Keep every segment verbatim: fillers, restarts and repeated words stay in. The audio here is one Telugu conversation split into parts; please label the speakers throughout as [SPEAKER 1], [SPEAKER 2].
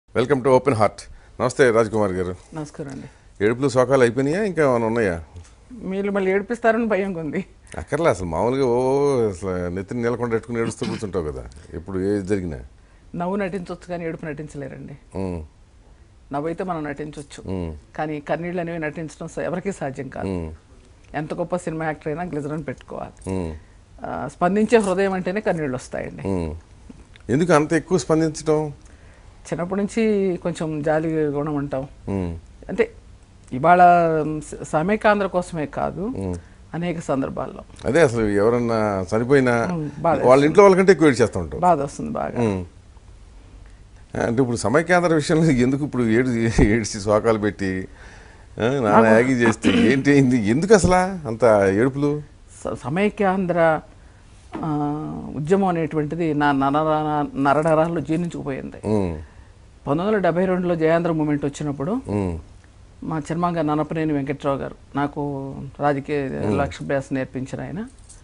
[SPEAKER 1] Welcome to open heart. నమస్తే రాజకుమారి గారు.
[SPEAKER 2] నమస్కారం అండి.
[SPEAKER 1] ఏడుపులు సోకాలు అయిపోయినాయా, ఇంకా ఏమైనా ఉన్నాయా?
[SPEAKER 2] మీరు మళ్ళీ ఏడిపిస్తారని భయం ఉంది.
[SPEAKER 1] అక్కర్లే, అసలు మామూలుగా ఓ అసలు నెత్తిని నీలకుండా పెట్టుకుని ఏడుస్తూ కూర్చుంటావు కదా ఎప్పుడు ఏది జరిగినా.
[SPEAKER 2] నవ్వు నటించవచ్చు కానీ ఏడుపు నటించలేరండి. నవ్వు అయితే మనం నటించవచ్చు, కానీ కన్నీళ్ళు అనేవి నటించడం ఎవరికీ సాధ్యం కాదు. ఎంత గొప్ప సినిమా యాక్టర్ అయినా గ్లిజరన్ పెట్టుకోవాలి. స్పందించే హృదయం అంటేనే కన్నీళ్ళు వస్తాయండి.
[SPEAKER 1] ఎందుకు అంత ఎక్కువ స్పందించడం?
[SPEAKER 2] చిన్నప్పటి నుంచి కొంచెం జాలి గుణం ఉంటాం. అంటే ఇవాళ సమైక్యాంధ్ర కోసమే కాదు, అనేక సందర్భాల్లో
[SPEAKER 1] అదే అసలు ఎవరన్నా చనిపోయినా వాళ్ళ ఇంట్లో వాళ్ళకంటే ఎక్కువ ఏడు చేస్తూ ఉంటాం.
[SPEAKER 2] బాధ వస్తుంది బాగా.
[SPEAKER 1] అంటే ఇప్పుడు సమైక్యాంధ్ర విషయంలో ఎందుకు ఇప్పుడు ఏడు ఏడిచి శోకాలు పెట్టి నాన్న యాగి చేస్తే ఏంటి అయింది? ఎందుకు అసలు అంత ఏడుపులు?
[SPEAKER 2] సమైక్యాంధ్ర ఉద్యమం అనేటువంటిది నా నర నరనరాల్లో జీర్ణించుకుపోయింది. పంతొమ్మిది వందల డెబ్బై రెండులో జయాంధ్ర మూమెంట్ వచ్చినప్పుడు మా చర్మంగా నన్నపనేని వెంకట్రావు గారు నాకు రాజకీయ లక్ష్యాభ్యాసం నేర్పించిన ఆయన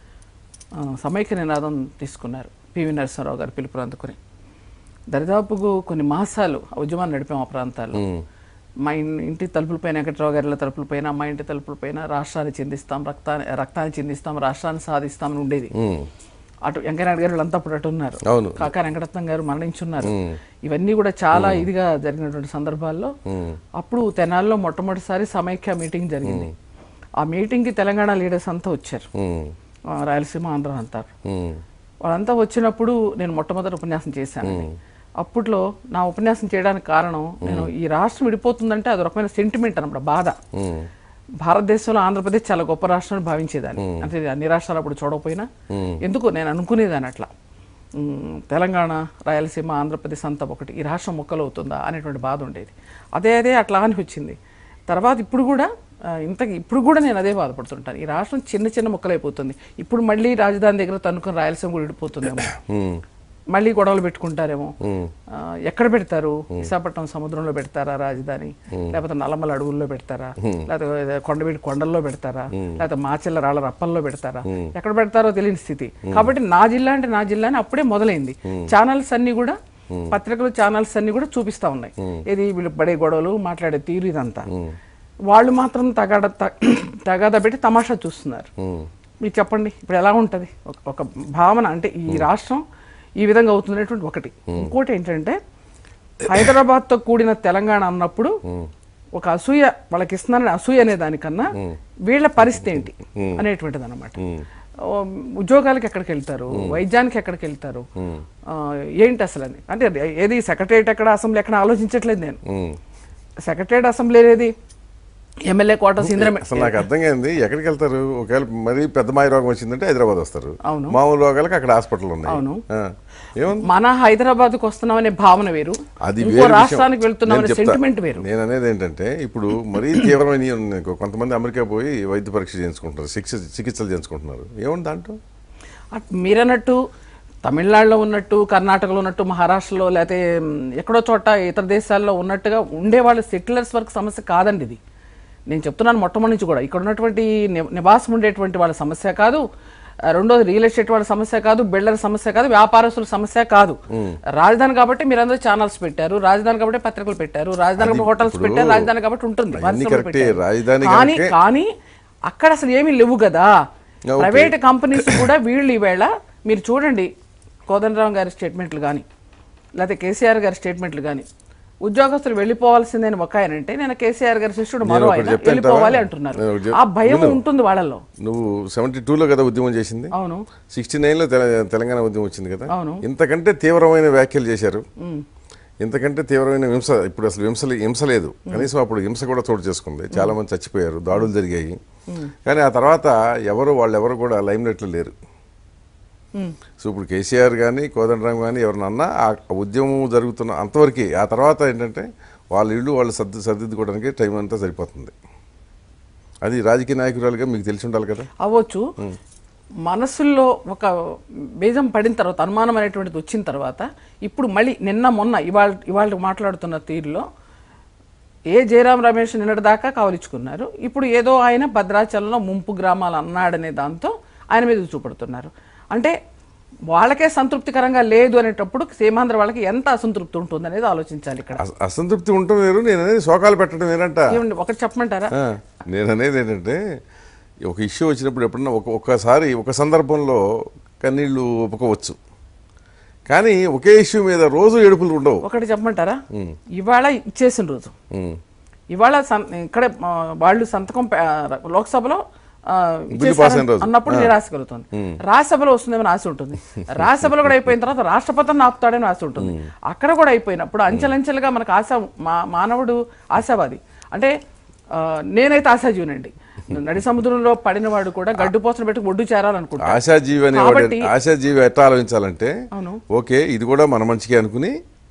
[SPEAKER 2] సమైక్య నినాదం తీసుకున్నారు. పివి నరసింహారావు గారు పిలుపుని అందుకుని దరిదాపుకు కొన్ని మాసాలు ఉద్యమాన్ని నడిపాం ఆ ప్రాంతాల్లో. మా ఇంటి తలుపులపైన వెంకట్రావు గారి తలుపులపైన, మా ఇంటి తలుపులపైన రాష్ట్రాన్ని చెందిస్తాం, రక్తాన్ని రక్తాన్ని చెందిస్తాం, రాష్ట్రాన్ని సాధిస్తామని ఉండేది. అటు వెంకయ్యనాయుడు గారు అంతా అప్పుడు అటు ఉన్నారు, కాకా వెంకటరత్నం గారు మరణించున్నారు. ఇవన్నీ కూడా చాలా ఇదిగా జరిగినటువంటి సందర్భాల్లో అప్పుడు తెనాల్లో మొట్టమొదటిసారి సమైక్య మీటింగ్ జరిగింది. ఆ మీటింగ్కి తెలంగాణ లీడర్స్ అంతా వచ్చారు, రాయలసీమ ఆంధ్ర అంతా. వాళ్ళంతా వచ్చినప్పుడు నేను మొట్టమొదటి ఉపన్యాసం చేశాను. అప్పట్లో నా ఉపన్యాసం చేయడానికి కారణం, నేను ఈ రాష్ట్రం విడిపోతుందంటే అది రకమైన సెంటిమెంట్ అన్నమాట, బాధ. భారతదేశంలో ఆంధ్రప్రదేశ్ చాలా గొప్ప రాష్ట్రం అని భావించేదాన్ని. అంటే అన్ని రాష్ట్రాలు అప్పుడు చూడకపోయినా ఎందుకు నేను అనుకునేదాన్ని అట్లా, తెలంగాణ రాయలసీమ ఆంధ్రప్రదేశ్ అంతా ఒకటి, ఈ రాష్ట్రం ముక్కలవుతుందా అనేటువంటి బాధ ఉండేది. అదే అదే అట్లా అని వచ్చింది. తర్వాత ఇప్పుడు కూడా ఇంత ఇప్పుడు కూడా నేను అదే బాధపడుతుంటాను. ఈ రాష్ట్రం చిన్న చిన్న ముక్కలైపోతుంది. ఇప్పుడు మళ్ళీ రాజధాని దగ్గర తనుకుని రాయలసీమ కూడా విడిపోతుందేమో, మళ్ళీ గొడవలు పెట్టుకుంటారేమో. ఎక్కడ పెడతారు? విశాఖపట్నం సముద్రంలో పెడతారా రాజధాని, లేకపోతే నల్లమల అడవుల్లో పెడతారా, లేకపోతే కొండవీడి కొండల్లో పెడతారా, లేకపోతే మాచెల్ల రాళ్ళ రప్పల్లో పెడతారా? ఎక్కడ పెడతారో తెలియని స్థితి. కాబట్టి నా జిల్లా అంటే నా జిల్లా అని అప్పుడే మొదలైంది. ఛానల్స్ అన్ని కూడా, పత్రికలు ఛానల్స్ అన్ని కూడా చూపిస్తా ఉన్నాయి ఇది వీళ్ళు పడే గొడవలు, మాట్లాడే తీరు, ఇదంతా. వాళ్ళు మాత్రం తగాద తగాద పెట్టి తమాషా చూస్తున్నారు. మీరు చెప్పండి ఇప్పుడు ఎలా ఉంటుంది ఒక భావన? అంటే ఈ రాష్ట్రం ఈ విధంగా అవుతున్నటువంటి ఒకటి. ఇంకోటి ఏంటంటే హైదరాబాద్తో కూడిన తెలంగాణ అన్నప్పుడు ఒక అసూయ వాళ్ళకి ఇస్తున్నారని అసూయ అనే దానికన్నా వీళ్ళ పరిస్థితి ఏంటి అనేటువంటిది అనమాట. ఉద్యోగాలకు ఎక్కడికి వెళ్తారు, వైద్యానికి ఎక్కడికి వెళ్తారు, ఏంటి అసలు అని. అంటే ఏది సెక్రటరియట్ ఎక్కడ, అసెంబ్లీ ఎక్కడ ఆలోచించట్లేదు నేను. సెక్రటరియట్ అసెంబ్లీ అనేది ఎమ్మెల్యే క్వార్టర్స్
[SPEAKER 1] అసలు నాకు అర్థం కాదు. ఎక్కడికి వెళ్తారు? ఒకవేళ మరీ పెద్ద మాయ రోగం వచ్చిందంటే హైదరాబాద్ వస్తారు. అవును, మామూలు రోగాలకు అక్కడ హాస్పిటల్ ఉన్నాయి.
[SPEAKER 2] అవును, మన హైదరాబాద్ కు వస్తున్నామనే భావన వేరు, అది రాష్ట్రానికి వెళ్తున్నామనే సెంటిమెంట్ వేరు.
[SPEAKER 1] నేను అనేది ఏంటంటే ఇప్పుడు మరీ తీవ్రమైన కొంతమంది అమెరికా పోయి వైద్య పరీక్ష చేయించుకుంటారు, చికిత్స చికిత్సలు చేయించుకుంటున్నారు. ఏముంది దాంట్లో?
[SPEAKER 2] మీరన్నట్టు తమిళనాడులో ఉన్నట్టు, కర్ణాటకలో ఉన్నట్టు, మహారాష్ట్రలో లేకపోతే ఎక్కడో చోట ఇతర దేశాల్లో ఉన్నట్టుగా ఉండేవాళ్ళు సెటిలర్స్ వరకు సమస్య కాదండి ఇది. నేను చెప్తున్నాను మొట్టమొదటి నుంచి కూడా, ఇక్కడ ఉన్నటువంటి నివాసం ఉండేటువంటి వాళ్ళ సమస్య కాదు, రెండోది రియల్ ఎస్టేట్ వాళ్ళ సమస్య కాదు, బిల్డర్ సమస్య కాదు, వ్యాపారస్తుల సమస్య కాదు. రాజధాని కాబట్టి మీరు అందరూ ఛానల్స్ పెట్టారు, రాజధాని కాబట్టి పత్రికలు పెట్టారు, రాజధాని కాబట్టి హోటల్స్ పెట్టారు, రాజధాని కాబట్టి ఉంటుంది. కానీ కానీ అక్కడ అసలు ఏమీ లేవు కదా. ప్రైవేట్ కంపెనీస్ కూడా వీళ్ళు ఈవేళ మీరు చూడండి, కోదండరామ్ గారి స్టేట్మెంట్లు కానీ లేకపోతే కేసీఆర్ గారి స్టేట్మెంట్లు కానీ, ఉద్యోగస్తులు వెళ్ళిపోవాల్సిందని ఒక ఆయన అంటే, నేను కేసీఆర్ గారి శిష్యుడు మరో ఆయన వెళ్ళిపోవాలి అంటున్నారు. ఆ భయం ఉంటుంది వాళ్ళలో.
[SPEAKER 1] నువ్వు సెవెంటీ టూలో కదా ఉద్యమం చేసింది?
[SPEAKER 2] అవును.
[SPEAKER 1] సిక్స్టీ నైన్ లో తెలంగాణ ఉద్యమం వచ్చింది కదా. అవును. ఇంతకంటే తీవ్రమైన వ్యాఖ్యలు చేశారు, ఇంతకంటే తీవ్రమైన హింస. ఇప్పుడు అసలు హింస హింస లేదు, కనీసం అప్పుడు హింస కూడా చోటు చేసుకుంది. చాలా మంది చచ్చిపోయారు, దాడులు జరిగాయి. కానీ ఆ తర్వాత ఎవరు వాళ్ళు ఎవరు కూడా లైమ్ లైట్లో లేరు. సో ఇప్పుడు కేసీఆర్ కానీ కోదండరామ్ కానీ ఎవరినన్నా ఆ ఉద్యమం జరుగుతున్న అంతవరకు, ఆ తర్వాత ఏంటంటే వాళ్ళ ఇళ్ళు వాళ్ళు సర్ది సర్దిద్దుకోవడానికి టైం అంతా సరిపోతుంది. అది రాజకీయ నాయకురాలుగా మీకు తెలిసి ఉండాలి కదా.
[SPEAKER 2] అవ్వచ్చు. మనసుల్లో ఒక బీజం పడిన తర్వాత, అనుమానం అనేటువంటిది వచ్చిన తర్వాత, ఇప్పుడు మళ్ళీ నిన్న మొన్న ఇవాళ ఇవాళ మాట్లాడుతున్న తీరులో ఏ జయరాం రమేష్ నిన్నటి దాకా కావలించుకున్నారు, ఇప్పుడు ఏదో ఆయన భద్రాచలంలో ముంపు గ్రామాలు అన్నాడనే దాంతో ఆయన మీద చూపడుతున్నారు. అంటే వాళ్ళకే సంతృప్తికరంగా లేదు అనేటప్పుడు సీమాంధ్ర వాళ్ళకి ఎంత అసంతృప్తి ఉంటుంది అనేది ఆలోచించాలి. ఇక్కడ
[SPEAKER 1] అసంతృప్తి ఉంటుంది వేరు, నేను అనేది శోకాలు పెట్టడం వేరంట.
[SPEAKER 2] ఒకటి చెప్పమంటారా?
[SPEAKER 1] నేను అనేది ఏంటంటే ఒక ఇష్యూ వచ్చినప్పుడు ఎప్పుడన్నా ఒక ఒక్కసారి ఒక సందర్భంలో కన్నీళ్లు ఒప్పుకోవచ్చు, కానీ ఒకే ఇష్యూ మీద రోజు ఏడుపులు ఉండవు.
[SPEAKER 2] ఒకటి చెప్పమంటారా? ఇవాళ ఇచ్చేసిన రోజు, ఇవాళ ఇక్కడ వాళ్ళు సంతకం లోక్సభలో అన్నప్పుడు నిరాశ కలుగుతుంది. రాజ్యసభలో వస్తుందేమో ఆశ ఉంటుంది, రాజ్యసభలో కూడా అయిపోయిన తర్వాత రాష్ట్రపతిని ఆపుతాడని ఆశ ఉంటుంది. అక్కడ కూడా అయిపోయినప్పుడు అంచెలంచెలుగా మనకు ఆశ, మానవుడు ఆశావాది. అంటే నేనైతే ఆశాజీవునండి. నడి సముద్రంలో పడిన వాడు కూడా గడ్డుపోసను పెట్టి ఒడ్డు చేరాలనుకుంటా.
[SPEAKER 1] ఆశాజీవి అనే ఆశాజీవి ఎట్లా ఆలోచించాలంటే, ఓకే ఇది కూడా మన మంచికే అనుకుని,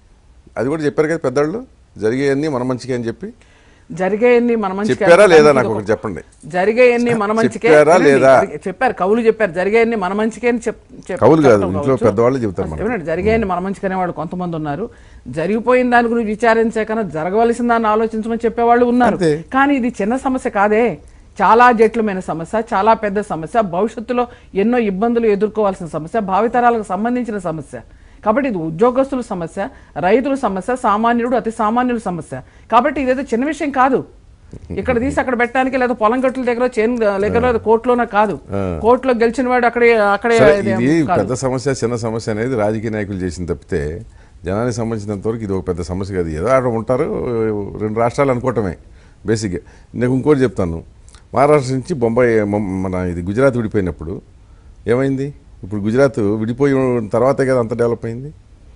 [SPEAKER 1] అది కూడా చెప్పారు కదా పెద్దవాళ్ళు, జరిగేయన్నీ మన మంచికే అని చెప్పి.
[SPEAKER 2] జరిగేయన్ని మన మంచికే
[SPEAKER 1] చెప్పారా లేదా నాకు ఒకటి చెప్పండి.
[SPEAKER 2] జరిగేయన్ని మన మంచికే చెప్పారు, కవులు చెప్పారు. జరిగేయన్ని మన మంచికే అని
[SPEAKER 1] కవులు కాదు, ఇంట్లో పెద్దవాళ్ళు చెప్తారు.
[SPEAKER 2] జరిగేయన్ని మన మంచికనే వాళ్ళు కొంతమంది ఉన్నారు. జరిగిపోయిన దాని గురించి విచారించే కన్నా జరగవలసిన దాన్ని ఆలోచించమని చెప్పేవాళ్ళు ఉన్నారు. కానీ ఇది చిన్న సమస్య కాదే, చాలా జటిలమైన సమస్య, చాలా పెద్ద సమస్య, భవిష్యత్తులో ఎన్నో ఇబ్బందులు ఎదుర్కోవాల్సిన సమస్య, భావితరాలకు సంబంధించిన సమస్య. కాబట్టి ఇది ఉద్యోగస్తుల సమస్య, రైతుల సమస్య, సామాన్యుడు అతి సామాన్యుల సమస్య. కాబట్టి ఇదైతే చిన్న విషయం కాదు. ఇక్కడ తీసి అక్కడ పెట్టడానికి, లేదా పొలం గట్టుల దగ్గర చేను దగ్గర కోర్టులోనే కాదు, కోర్టులో గెలిచిన వాడు అక్కడే అక్కడే.
[SPEAKER 1] పెద్ద సమస్య చిన్న సమస్య అనేది రాజకీయ నాయకులు చేసిన తప్పితే జనానికి సంబంధించినంత వరకు ఇది ఒక పెద్ద సమస్య కాదు. ఏదో ఆడ ఉంటారు, రెండు రాష్ట్రాలు అనుకోవటమే బేసిక్గా. నేను ఇంకోటి చెప్తాను, మహారాష్ట్ర నుంచి బొంబాయి మన ఇది గుజరాత్ విడిపోయినప్పుడు ఏమైంది? ఇప్పుడు గుజరాత్ విడిపోయిన తర్వాతే కదా అంత డెవలప్ అయింది.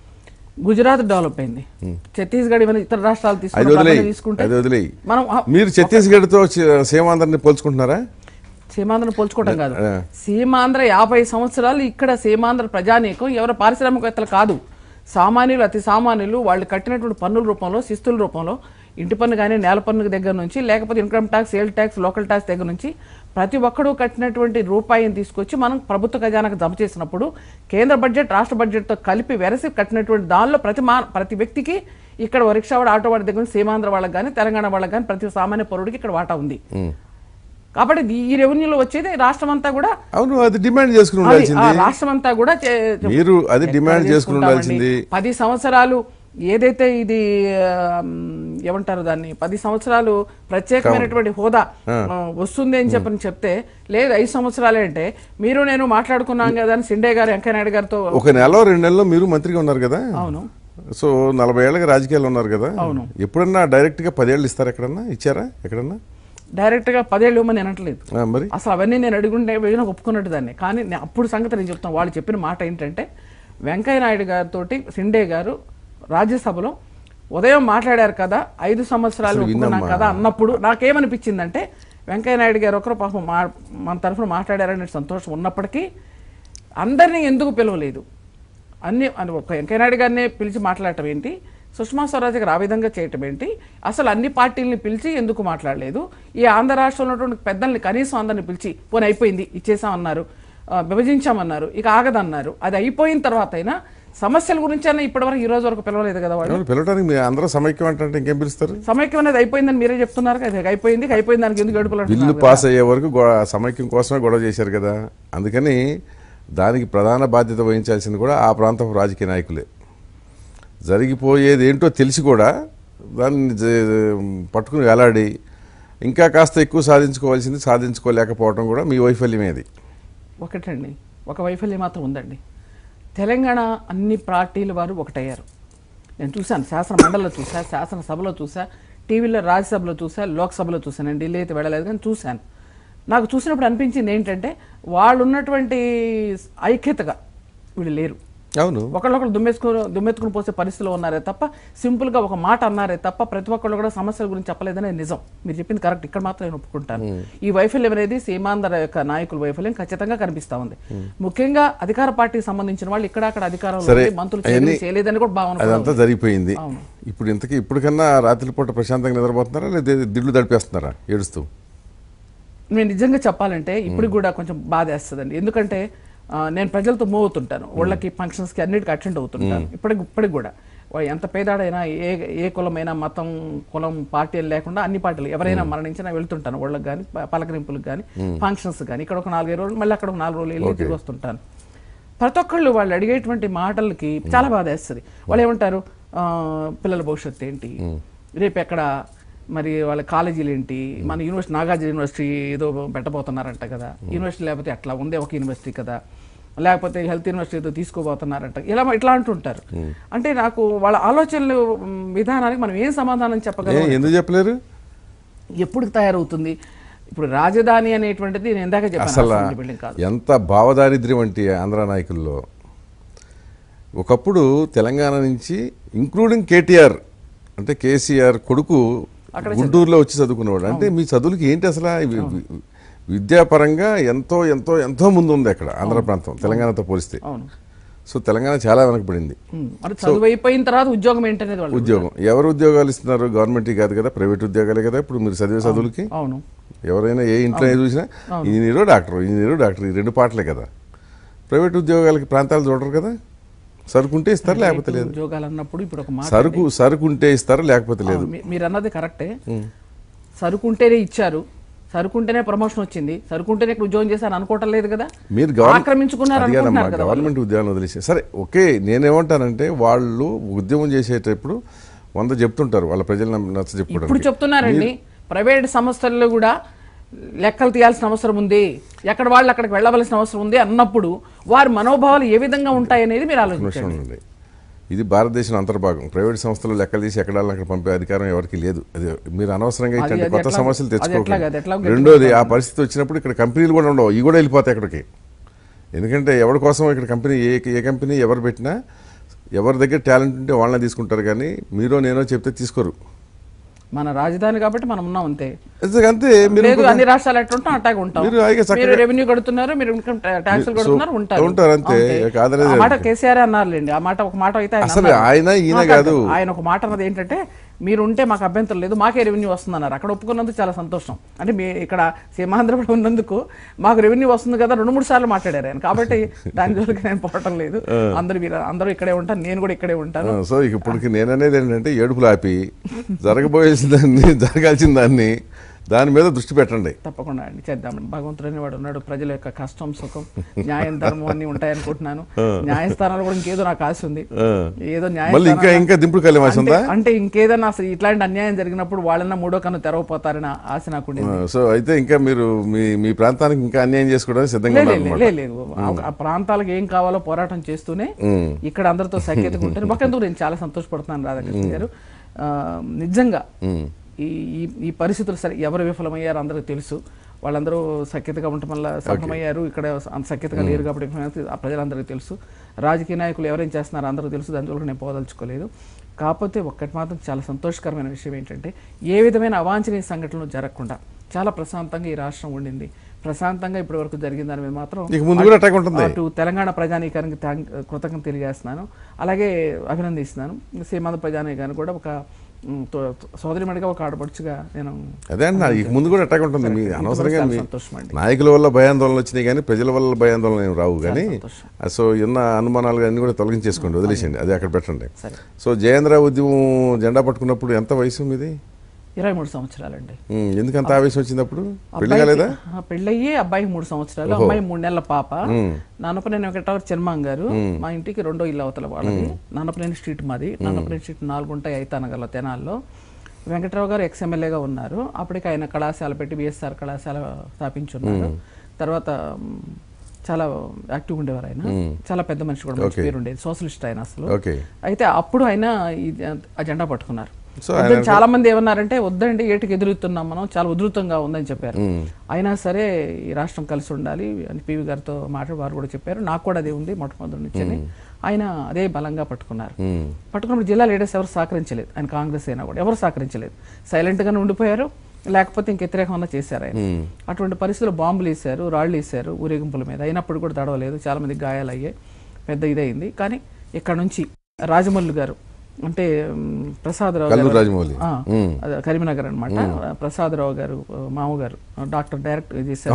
[SPEAKER 2] గుజరాత్ డెవలప్ అయింది, ఛత్తీస్గఢ్ ఇవన్నీ ఇతర రాష్ట్రాలు తీసుకుంటే
[SPEAKER 1] మనం మీరు ఛత్తీస్గఢ్తో సీమాంధ్రని పోల్చుకుంటున్నారా?
[SPEAKER 2] సీమాంధ్రను పోల్చుకోవడం కాదు, సీమాంధ్ర యాభై సంవత్సరాలు ఇక్కడ సీమాంధ్ర ప్రజానీకం ఎవరు పారిశ్రామికవేత్తలు కాదు, సామాన్యులు అతి సామాన్యులు. వాళ్ళు కట్టినటువంటి పన్నుల రూపంలో, శిస్తుల రూపంలో, ఇంటి పన్ను కానీ నేల పన్ను దగ్గర నుంచి, లేకపోతే income tax, sale tax, local tax దగ్గర నుంచి ప్రతి ఒక్కడూ కట్టినటువంటి రూపాయిని తీసుకొచ్చి మనం ప్రభుత్వ ఖజానాకు జమ చేసినప్పుడు కేంద్ర బడ్జెట్ రాష్ట్ర బడ్జెట్తో కలిపి వెరసి కట్టినటువంటి దానిలో ప్రతి మా ప్రతి వ్యక్తికి ఇక్కడ రిక్షావాడు, ఆటో వాడి దగ్గర నుంచి సీమాంధ్ర వాళ్ళకి కానీ తెలంగాణ వాళ్ళకి కానీ ప్రతి సామాన్య పౌరుడికి ఇక్కడ వాటా ఉంది. కాబట్టి ఈ రెవెన్యూలో వచ్చేది రాష్ట్రం అంతా కూడా.
[SPEAKER 1] అవును, అది డిమాండ్ చేసుకుని ఉండాల్సింది.
[SPEAKER 2] రాష్ట్రం అంతా కూడా
[SPEAKER 1] మీరు అది డిమాండ్ చేసుకుని ఉండాల్సింది.
[SPEAKER 2] పది సంవత్సరాలు ఏదైతే ఇది ఏమంటారు దాన్ని, పది సంవత్సరాలు ప్రత్యేకమైనటువంటి హోదా వస్తుంది అని చెప్పని చెప్తే, లేదు ఐదు సంవత్సరాలే అంటే మీరు నేను మాట్లాడుకున్నాం కదా అని సిండే గారు వెంకయ్యనాయుడు గారితో
[SPEAKER 1] ఒక నెల రెండు నెలల్లో మీరు మంత్రిగా ఉన్నారు కదా.
[SPEAKER 2] అవును.
[SPEAKER 1] సో నలభై ఏళ్ళకి రాజకీయాలు ఉన్నారు కదా.
[SPEAKER 2] అవును.
[SPEAKER 1] ఎప్పుడన్నా డైరెక్ట్ గా పదేళ్ళు ఇస్తారా? ఎక్కడన్నా ఇచ్చారా? ఎక్కడన్నా
[SPEAKER 2] డైరెక్ట్ గా పదేళ్ళు ఇవ్వమని నేను అనట్లేదు.
[SPEAKER 1] మరి
[SPEAKER 2] అసలు అవన్నీ నేను అడుగుంటే ఒప్పుకున్నట్టు దాన్ని. కానీ అప్పుడు సంగతి నేను చెప్తాను. వాళ్ళు చెప్పిన మాట ఏంటంటే, వెంకయ్యనాయుడు గారితో సిండే గారు రాజ్యసభలో ఉదయం మాట్లాడారు కదా, ఐదు సంవత్సరాలు ఒప్పుకున్నాం కదా అన్నప్పుడు నాకేమనిపించిందంటే, వెంకయ్యనాయుడు గారు ఒకరు పాపం మా మన తరఫున మాట్లాడారనే సంతోషం ఉన్నప్పటికీ అందరినీ ఎందుకు పిలవలేదు, అన్ని ఒక వెంకయ్యనాయుడు గారిని పిలిచి మాట్లాడటం ఏంటి, సుష్మా స్వరాజ్ గారు ఆ విధంగా చేయటం ఏంటి, అసలు అన్ని పార్టీలని పిలిచి ఎందుకు మాట్లాడలేదు, ఈ ఆంధ్ర రాష్ట్రంలో ఉన్నటువంటి పెద్దల్ని కనీసం అందరిని పిలిచి పోనీ అయిపోయింది ఇచ్చేసామన్నారు, విభజించామన్నారు, ఇక ఆగదన్నారు, అది అయిపోయిన తర్వాత అయినా సమస్యల గురించి అన్న ఇప్పటివరకు ఈ రోజు వరకు పిలవలేదు కదా. వాళ్ళు
[SPEAKER 1] పిలవడానికి అందరూ సమైక్యం అంటే ఇంకేం పిలుస్తారు?
[SPEAKER 2] సమైక్యం అనేది అయిపోయిందని మీరే చెప్తున్నారు కదా. అయిపోయింది అయిపోయింది దానికి ఎందుకు గడుపులు?
[SPEAKER 1] బిల్లు పాస్ అయ్యే వరకు సమైక్యం కోసమే గొడవ చేశారు కదా. అందుకని దానికి ప్రధాన బాధ్యత వహించాల్సింది కూడా ఆ ప్రాంతపు రాజకీయ నాయకులే. జరిగిపోయేది ఏంటో తెలిసి కూడా దాన్ని పట్టుకుని వేలాడి ఇంకా కాస్త ఎక్కువ సాధించుకోవాల్సింది సాధించుకోలేకపోవడం కూడా మీ వైఫల్యమేది.
[SPEAKER 2] ఒకటండి, ఒక వైఫల్యం మాత్రం ఉందండి. తెలంగాణ అన్ని పార్టీల వారు ఒకటయ్యారు. నేను చూశాను, శాసన మండలిలో చూసా, శాసనసభలో చూసా, టీవీలో రాజ్యసభలో చూసా, లోక్సభలో చూసాను. నేను ఢిల్లీ అయితే వెళ్ళలేదు కానీ చూశాను. నాకు చూసినప్పుడు అనిపించింది ఏంటంటే, వాళ్ళు ఉన్నటువంటి ఐక్యతగా వీళ్ళు లేరు.
[SPEAKER 1] అవును,
[SPEAKER 2] ఒకళ్ళొకళ్ళు దుమ్మెత్తుకుని దుమ్మెత్తుకుని పోసే పరిస్థితిలో ఉన్నారే తప్ప, సింపుల్గా ఒక మాట అన్నారే తప్ప ప్రతి ఒక్కళ్ళు కూడా సమస్యల గురించి చెప్పలేదనే నిజం. మీరు చెప్పింది కరెక్ట్, ఇక్కడ మాత్రం నేను ఒప్పుకుంటాను. ఈ వైఫల్యం అనేది సీమాంధ్ర యొక్క నాయకుల వైఫల్యం ఖచ్చితంగా కనిపిస్తా ఉంది. ముఖ్యంగా అధికార పార్టీకి సంబంధించిన వాళ్ళు ఇక్కడ అక్కడ అధికారంలో మంత్రులు చేయలేదని కూడా భావన.
[SPEAKER 1] అదంతా జరిగిపోయింది. ఇప్పుడు ఇంతకీ ఇప్పటికన్నా రాత్రిపూట ప్రశాంతంగా నిద్రపోతున్నారా లేదా దిడ్లు దడిపేస్తున్నారా ఏడుస్తూ?
[SPEAKER 2] నేను నిజంగా చెప్పాలంటే ఇప్పటికి కూడా కొంచెం బాధ వేస్తుందండి. ఎందుకంటే నేను ప్రజలతో మూవ్ అవుతుంటాను, వాళ్ళకి ఫంక్షన్స్కి అన్నిటికీ అటెండ్ అవుతుంటాను. ఇప్పటికి ఇప్పటికి కూడా ఎంత పేదాడైనా, ఏ ఏ కులమైనా, మతం కులం పార్టీలు లేకుండా అన్ని పార్టీలు ఎవరైనా మరణించినా వెళ్తుంటాను. వాళ్ళకి కానీ పలకరింపులకు కానీ ఫంక్షన్స్ కానీ. ఇక్కడ ఒక నాలుగైదు రోజులు, మళ్ళీ అక్కడ ఒక నాలుగు రోజులు వెళ్ళి తిరిగి వస్తుంటాను. ప్రతి ఒక్కళ్ళు వాళ్ళు అడిగేటువంటి మాటలకి చాలా బాధ వేస్తుంది. వాళ్ళు ఏమంటారు, పిల్లల భవిష్యత్తు ఏంటి, రేపు ఎక్కడ మరి వాళ్ళ కాలేజీలు ఏంటి, మన యూనివర్సిటీ నాగార్జున యూనివర్సిటీ ఏదో పెట్టబోతున్నారంట కదా, యూనివర్సిటీ లేకపోతే అట్లా ఉందే ఒక యూనివర్సిటీ కదా, లేకపోతే హెల్త్ యూనివర్సిటీ ఏదో తీసుకోబోతున్నారంట, ఇలా ఇట్లా అంటుంటారు. అంటే నాకు వాళ్ళ ఆలోచనలు విధానానికి మనం ఏం సమాధానం చెప్పగలం?
[SPEAKER 1] ఎందుకు చెప్పలేరు?
[SPEAKER 2] ఎప్పుడు తయారవుతుంది? ఇప్పుడు రాజధాని అనేటువంటిది నేను ఇందాక చెప్పాను,
[SPEAKER 1] ఎంత భావదారిద్ర్యం అంటే ఆంధ్ర నాయకుల్లో. ఒకప్పుడు తెలంగాణ నుంచి ఇంక్లూడింగ్ కేటీఆర్ అంటే కేసీఆర్ కొడుకు గుంటూరులో వచ్చి చదువుకునేవాడు. అంటే మీ చదువులకి ఏంటి అసలు? విద్యాపరంగా ఎంతో ఎంతో ఎంతో ముందు ఉంది అక్కడ ఆంధ్ర ప్రాంతం తెలంగాణతో పోలిస్తే. సో తెలంగాణ చాలా వెనకబడింది.
[SPEAKER 2] చదువు అయిపోయిన తర్వాత ఉద్యోగం ఏంటనేది,
[SPEAKER 1] ఉద్యోగం ఎవరు ఉద్యోగాలు ఇస్తున్నారు? గవర్నమెంట్ కాదు కదా, ప్రైవేట్ ఉద్యోగాలే కదా ఇప్పుడు మీరు చదివే చదువులకి. ఎవరైనా ఏ ఇంట్లో చూసినా ఇంజనీరు డాక్టర్ ఇంజనీరు డాక్టర్ ఈ రెండు పాటలే కదా. ప్రైవేట్ ఉద్యోగాలకి ప్రాంతాలు చూడరు కదా. సరుకుంటే ఇస్తారు, లేకపోతే లేదు.
[SPEAKER 2] ఉద్యోగాలు అన్నప్పుడు ఇప్పుడు ఒక
[SPEAKER 1] సరుకు సరుకుంటే ఇస్తారు, లేకపోతే లేదు.
[SPEAKER 2] మీరు అన్నది కరెక్టే. సరుకుంటేనే ఇచ్చారు, సరుకుంటేనే ప్రమోషన్ వచ్చింది, సరుకుంటేనే ఉద్యోగం చేశారు అనుకోవటం లేదు కదా.
[SPEAKER 1] మీరు
[SPEAKER 2] ఆక్రమించుకున్నారు
[SPEAKER 1] గవర్నమెంట్ ఉద్యోగాలు వదిలేసి. సరే ఓకే, నేనేమంటానంటే వాళ్ళు ఉద్యమం చేసేటప్పుడు వంద చెప్తుంటారు వాళ్ళ ప్రజలు నచ్చ చెప్పుకోవడం.
[SPEAKER 2] ఇప్పుడు చెప్తున్నారండి, ప్రైవేట్ సంస్థల్లో కూడా లెక్కలు తీయాల్సిన అవసరం ఉంది, ఎక్కడ వాళ్ళు అక్కడికి వెళ్ళవలసిన అవసరం ఉంది అన్నప్పుడు వారి మనోభావాలు ఏ విధంగా ఉంటాయనేది మీరు ఆలోచించండి.
[SPEAKER 1] ఇది భారతదేశం అంతర్భాగం. ప్రైవేట్ సంస్థలు లెక్కలు తీసి ఎక్కడ అక్కడ పంపే అధికారం ఎవరికి లేదు. అది మీరు అనవసరంగా ఇట్లాంటి కొత్త సమస్యలు తెచ్చుకోవాలి. రెండోది, ఆ పరిస్థితి వచ్చినప్పుడు ఇక్కడ కంపెనీలు కూడా ఉండవు, ఇవి కూడా వెళ్ళిపోతాయి ఎక్కడికి. ఎందుకంటే ఎవరి కోసం ఇక్కడ కంపెనీ ఏ ఏ కంపెనీ ఎవరు పెట్టినా ఎవరి దగ్గర టాలెంట్ ఉంటే వాళ్ళని తీసుకుంటారు, కానీ మీరో నేనో చెప్తే తీసుకోరు.
[SPEAKER 2] మన రాజధాని కాబట్టి మనం ఉన్నాం అంతే.
[SPEAKER 1] అంతే.
[SPEAKER 2] లేదు అన్ని రాష్ట్రాలు ఎట్లా ఉంటాం అట్టాగే ఉంటాం. మీరు రెవెన్యూ కడుతున్నారు, మీరు ఇన్కమ్ ట్యాక్స్ కడుతున్నారు, ఉంటారు
[SPEAKER 1] అంతే.
[SPEAKER 2] ఆ మాట కేసీఆర్ అన్నారులేండి. ఆ మాట ఒక మాట అయితే
[SPEAKER 1] ఆయన ఈయన కాదు,
[SPEAKER 2] ఆయన ఒక మాట అన్నది ఏంటంటే, మీరు ఉంటే మాకు అభ్యంతరం లేదు, మాకే రెవెన్యూ వస్తుంది అన్నారు. అక్కడ ఒప్పుకున్నందుకు చాలా సంతోషం. అంటే మీ ఇక్కడ సీమాంధ్రప్రదేశ్ ఉన్నందుకు మాకు రెవెన్యూ వస్తుంది కదా రెండు మూడు సార్లు మాట్లాడారు ఆయన. కాబట్టి దాని జోలికి నేను పోవటం లేదు. అందరూ మీరు అందరూ ఇక్కడే ఉంటాను, నేను కూడా ఇక్కడే ఉంటాను.
[SPEAKER 1] సో ఇప్పటికి నేను అనేది ఏంటంటే, ఏడుపులు ఆపి జరగబోయేసిన దాన్ని జరగాల్సిన దాన్ని దాని మీద దృష్టి పెట్టండి.
[SPEAKER 2] తప్పకుండా అండి, చేద్దామండి. భగవంతుడు అనేవాడు ఉన్నాడు, ప్రజల యొక్క కష్టం సుఖం న్యాయం ధర్మం అన్ని ఉంటాయనుకుంటున్నాను. న్యాయస్థానాలు కూడా ఇంకేదో నాకు ఆశ ఉంది, ఏదో న్యాయం అంటే ఇంకేదన్నా అసలు ఇట్లాంటి అన్యాయం జరిగినప్పుడు వాళ్ళన్నా మూడో కన్ను తెరవపోతారని ఆశ నాకు.
[SPEAKER 1] సో అయితే ఇంకా మీరు మీ మీ ప్రాంతానికి ఇంకా అన్యాయం చేసుకోవడానికి సిద్ధంగా
[SPEAKER 2] లేదు. ఆ ప్రాంతాలకు ఏం కావాలో పోరాటం చేస్తూనే ఇక్కడ అందరితో సఖ్యతగా ఉంటుంది. ఒకందుకు నేను చాలా సంతోషపడుతున్నాను రాధాకృష్ణ గారు. నిజంగా ఈ ఈ పరిస్థితులు సరే ఎవరు విఫలమయ్యారో అందరికీ తెలుసు. వాళ్ళందరూ సఖ్యతగా ఉండటం వల్ల సఫలమయ్యారు. ఇక్కడ సఖ్యతగా లేరు కాబట్టి ఆ ప్రజలందరికీ తెలుసు. రాజకీయ నాయకులు ఎవరేం చేస్తున్నారో అందరికీ తెలుసు. దాని వల్ల నేను పోదలుచుకోలేదు. కాకపోతే ఒక్కటి మాత్రం చాలా సంతోషకరమైన విషయం ఏంటంటే, ఏ విధమైన అవాంఛనీయ సంఘటనలు జరగకుండా చాలా ప్రశాంతంగా ఈ రాష్ట్రం ఉండింది. ప్రశాంతంగా ఇప్పటి వరకు జరిగిన దాని మీద మాత్రం అటు తెలంగాణ ప్రజానీకానికి కృతజ్ఞత తెలియజేస్తున్నాను, అలాగే అభినందిస్తున్నాను. సీమాంధ్ర ప్రజానీకానికి కూడా ఒక సోదరిమణిగా ఒక ఆడపడుచుగా నేను
[SPEAKER 1] అదే అన్న. ఇక ముందు కూడా అట్టాగా ఉంటుంది. మీ అనవసరంగా నాయకుల వల్ల భయాందోళనలు వచ్చినాయి కానీ ప్రజల వల్ల భయాందోళన ఏమి రావు. కానీ సో ఉన్న అనుమానాలు అన్ని కూడా తొలగించేసుకోండి, వదిలేసేయండి, అదే అక్కడ పెట్టండి. సో జయేంద్ర ఉద్యమం జెండా పట్టుకున్నప్పుడు ఎంత వయసు మీది?
[SPEAKER 2] ఇరవై మూడు సంవత్సరాలండి.
[SPEAKER 1] ఎందుకంత ఆవేశం వచ్చింది అప్పుడు? పెళ్లి కాలేదా?
[SPEAKER 2] పెళ్ళయ్యి అబ్బాయికి మూడు సంవత్సరాలు, అమ్మాయి మూడు నెలల పాప. నాన్నపనేని వెంకటరావు చిర్మాంగ్ గారు మా ఇంటికి రెండో ఇల్లు అవతల వాళ్ళది. నాన్నపనేని స్ట్రీట్ మాది. నాన్నపనేని స్ట్రీట్ నాలుగు ఉంటాయి ఐతానగర్లో తెనాల్లో. వెంకటరావు గారు ఎక్స్ ఎమ్మెల్యేగా ఉన్నారు. అప్పటికి ఆయన కళాశాల పెట్టి బిఎస్ఆర్ కళాశాల స్థాపించున్నారు. తర్వాత చాలా యాక్టివ్ ఉండేవారు ఆయన. చాలా పెద్ద మనిషి కూడా, మంచి పేరు ఉండేది, సోషలిస్ట్ ఆయన అసలు. అయితే అప్పుడు ఆయన ఈ జెండా పట్టుకున్నారు. చాలా మంది ఏమన్నారంటే, వద్దండి ఏటికి ఎదురుతున్నాం మనం, చాలా ఉధృతంగా ఉందని చెప్పారు. అయినా సరే ఈ రాష్ట్రం కలిసి ఉండాలి అని పివి గారితో మాట్లాడి వారు కూడా చెప్పారు. నాకు కూడా అదే ఉంది మొట్టమొదటి నుంచి. ఆయన అదే బలంగా పట్టుకున్నారు. పట్టుకున్నప్పుడు జిల్లా లీడర్స్ ఎవరు సహకరించలేదు. ఆయన కాంగ్రెస్ అయినా కూడా ఎవరు సహకరించలేదు, సైలెంట్ గానే ఉండిపోయారు. లేకపోతే ఇంక వ్యతిరేకమన్నా చేశారు ఆయన. అటువంటి పరిస్థితుల్లో బాంబులు వేశారు, రాళ్లు వేశారు ఊరేగింపుల మీద. అయినప్పుడు కూడా తడవలేదు, చాలా మంది గాయాలు అయ్యాయి, పెద్ద ఇదైంది. కానీ ఇక్కడ నుంచి రాజమౌళి గారు అంటే ప్రసాదరావు గారు, కరీంనగర్ అనమాట, ప్రసాదరావు గారు మామగారు డాక్టర్ డైరెక్ట్ చేశారు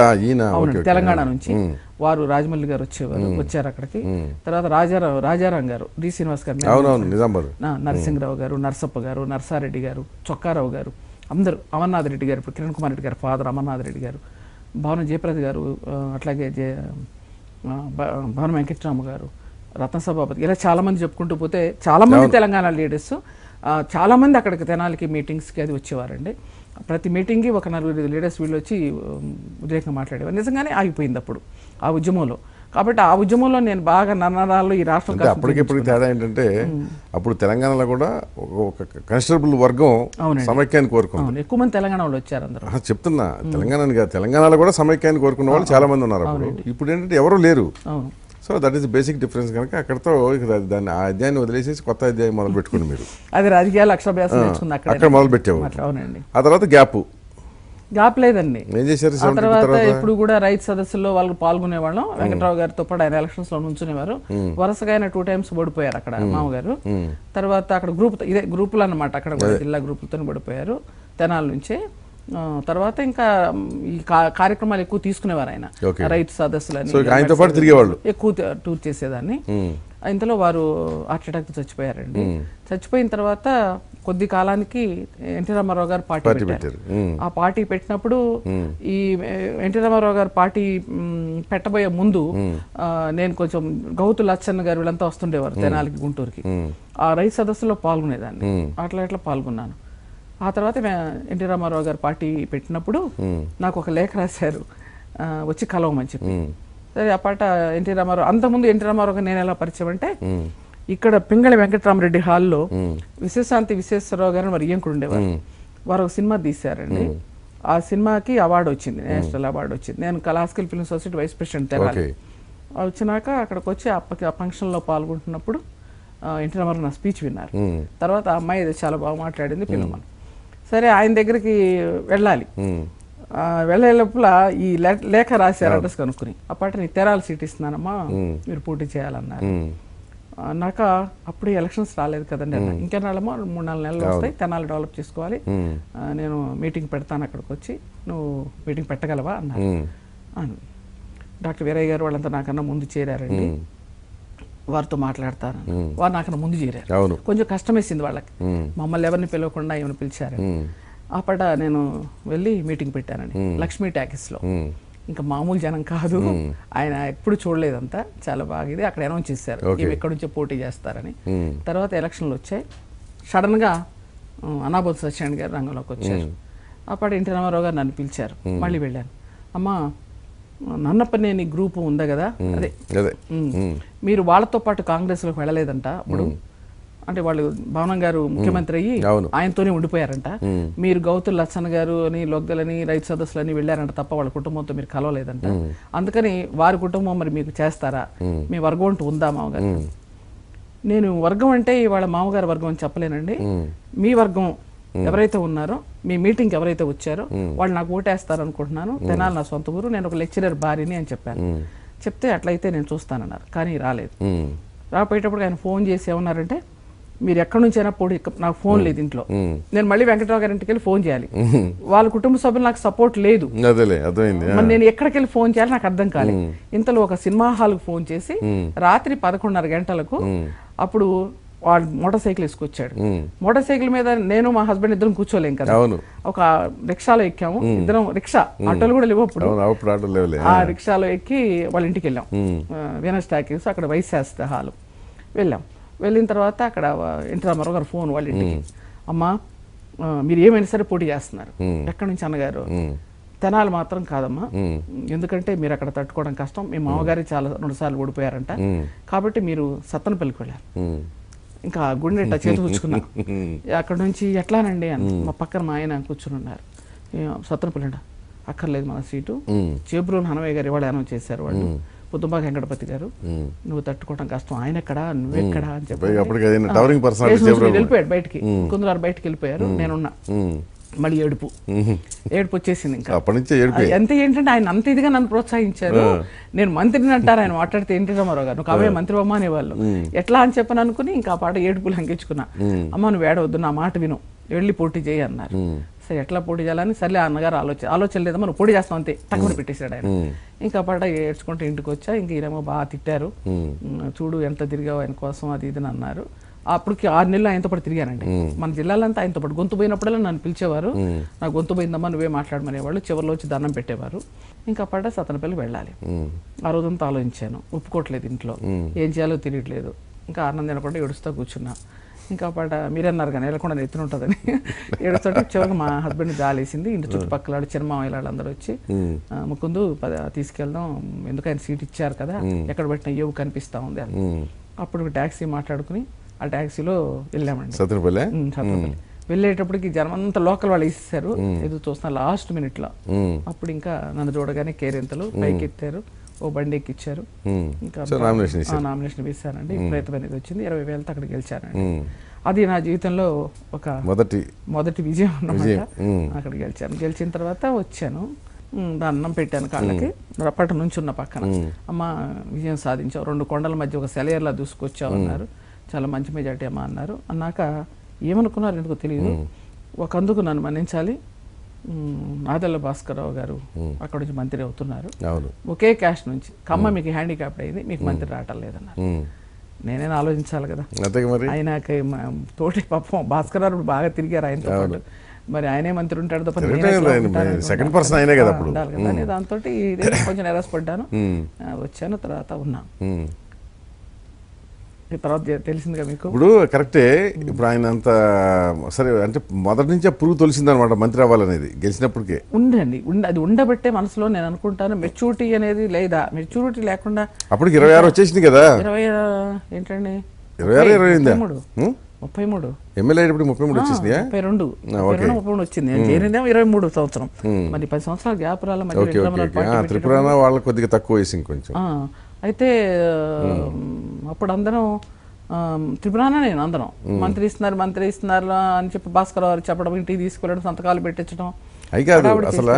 [SPEAKER 2] తెలంగాణ నుంచి. వారు రాజమౌళి గారు వచ్చేవారు, వచ్చారు అక్కడికి. తర్వాత రాజారావు రాజారాం గారు, డి శ్రీనివాస్ గారు, నరసింహరావు గారు, నర్సప్ప గారు, నర్సారెడ్డి గారు, చొక్కారావు గారు, అందరూ, అమర్నాథ్ రెడ్డి గారు, ఇప్పుడు కిరణ్ కుమార్ రెడ్డి గారు ఫాదర్ అమర్నాథ్ రెడ్డి గారు, భావన జయప్రద గారు, అట్లాగే భవన వెంకటరామ గారు, రత్న సభాపతి, ఇలా చాలామంది చెప్పుకుంటూ పోతే చాలామంది తెలంగాణ లీడర్స్ చాలామంది అక్కడికి తెనాలికి మీటింగ్స్కి అది వచ్చేవారండి. ప్రతి మీటింగ్కి ఒక నలుగురు లీడర్స్ వీళ్ళు వచ్చి ఉద్రేకంగా మాట్లాడేవారు. నిజంగానే ఆగిపోయింది అప్పుడు ఆ ఉద్యమంలో. కాబట్టి ఆ ఉద్యమంలో నేను బాగా నన్నరాళ్ళు ఈ రాష్ట్రం
[SPEAKER 1] అప్పటికిప్పటికి తేడా ఏంటంటే అప్పుడు తెలంగాణలో కూడా ఒక కన్సిడరబుల్ వర్గం సమైక్యాన్ని కోరుకున్నారు.
[SPEAKER 2] ఎక్కువ మంది తెలంగాణ వాళ్ళు వచ్చారు అందరూ.
[SPEAKER 1] చెప్తున్నా తెలంగాణ తెలంగాణలో కూడా సమైక్యాన్ని కోరుకున్న వాళ్ళు చాలా మంది ఉన్నారు అప్పుడు. ఇప్పుడు ఏంటంటే ఎవరు లేరు. So that is basic difference. కనుక అక్కడతో దాన్ని ఆ అధ్యాయాన్ని వదిలేసేసి కొత్త అధ్యాయం మొదలు పెట్టుకోండి మీరు.
[SPEAKER 2] అది రాజకీయాలు అక్షరాభ్యాసం నేర్చుకుంది
[SPEAKER 1] అక్కడ మొదలు పెట్టేవారు.
[SPEAKER 2] అవునండి.
[SPEAKER 1] ఆ తర్వాత గ్యాప్
[SPEAKER 2] గ్యాప్ లేదండి.
[SPEAKER 1] ఏం చేశారు?
[SPEAKER 2] ఆ తర్వాత ఇప్పుడు కూడా రైతు సదస్సుల్లో వాళ్ళు పాల్గొనేవాళ్ళం. వెంకటరావు గారితో పాటు ఆయన ఎలక్షన్స్ లో నుంచునేవారు. వరుసగా ఆయన టూ టైమ్స్ ఓడిపోయారు అక్కడ మామగారు. తర్వాత అక్కడ గ్రూప్ ఇదే గ్రూపులు అన్నమాట, అక్కడ కూడా జిల్లా గ్రూపులతో ఓడిపోయారు తెనాల నుంచే. తర్వాత ఇంకా ఈ కార్యక్రమాలు ఎక్కువ తీసుకునేవారు ఆయన, రైతు సదస్సులని ఎక్కువ టూర్ చేసేదాన్ని. ఇంతలో వారు హార్ట్ అటాక్ చచ్చిపోయారండి. చచ్చిపోయిన తర్వాత కొద్ది కాలానికి ఎన్టీ రామారావు గారు పార్టీ పెట్టారు. ఆ పార్టీ పెట్టినప్పుడు ఈ ఎన్టీ రామారావు గారు పార్టీ పెట్టబోయే ముందు నేను కొంచెం గౌతు లచ్చన్న గారు వీళ్ళంతా వస్తుండేవారు తెనాలికి, గుంటూరుకి. ఆ రైతు సదస్సులో పాల్గొనేదాన్ని, అట్లా అట్లా పాల్గొన్నాను. ఆ తర్వాత ఎన్టీ రామారావు గారు పార్టీ పెట్టినప్పుడు నాకు ఒక లేఖ రాశారు, వచ్చి కలవమని చెప్పి. సరే ఆ పాట ఎన్టీ రామారావు, అంతకుముందు ఎన్టీ రామారావు గారు నేను ఎలా పరిచయం అంటే ఇక్కడ పింగళి వెంకటరామరెడ్డి హాల్లో విశ్వశాంతి విశ్వేశ్వరరావు గారు మరి ఏంకుడు ఉండేవారు. వారు ఒక సినిమా తీశారండి. ఆ సినిమాకి అవార్డు వచ్చింది, నేషనల్ అవార్డు వచ్చింది. నేను classical film society vice president తెరాలి. వచ్చినాక అక్కడికి వచ్చి ఆ ఫంక్షన్లో పాల్గొంటున్నప్పుడు ఎన్టీ రామారావు నా స్పీచ్ విన్నారు. తర్వాత ఆ అమ్మాయి చాలా బాగా మాట్లాడింది, పిల్లమని. సరే ఆయన దగ్గరికి వెళ్ళాలి. వెళ్ళే లోపల ఈ లేఖ రాశారు అడ్రస్ కనుక్కుని. ఆ పాట నీకు తెరాలి సీట్ ఇస్తున్నానమ్మా, మీరు పోటీ చేయాలన్నారు. నాక అప్పుడే ఎలక్షన్స్ రాలేదు కదండి అన్న. ఇంకెన్నాళ్ళమో మూడు నాలుగు నెలలు వస్తాయి, తెనాలి డెవలప్ చేసుకోవాలి, నేను మీటింగ్ పెడతాను అక్కడికి వచ్చి, నువ్వు మీటింగ్ పెట్టగలవా అన్నారు. డాక్టర్ వీరయ్య గారు వాళ్ళంతా నాకన్నా ముందు చేరారండి, వారితో మాట్లాడతారు. వారు నాకన్నా ముందు చేరారు. కొంచెం కష్టం వేసింది వాళ్ళకి, మమ్మల్ని ఎవరిని పిలవకుండా ఏమైనా పిలిచారు. ఆ పాట నేను వెళ్ళి మీటింగ్ పెట్టానండి లక్ష్మీ టాకీస్లో. ఇంకా మామూలు జనం కాదు, ఆయన ఎప్పుడు చూడలేదంతా, చాలా బాగా ఇది అక్కడ అనౌన్స్ చేశారు ఇవి ఎక్కడి నుంచో పోటీ చేస్తారని. తర్వాత ఎలక్షన్లు వచ్చాయి. సడన్గా అనాబోత్ సత్యనారాయణ గారు రంగంలోకి వచ్చారు. ఆ పాట ఎన్టీ రామారావు గారు నన్ను పిలిచారు. మళ్ళీ వెళ్ళాను. అమ్మా నన్నపనేని గ్రూపు ఉందా కదా, అదే మీరు వాళ్ళతో పాటు కాంగ్రెస్లోకి వెళ్ళలేదంట అప్పుడు, అంటే వాళ్ళు భవనం గారు ముఖ్యమంత్రి అయ్యి ఆయనతోనే ఉండిపోయారంట. మీరు గౌతుల్ లచ్చన్న గారు అని లోక్దలని రైతు సదస్సులని వెళ్ళారంట తప్ప వాళ్ళ కుటుంబంతో మీరు కలవలేదంట. అందుకని వారి కుటుంబం మరి మీకు చేస్తారా, మీ వర్గం అంటూ ఉందా మామగారు? నేను వర్గం అంటే వాళ్ళ మామగారు వర్గం అని చెప్పలేనండి. మీ వర్గం ఎవరైతే ఉన్నారో, మీ మీటింగ్కి ఎవరైతే వచ్చారో వాళ్ళు నాకు ఓటేస్తారు అనుకుంటున్నాను, తెనాలి నా సొంత ఊరు, నేను ఒక లెక్చరర్ భార్యని అని చెప్పాను. చెప్తే అట్లయితే నేను చూస్తానన్నారు. కానీ రాలేదు. రాపోయేటప్పుడు ఆయన ఫోన్ చేసి ఏమన్నారంటే, మీరు ఎక్కడి నుంచి అయినా పోటీ, నాకు ఫోన్ లేదు ఇంట్లో, నేను మళ్ళీ వెంకటరావు గారి ఇంటికి వెళ్ళి ఫోన్ చేయాలి, వాళ్ళ కుటుంబ సభ్యులు నాకు సపోర్ట్ లేదు, మరి నేను ఎక్కడికి వెళ్ళి ఫోన్ చేయాలి నాకు అర్థం కాలేదు. ఇంతలో ఒక సినిమా హాల్కి ఫోన్ చేసి రాత్రి పదకొండున్నర గంటలకు అప్పుడు వాడు మోటార్ సైకిల్ వేసుకొచ్చాడు. మోటార్ సైకిల్ మీద నేను మా హస్బెండ్ ఇద్దరం కూర్చోలేం కదా, ఒక రిక్షాలో ఎక్కాము ఇద్దరం. రిక్షా ఆటోలు కూడా లేవు అప్పుడు. ఆ రిక్షాలో ఎక్కి వాళ్ళ ఇంటికి వెళ్ళాం, వీనస్ టాకీస్, అక్కడ వైశాస్త్ర హాల్ వెళ్ళాం. వెళ్ళిన తర్వాత అక్కడ ఎన్టీ రామారావు గారు ఫోన్ వాళ్ళ ఇంటికి, అమ్మా మీరు ఏమైనా సరే పోటీ చేస్తున్నారు, ఎక్కడి నుంచి అన్నగారు? తెనాలి మాత్రం కాదమ్మా, ఎందుకంటే మీరు అక్కడ తట్టుకోవడం కష్టం, మీ మామగారి చాలా రెండు సార్లు ఓడిపోయారంట, కాబట్టి మీరు సత్తనపల్లికి వెళ్ళారు. ఇంకా గుండె చేతి పుచ్చుకున్నా. అక్కడ నుంచి ఎట్లానండి అని మా పక్కన మా ఆయన కూర్చుని ఉన్నారు. సత్తనపల్లి అంట, అక్కర్లేదు మన సీటు, చేబ్రోలు హనవయ్య గారు ఇవాళ అనౌన్స్ చేశారు వాళ్ళు, పుద్దుంబాక వెంకటపతి గారు, నువ్వు తట్టుకోవడం కష్టం, ఆయన ఎక్కడా నువ్వెక్కడా అని చెప్పి వెళ్ళిపోయాడు బయటికి. కొందరు బయటకు వెళ్ళిపోయారు, నేనున్నా. మళ్ళీ ఏడుపు ఏడుపు వచ్చేసింది. ఇంకా ఎంత ఏంటంటే ఆయన అంత ఇదిగా నన్ను ప్రోత్సహించారు. నేను మంత్రిని అంటారు ఆయన మాట్లాడితే ఎన్టీ రామారావు గారు, నువ్వు అవే మంత్రి అమ్మ అనేవాళ్ళు, ఎట్లా అని చెప్పని అనుకుని ఇంకా ఆ పాట ఏడుపులు అంకించుకున్నా. అమ్మ నువ్వు ఏడవద్దు, నా మాట విను, వెళ్ళి పోటీ చేయి అన్నారు. సరే ఎట్లా పోటీ చేయాలని, సర్లే అన్నగారు ఆలోచన ఆలోచన లేదమ్మా నువ్వు పోటీ చేస్తావు అంతే, తక్కువ పెట్టేశాడు ఆయన. ఇంకా పాట ఏడ్చుకుంటూ ఇంటికి వచ్చా. ఇంక ఈయనేమో బాగా తిట్టారు, చూడు ఎంత తిరిగావు ఆయన కోసం అది ఇది అన్నారు. అప్పటికి ఆరు నెలలు ఆయనతో పాటు తిరిగానండి. మన జిల్లాలంతా ఆయనతో పాటు. గొంతు పోయినప్పుడల్లా నన్ను పిలిచేవారు, నా గొంతు పోయిందమ్మా నువ్వే మాట్లాడమనేవాళ్ళు. చివరిలో వచ్చి దండం పెట్టేవారు. ఇంకా పడ్డ సతనపల్లి వెళ్ళాలి. ఆ రోజంతా ఆలోచించాను, ఒప్పుకోవట్లేదు ఇంట్లో, ఏం చేయాలో తెలియట్లేదు. ఇంకా ఆనందం తినకుండా ఏడుస్తూ కూర్చున్నా. ఇంకా పాట మీరన్నారు కానీ వెళ్ళకుండా ఎత్తున ఉంటుందని ఏడుస్తుంటే చివరికి మా హస్బెండ్ జాలేసింది. ఇంటి చుట్టుపక్కల చిన్నమామయ్య వాళ్ళందరూ వచ్చి ముకుందు తీసుకెళ్దాం, ఎందుకు ఆయన సీట్ ఇచ్చారు కదా, ఎక్కడ పెట్టిన ఏవు కనిపిస్తా ఉంది అని. అప్పుడు ట్యాక్సీ మాట్లాడుకుని ఆ ట్యాక్సీలో వెళ్ళామండి సత్రపల్లి. వెళ్ళేటప్పటికి జనం అంతా లోకల్ వాళ్ళు వేసేసారు, ఎదురు చూస్తున్నా లాస్ట్ మినిట్ లో. అప్పుడు ఇంకా నన్ను చూడగానే కేరింతలు పైకి ఎత్తారు, ఓ బండి ఎక్కిచ్చారు. ఇంకా నామినేషన్ వేసానండి. విపరీతం అనేది వచ్చింది. ఇరవై వేలతో అక్కడ గెలిచానండి. అది నా జీవితంలో ఒక మొదటి మొదటి విజయం అన్నమాట. అక్కడ గెలిచాను. గెలిచిన తర్వాత వచ్చాను, అన్నం పెట్టాను కాళ్ళకి, రప్పటి నుంచి ఉన్న పక్కన. అమ్మ విజయం సాధించావు, రెండు కొండల మధ్య ఒక సెలయర్లా దూసుకొచ్చావు అన్నారు. చాలా మంచి మెజార్టీ అమ్మ అన్నారు. అన్నాక ఏమనుకున్నారు ఎందుకో తెలియదు, ఒక అందుకు నన్ను మన్నించాలి, నాదెల్ల భాస్కరరావు గారు అక్కడ నుంచి మంత్రి అవుతున్నారు, ఒకే క్యాస్ట్ నుంచి, కమ్మ మీకు హ్యాండిక్యాప్డ్ అయింది, మీకు మంత్రి రావటం లేదన్నారు. నేనైనా ఆలోచించాలి కదా. ఆయనకి తోటి పాపం భాస్కరరావు బాగా తిరిగారు ఆయనతో పాటు, మరి ఆయనే మంత్రి ఉంటాడు తప్ప దాంతో కొంచెం నిరాశపడ్డాను. వచ్చాను, తర్వాత ఉన్నాను. తర్వాత తెలిసిందిగా మీకు.
[SPEAKER 1] ఇప్పుడు కరెక్టే, ఇప్పుడు ఆయన అంత సరే అంటే మొదటి నుంచి పురుగు తొలిసిందనమాట మంత్రి అవ్వాలనేది గెలిచినప్పటికే.
[SPEAKER 2] ఉండండి అది ఉండబట్టే మనసులో నేను అనుకుంటాను, మెచ్యూరిటీ అనేది లేదా, మెచ్యూరిటీ లేకుండా
[SPEAKER 1] అప్పటికి ఇరవై ఆరు వచ్చేసింది కదా.
[SPEAKER 2] ఇరవై ఏంటండి
[SPEAKER 1] ఇరవై ఆరు ఇరవై ఎనిమిది
[SPEAKER 2] మూడు ముప్పై మూడు
[SPEAKER 1] ఎమ్మెల్యే ముప్పై మూడు వచ్చేసింది,
[SPEAKER 2] ముప్పై రెండు ముప్పై మూడు వచ్చింది. చేరిందేమో ఇరవై మూడు సంవత్సరం, మరి పది సంవత్సరాల గ్యాప్ రాల.
[SPEAKER 1] త్రిపుర వాళ్ళకి కొద్దిగా తక్కువ వయసు ఇంకొంచెం.
[SPEAKER 2] అయితే అప్పుడు అందరం త్రిపురాన నేను అందరం మంత్రి ఇస్తున్నారు మంత్రి ఇస్తున్నారు అని చెప్పి భాస్కర్ గారు చెప్పడం, ఇంటికి తీసుకెళ్ళడం, సంతకాలు పెట్టించడం.
[SPEAKER 1] అయి కాదు అసలు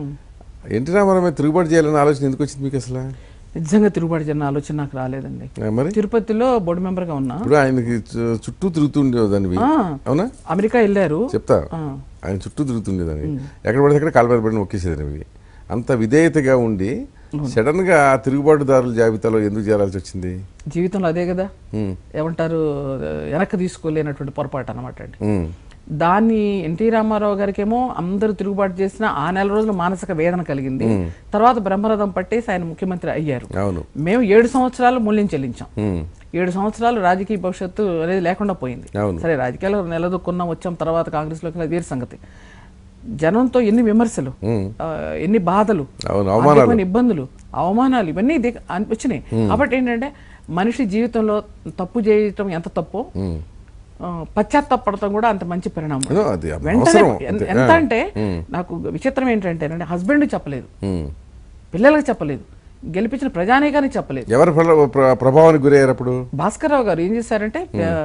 [SPEAKER 1] ఎన్టీ రామారావు మీద తిరుగుబాటు చేయాలని ఆలోచన ఎందుకు వచ్చింది మీకు అసలు?
[SPEAKER 2] నిజంగా తిరుగుబాటు చేయాలని ఆలోచన నాకు రాలేదండి. మరి తిరుపతిలో బోర్డు మెంబర్ గా ఉన్నా.
[SPEAKER 1] ఇప్పుడు ఆయనకి చుట్టూ తిరుగుతుండేదాన్ని, అవునా?
[SPEAKER 2] అమెరికా వెళ్ళారు,
[SPEAKER 1] చెప్తా, ఆయన చుట్టూ తిరుగుతుండేదాన్ని, ఎక్కడ పడితే అక్కడ కాలు మీద పడిన ఒక్కేసేదాన్ని. అంత విధేయతగా ఉండి సడన్ గా తిరుగుబాటుదారుల జాబితాలో ఎందుకు చేరాల్సి వచ్చింది?
[SPEAKER 2] జీవితంలో అదే కదా ఏమంటారు, వెనక్కి తీసుకోలేనటువంటి పొరపాటు అనమాట అండి. దాన్ని ఎన్టీ రామారావు గారికి ఏమో అందరూ తిరుగుబాటు చేసిన ఆ నెల రోజులు మానసిక వేదన కలిగింది. తర్వాత బ్రహ్మరథం పట్టేసి ఆయన ముఖ్యమంత్రి అయ్యారు. మేము ఏడు సంవత్సరాలు మూల్యం చెల్లించాం. ఏడు సంవత్సరాలు రాజకీయ భవిష్యత్తు అనేది లేకుండా పోయింది. సరే రాజకీయాలు నిలదొక్కున్నాం, వచ్చాం, తర్వాత కాంగ్రెస్ లోకి వేరే సంగతి. జనంతో ఎన్ని విమర్శలు, ఎన్ని బాధలు, ఇబ్బందులు, అవమానాలు ఇవన్నీ వచ్చినాయి. కాబట్టి ఏంటంటే మనిషి జీవితంలో తప్పు చేయటం ఎంత తప్పో పశ్చాత్తాపడటం కూడా అంత మంచి పరిణామం. వెంటనే ఎంత అంటే నాకు విచిత్రం ఏంటంటే హస్బెండ్ చెప్పలేదు, పిల్లలకు చెప్పలేదు, గెలిపించిన ప్రజానీకానికి చెప్పలేదు.
[SPEAKER 1] ఎవరు ప్రభావానికి గురయ్యారు అప్పుడు?
[SPEAKER 2] భాస్కర్ రావు గారు ఏం చేశారంటే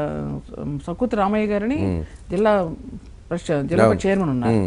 [SPEAKER 2] సక్కుతి రామయ్య గారిని జిల్లా జిల్లా చైర్మన్ ఉన్నారు,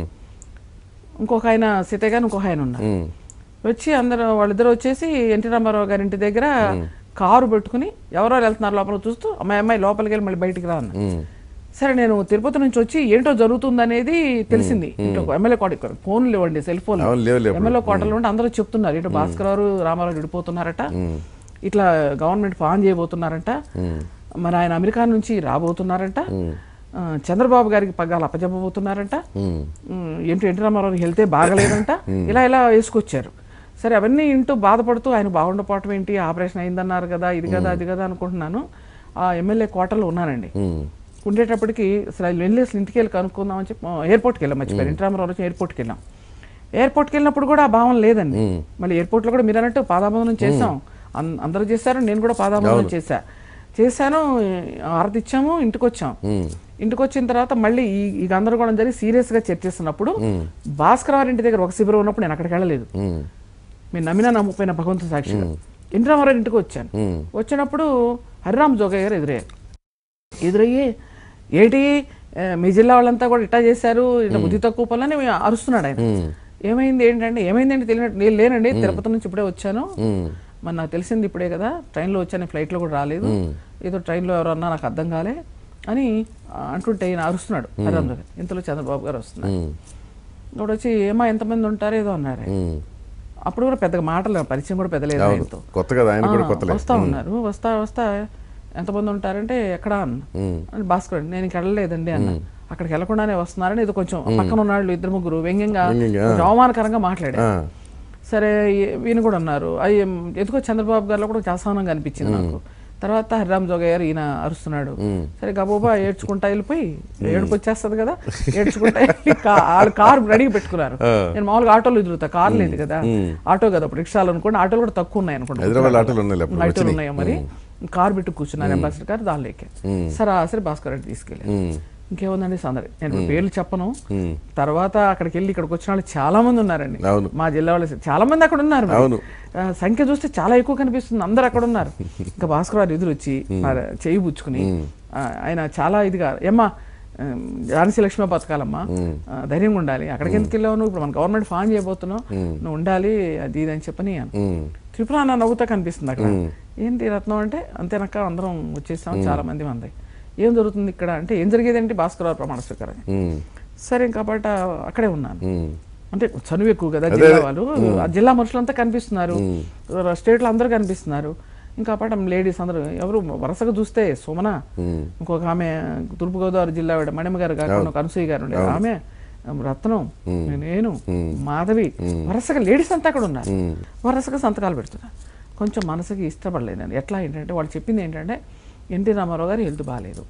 [SPEAKER 2] ఇంకొక ఆయన సీతయ్య గారు ఇంకొక ఆయన ఉన్నారు. వచ్చి అందరూ వాళ్ళిద్దరు వచ్చేసి ఎన్టీ రామారావు గారి ఇంటి దగ్గర కారు పెట్టుకుని ఎవరో వెళ్తున్నారు లోపల చూస్తూ, అమ్మాయి అమ్మాయి లోపలికి వెళ్ళి మళ్ళీ బయటికి రా అన్న. సరే నేను తిరుపతి నుంచి వచ్చి ఏంటో జరుగుతుంది అనేది తెలిసింది. ఎమ్మెల్యే కోట ఫోన్లు ఇవ్వండి, సెల్ ఫోన్ ఎమ్మెల్యే కోటలో ఉంటే అందరూ చెప్తున్నారు ఇటు భాస్కర్ గారు రామారావు విడిపోతున్నారట, ఇట్లా గవర్నమెంట్ ఫామ్ చేయబోతున్నారంట, మరి ఆయన అమెరికా నుంచి రాబోతున్నారంట, చంద్రబాబు గారికి పగ్గాలు అప్పచెప్పబోతున్నారంట, ఏంటి ఎన్టీ రామారావు హెల్తే బాగలేదంట, ఇలా ఇలా వేసుకొచ్చారు. సరే అవన్నీ ఇంటూ బాధపడుతూ ఆయన బాగుండపోవటం ఏంటి, ఆపరేషన్ అయిందన్నారు కదా, ఇది కదా అది కదా అనుకుంటున్నాను. ఆ ఎమ్మెల్యే కోటలో ఉన్నానండి. ఉండేటప్పటికి అసలు వెళ్ళి అసలు ఇంటికి వెళ్ళి కనుక్కుందామని చెప్పి ఎయిర్పోర్ట్కి వెళ్ళాం, మర్చిపోయారు ఎన్టీ రామారావు వచ్చి ఎయిర్పోర్ట్కి వెళ్ళాం. ఎయిర్పోర్ట్కి వెళ్ళినప్పుడు కూడా ఆ భావం లేదండి. మళ్ళీ ఎయిర్పోర్ట్లో కూడా మీరు అన్నట్టు పాదాబంధనం చేసాం, అందరూ చేశారు, నేను కూడా పాదాబంధనం చేశా చేశాను ఆరతి ఇచ్చాము, ఇంటికి వచ్చాం. ఇంటికి వచ్చిన తర్వాత మళ్ళీ ఈ ఈ గందరగోళం జరిగి సీరియస్ గా చర్చిస్తున్నప్పుడు భాస్కర్ గారి ఇంటి దగ్గర ఒక శిబిరం ఉన్నప్పుడు నేను అక్కడికి వెళ్ళలేదు. మీరు నమ్మినా నమ్మకపోయిన భగవంతుని సాక్షిగా ఎన్టీ రామారావు ఇంటికి వచ్చాను. వచ్చినప్పుడు హరిరామ్ జోగయ్య గారు ఎదురయ్యారు. ఎదురయ్యి ఏంటి మీ జిల్లా వాళ్ళంతా కూడా ఇట్టా చేశారు, ఇట్లా బుద్ధి తక్కువ పనులని అరుస్తున్నాడు ఆయన. ఏమైంది ఏంటంటే ఏమైందంటే తెలియనట్టు నేను లేనండి, తిరుపతి నుంచి ఇప్పుడే వచ్చాను, మరి నాకు తెలిసింది ఇప్పుడే కదా, ట్రైన్లో వచ్చాను, ఫ్లైట్లో కూడా రాలేదు, ఏదో ట్రైన్లో ఎవరన్నా నాకు అర్థం కాలే అని అంటుంటే ఈయన అరుస్తున్నాడు హరిరామ్ జోగయ్య. ఇంతలో చంద్రబాబు గారు వస్తున్నారు. ఇప్పుడు వచ్చి ఏమా ఎంతమంది ఉంటారు ఏదో అన్నారు. అప్పుడు కూడా పెద్దగా మాటలు పరిచయం కూడా పెద్దలేదు ఆయనతో, వస్తా ఉన్నారు. వస్తా వస్తా ఎంతమంది ఉంటారంటే ఎక్కడ అన్న అని భాస్కర్ నేను ఇంక వెళ్ళలేదండి అన్న. అక్కడికి వెళ్ళకుండానే వస్తున్నారని ఇది కొంచెం పక్కన ఉన్నాళ్ళు ఇద్దరు ముగ్గురు వ్యంగ్యంగా అవమానకరంగా మాట్లాడారు. సరే ఈయన కూడా అన్నారు అయ్యి ఎందుకో చంద్రబాబు గారిలో కూడా అసహనంగా అనిపించింది నాకు. తర్వాత హరిరామ్ జోగయ్య గారు ఈయన అరుస్తున్నాడు. సరే గబోబా ఏడ్చుకుంటా వెళ్ళిపోయి ఏడుపు వచ్చేస్తుంది కదా ఏడ్చుకుంటా వెళ్ళి వాళ్ళు కారు రెడీ పెట్టుకున్నారు. నేను మామూలుగా ఆటోలు తిరుగుతా, కారు లేదు కదా, ఆటో కదా అప్పుడు రిక్షాలు అనుకోండి, ఆటోలు కూడా తక్కువ ఉన్నాయి అనుకోండి, ఆటోలు ఉన్నాయో మరి. కారు పెట్టి కూర్చున్నారు అంబాసిడర్ గారు, దానిలో ఎక్కారు. సరే సరే భాస్కర్ రెడ్డి తీసుకెళ్ళారు. ఇంకేముందండి సందడి. నేను పేర్లు చెప్పను. తర్వాత అక్కడికి వెళ్ళి ఇక్కడికి వచ్చిన వాళ్ళు చాలా మంది ఉన్నారండి, మా జిల్లా వాళ్ళు చాలా మంది అక్కడ ఉన్నారు. సంఖ్య చూస్తే చాలా ఎక్కువ కనిపిస్తుంది, అందరు అక్కడ ఉన్నారు. ఇంకా భాస్కర్ గారు ఎదురు వచ్చి చేయి పుచ్చుకుని ఆయన చాలా ఇదిగా ఏమ్మా ఝాన్సీ లక్ష్మి బతకాలమ్మా, ధైర్యంగా ఉండాలి, అక్కడికి ఎందుకు వెళ్ళావు నువ్వు, ఇప్పుడు మన గవర్నమెంట్ ఫామ్ చేయబోతున్నావు, నువ్వు ఉండాలి అది ఇది అని చెప్పని త్రిపుర నా నవ్వుతా కనిపిస్తుంది అక్కడ. ఏంటి రత్నం అంటే అంతేనక్క అందరం వచ్చేసాం చాలా మంది మంది. ఏం జరుగుతుంది ఇక్కడ అంటే ఏం జరిగేదంటే భాస్కర్ రావు ప్రమాణ స్వీకారం. సరే కాబట్టి అక్కడే ఉన్నాను. అంటే చనువు ఎక్కువ కదా జిల్లా వాళ్ళు, ఆ జిల్లా మనుషులంతా కనిపిస్తున్నారు, స్టేట్లో అందరూ కనిపిస్తున్నారు. ఇంకా పాట లేడీస్ అందరూ ఎవరు వరుసగా చూస్తే సుమన, ఇంకొక ఆమె తూర్పుగోదావరి జిల్లా మణిమ గారు కాకుండా ఒక అనసూయ గారు ఉండే ఆమె, రత్నం, నేను, మాధవి, వరుసగా లేడీస్ అంతా అక్కడ ఉన్నారు. వరుసగా సంతకాలు పెడుతున్నారు. కొంచెం మనసుకి ఇష్టపడలేదు నేను. ఎట్లా ఏంటంటే వాళ్ళు చెప్పింది ఏంటంటే ఎన్టీ రామారావు గారు హెల్త్ బాగాలేదు,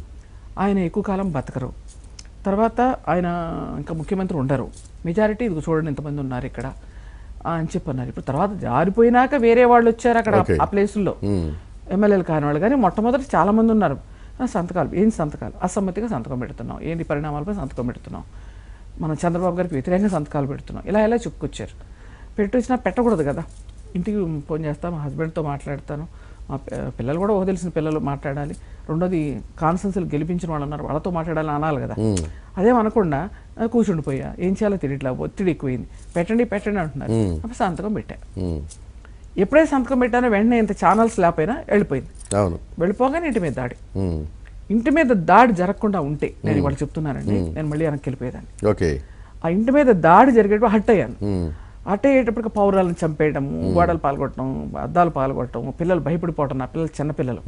[SPEAKER 2] ఆయన ఎక్కువ కాలం బతకరు, తర్వాత ఆయన ఇంకా ముఖ్యమంత్రి ఉండరు, మెజారిటీ ఇది చూడండి ఎంతమంది ఉన్నారు ఇక్కడ అని చెప్పన్నారు. ఇప్పుడు తర్వాత జారిపోయినాక వేరే వాళ్ళు వచ్చారు అక్కడ ఆ ప్లేసుల్లో ఎమ్మెల్యేలు కాని వాళ్ళు, కానీ మొట్టమొదటి చాలా మంది ఉన్నారు. సంతకాలు ఏంటి సంతకాలు, అసమ్మతిగా సంతకం పెడుతున్నాం, ఏంటి పరిణామాలపై సంతకం పెడుతున్నాం, మనం చంద్రబాబు గారికి వ్యతిరేకంగా సంతకాలు పెడుతున్నాం, ఇలా ఇలా చెప్పుకొచ్చారు. పెట్టి వచ్చినా పెట్టకూడదు కదా, ఇంటికి ఫోన్ చేస్తాను, మా హస్బెండ్తో మాట్లాడతాను, మా పిల్లలు కూడా ఓ తెలిసిన పిల్లలు మాట్లాడాలి, రెండోది కాన్సెన్స్లు గెలిపించిన వాళ్ళు ఉన్నారు వాళ్ళతో మాట్లాడాలని అనాలి కదా. అదేం అనకుండా కూర్చుండిపోయా, ఏం చేయాలో తెలియట్లా, ఒత్తిడి ఎక్కువైంది, పెట్టండి పెట్టండి అంటున్నారు. అప్పుడు సంతకం పెట్టా. ఎప్పుడైతే సంతకం పెట్టానో వెంటనే ఇంత ఛానల్స్ లేకపోయినా వెళ్ళిపోయింది. వెళ్ళిపోగానే ఇంటి మీద దాడి, ఇంటి మీద దాడి జరగకుండా ఉంటే నేను ఇవాళ చెప్తున్నానండి నేను మళ్ళీ వెనక్కి వెళ్ళిపోయేదాన్ని. ఆ ఇంటి మీద దాడి జరిగేటప్పుడు హట్ అయ్యాను. హట్ అయ్యేటప్పటికి పౌరాలను చంపేయడము, గోడలు పాల్గొట్టడం, అద్దాలు పాల్గొట్టడం, పిల్లలు భయపడిపోవటం, నా పిల్లలు చిన్నపిల్లలు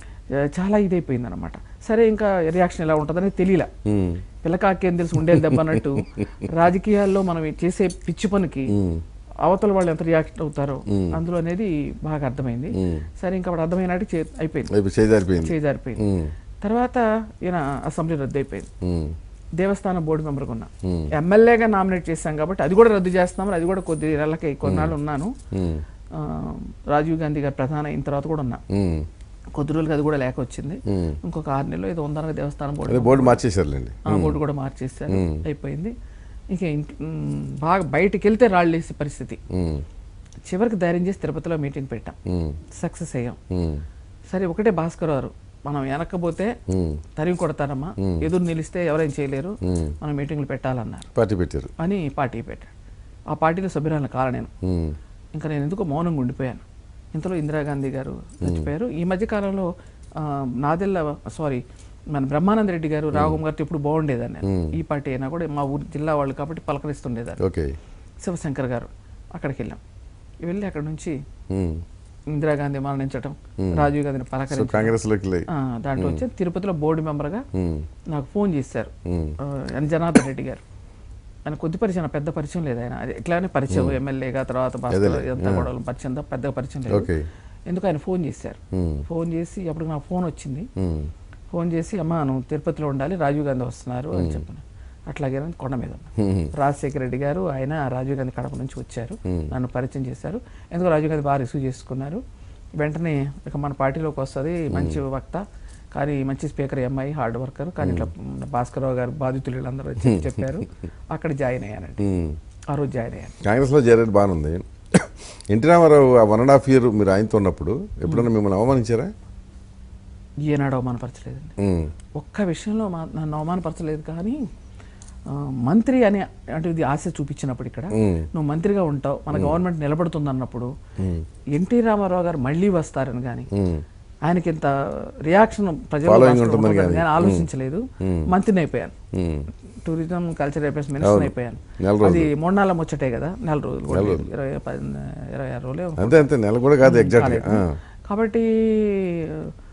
[SPEAKER 2] చాలా ఇదైపోయింది అనమాట. సరే ఇంకా రియాక్షన్ ఎలా ఉంటుందని తెలియలే, పిల్లకాకేం తెలిసి ఉండేది దెబ్బ అన్నట్టు. రాజకీయాల్లో మనం చేసే పిచ్చి పనికి అవతల వాళ్ళు ఎంత రియాక్ట్ అవుతారో అందులో అనేది బాగా అర్థమైంది. సరే ఇంకా అప్పుడు అర్థమైనట్టు అయిపోయింది, చేజారిపోయింది. తర్వాత ఈయన అసెంబ్లీ రద్దు అయిపోయింది. దేవస్థానం బోర్డు మెంబర్గా ఉన్నా, ఎమ్మెల్యేగా నామినేట్ చేశాం కాబట్టి అది కూడా రద్దు చేస్తామని, అది కూడా కొద్ది నెలలకి కొన్నాళ్ళు ఉన్నాను. రాజీవ్ గాంధీ గారు ప్రధాన అయిన తర్వాత కూడా ఉన్నా, కొద్ది రోజులకి అది కూడా లేక వచ్చింది. ఇంకొక ఆరు నెలలు ఏదో ఉందనగా దేవస్థానం బోర్డు బోర్డు మార్చేసారులేండి, బోర్డు కూడా మార్చేసారు, అయిపోయింది. ఇక బాగా బయటికి వెళ్తే రాళ్ళు వేసే పరిస్థితి. చివరికి ధైర్యం చేసి తిరుపతిలో మీటింగ్ పెట్టాం, సక్సెస్ అయ్యాం. సరే ఒకటే భాస్కర్ గారు, మనం వెనక్కపోతే తరిమి కొడతారమ్మా, ఎదురు నిలిస్తే ఎవరేం చేయలేరు, మనం మీటింగ్లు పెట్టాలన్నారు, పార్టీ పెట్టారు అని పార్టీ పెట్టాడు. ఆ పార్టీలో సభ్యురాలను కాల నేను ఇంకా నేను ఎందుకో మౌనంగా ఉండిపోయాను. ఇంతలో ఇందిరాగాంధీ గారు చచ్చిపోయారు. ఈ మధ్య కాలంలో నాదెల్ల సారీ మన బ్రహ్మానంద రెడ్డి గారు, రాఘవం గారితో ఇప్పుడు బాగుండేదాన్ని. ఈ పార్టీ అయినా కూడా మా ఊరు జిల్లా వాళ్ళు కాబట్టి పలకరిస్తుండేదాన్ని. శివశంకర్ గారు అక్కడికి వెళ్ళాం. వెళ్ళి అక్కడ నుంచి ఇందిరాగాంధీ మరణించడం, రాజీవ్ గాంధీని పలకరించడం, దాంట్లో వచ్చి తిరుపతిలో బోర్డు మెంబర్గా నాకు ఫోన్ చేశారు జనార్దన్ రెడ్డి గారు. ఆయన కొద్ది పరిచయం, పెద్ద పరిచయం లేదు, ఆయన ఇట్లానే పరిచయం ఎమ్మెల్యేగా, తర్వాత ఎంత గొడవలు పరిచయం, పెద్దగా పరిచయం లేదు. ఎందుకు ఆయన ఫోన్ చేశారు. ఫోన్ చేసి అప్పుడు నాకు ఫోన్ వచ్చింది. ఫోన్ చేసి అమ్మ నువ్వు తిరుపతిలో ఉండాలి, రాజీవ్ గాంధీ వస్తున్నారు అని చెప్పాను. అట్లాగే కొండ మీద రాజశేఖర రెడ్డి గారు ఆయన రాజీవ్ గాంధీ కడప నుంచి వచ్చారు, నన్ను పరిచయం చేశారు. ఎందుకు రాజీవ్ గాంధీ బాగా రిసీవ్ చేసుకున్నారు. వెంటనే ఇక మన పార్టీలోకి వస్తుంది, మంచి వక్త కానీ మంచి స్పీకర్, ఎంఐ హార్డ్ వర్కర్, కానీ ఇట్లా భాస్కరరావు గారు బాధితులు వీళ్ళందరూ వచ్చి చెప్పారు. అక్కడ జాయిన్ అయ్యానండి, ఆ రోజు జాయిన్ అయ్యాను.
[SPEAKER 1] కాంగ్రెస్లో చేరేది బాగుంది. ఎన్టీ రామారావు ఆ వన్ అండ్ హాఫ్ ఇయర్ మీరు ఆయనతో ఉన్నప్పుడు ఎప్పుడన్నా మిమ్మల్ని అవమానించారా?
[SPEAKER 2] ఏనాడు అవమానపరచలేదండి, ఒక్క విషయంలో నన్ను అవమానపరచలేదు. కానీ మంత్రి అనే అంటే ఇది ఆశ చూపించినప్పుడు, ఇక్కడ నువ్వు మంత్రిగా ఉంటావు, మన గవర్నమెంట్ నిలబడుతుంది అన్నప్పుడు, ఎన్టీ రామారావు గారు మళ్ళీ వస్తారని కానీ ఆయనకి ఇంత రియాక్షన్ ప్రజలు నేను ఆలోచించలేదు. మంత్రిని అయిపోయాను, టూరిజం కల్చర్ అఫైర్స్ మినిస్టర్ అయిపోయాను. అది మూడు నెలల ముచ్చటే కదా, నెల రోజులు ఇరవై ఇరవై ఆరు రోజులు
[SPEAKER 1] అంతే అంతే, నెల కూడా కాదు ఎగ్జాక్ట్.
[SPEAKER 2] కాబట్టి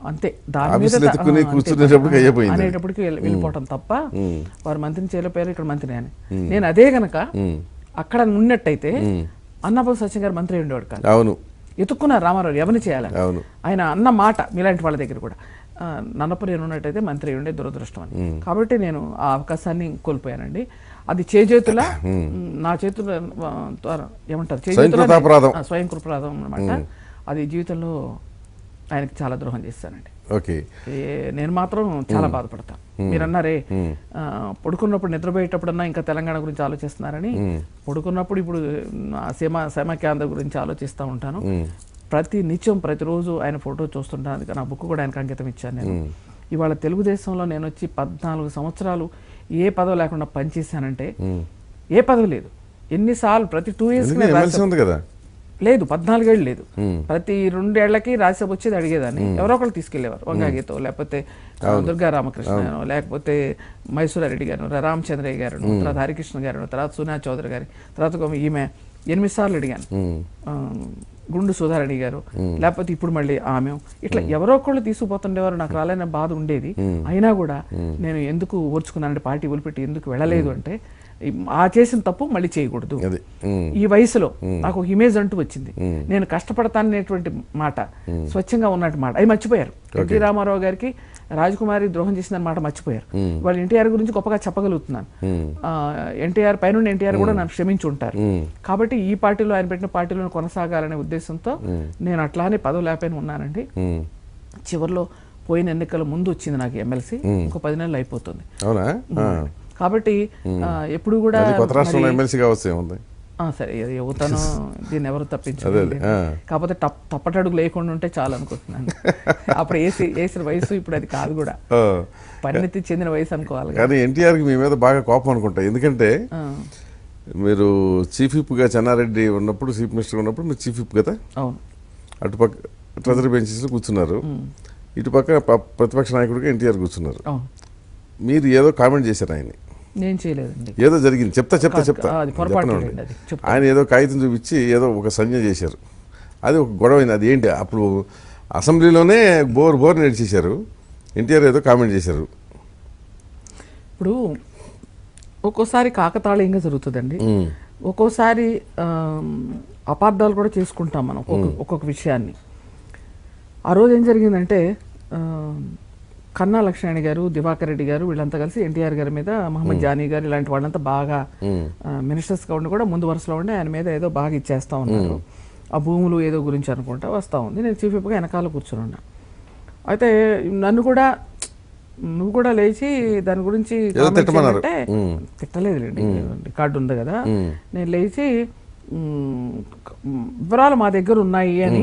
[SPEAKER 2] అంతే దాని మీద అనేటప్పటికి వెళ్ళిపోవటం తప్ప వారు మంత్రిని చేయలేకపోయారు, ఇక్కడ మంత్రి అని. నేను అదే గనక అక్కడ ఉన్నట్టయితే అన్నపూర్ణ సత్యం గారు మంత్రి ఉండేవాడు కాదు.
[SPEAKER 1] అవును,
[SPEAKER 2] ఎత్తుక్కున్నారు రామారావు ఎవరిని చేయాలని. ఆయన అన్న మాట మీలాంటి వాళ్ళ దగ్గర కూడా, నన్నపనేని ఉన్నట్టయితే మంత్రి ఉండే దురదృష్టం అని. కాబట్టి నేను ఆ అవకాశాన్ని కోల్పోయానండి. అది చేజేతుల నా చేతుల ఏమంటారు స్వయం కృపరాధం అనమాట. అది జీవితంలో ఆయనకి చాలా ద్రోహం చేస్తానండి. నేను మాత్రం చాలా బాధపడతాను. మీరు అన్నారే పడుకున్నప్పుడు నిద్రపోయేటప్పుడన్నా ఇంకా తెలంగాణ గురించి ఆలోచిస్తున్నారని. పడుకున్నప్పుడు ఇప్పుడు సీమా సమైక్యాంధ్ర గురించి ఆలోచిస్తూ ఉంటాను. ప్రతి నిత్యం ప్రతిరోజు ఆయన ఫోటో చూస్తుంటాను. అందుకని నా బుక్ కూడా ఆయనకు అంకితం ఇచ్చాను నేను. ఇవాళ తెలుగుదేశంలో నేను వచ్చి పద్నాలుగు సంవత్సరాలు ఏ పదవి లేకుండా పనిచేశానంటే, ఏ పదవి లేదు. ఎన్నిసార్లు ప్రతి టూ ఇయర్స్
[SPEAKER 1] కదా
[SPEAKER 2] లేదు, పద్నాలుగేళ్ళు లేదు, ప్రతి రెండేళ్లకి రాజ్యసభ వచ్చేది అడిగేదాన్ని. ఎవరో ఒకళ్ళు తీసుకెళ్లేవారు, వంగాగీతో లేకపోతే దుర్గా రామకృష్ణ లేకపోతే మైసూరారెడ్డి గారు, రామచంద్రయ్య గారు, తర్వాత హరికృష్ణ గారు, తర్వాత సునా చౌదరి గారి, తర్వాత ఈమె ఎనిమిది సార్లు అడిగాను, గుండు సుధారాణి గారు, లేకపోతే ఇప్పుడు మళ్ళీ ఆమె, ఇట్లా ఎవరో ఒకళ్ళు తీసుకుపోతుండేవారు. నాకు రాలేని బాధ ఉండేది. అయినా కూడా నేను ఎందుకు ఓర్చుకున్నానంటే, పార్టీ వదిలిపెట్టి ఎందుకు వెళ్ళలేదు అంటే, ఆ చేసిన తప్పు మళ్ళీ చేయకూడదు. ఈ వయసులో నాకు ఒక ఇమేజ్ అంటూ వచ్చింది. నేను కష్టపడతాననేటువంటి మాట, స్వచ్ఛంగా ఉన్నట్టు మాట, అవి మర్చిపోయారు. ఎన్టీ రామారావు గారికి రాజకుమారి ద్రోహం చేసిన మాట మర్చిపోయారు. వాళ్ళు ఎన్టీఆర్ గురించి గొప్పగా చెప్పగలుగుతున్నాను. ఎన్టీఆర్ పైన ఎన్టీఆర్ కూడా నన్ను క్షమించి ఉంటారు. కాబట్టి ఈ పార్టీలో, ఆయన పెట్టిన పార్టీలో కొనసాగాలనే ఉద్దేశంతో నేను అట్లానే పదవి లేకపోయినా ఉన్నానండి. చివరిలో పోయిన ఎన్నికల ముందు వచ్చింది నాకు ఎమ్మెల్సీ, ఇంకో పది నెలలు అయిపోతుంది. కాబట్టి ఎప్పుడు కూడా సరే యువతను దీన్ని ఎవరు తప్పించలేదు. కాకపోతే తప్పటడుగు లేకుండా ఉంటే చాలు అనుకుంటున్నాను. అప్పుడు వేసి వేసిన వయసు ఇప్పుడు అది కాదు కూడా, పరిణతి చెందిన వయసు అనుకోవాలి.
[SPEAKER 1] కానీ ఎన్టీఆర్కి మీ మీద బాగా కోపం అనుకుంటా. ఎందుకంటే మీరు చీఫ్ విప్గా చెన్నారెడ్డి ఉన్నప్పుడు, చీఫ్ మినిస్టర్ ఉన్నప్పుడు మీరు చీఫ్ విప్ కదా.
[SPEAKER 2] అవును.
[SPEAKER 1] అటుపక్క ట్రెజరీ బెంచెస్లో కూర్చున్నారు, ఇటుపక్క ప్రతిపక్ష నాయకుడిగా ఎన్టీఆర్ కూర్చున్నారు. మీరు ఏదో కామెంట్ చేశారు ఆయన్ని.
[SPEAKER 2] నేను చేయలేదండి.
[SPEAKER 1] ఏదో జరిగింది, చెప్తా చెప్తా చెప్తా ఆయన ఏదో కాగితం చూపించి ఏదో ఒక సంజ్ఞ చేశారు. అది ఒక గొడవ అయింది. అది ఏంటి, అప్పుడు అసెంబ్లీలోనే బోర్ బోర్ నడిచేశారు. ఎన్టీఆర్ ఏదో కామెంట్ చేశారు.
[SPEAKER 2] ఇప్పుడు ఒక్కోసారి కాకతాళీయంగా జరుగుతుందండి, ఒక్కోసారి అపార్థాలు కూడా చేసుకుంటాం మనం ఒక్కొక్క విషయాన్ని. ఆ రోజు ఏం జరిగిందంటే, కన్నా లక్ష్మణి గారు, దివాకర్ రెడ్డి గారు వీళ్ళంతా కలిసి ఎన్టీఆర్ గారి మీద, మహమ్మద్ జానీ గారు ఇలాంటి వాళ్ళంతా బాగా మినిస్టర్స్గా ఉండి కూడా ముందు వరుసలో ఉండి ఆయన మీద ఏదో బాగా ఇచ్చేస్తా ఉన్నారు. ఆ భూములు ఏదో గురించి అనుకుంటా వస్తూ ఉంది. నేను చీఫ్ విప్గా వెనకాల కూర్చొని ఉన్నా. అయితే నన్ను కూడా, నువ్వు కూడా లేచి దాని గురించి అంటే తిట్టలేదులేండి, రికార్డు ఉంది కదా. నేను లేచి వివరాలు మా దగ్గర ఉన్నాయి అని,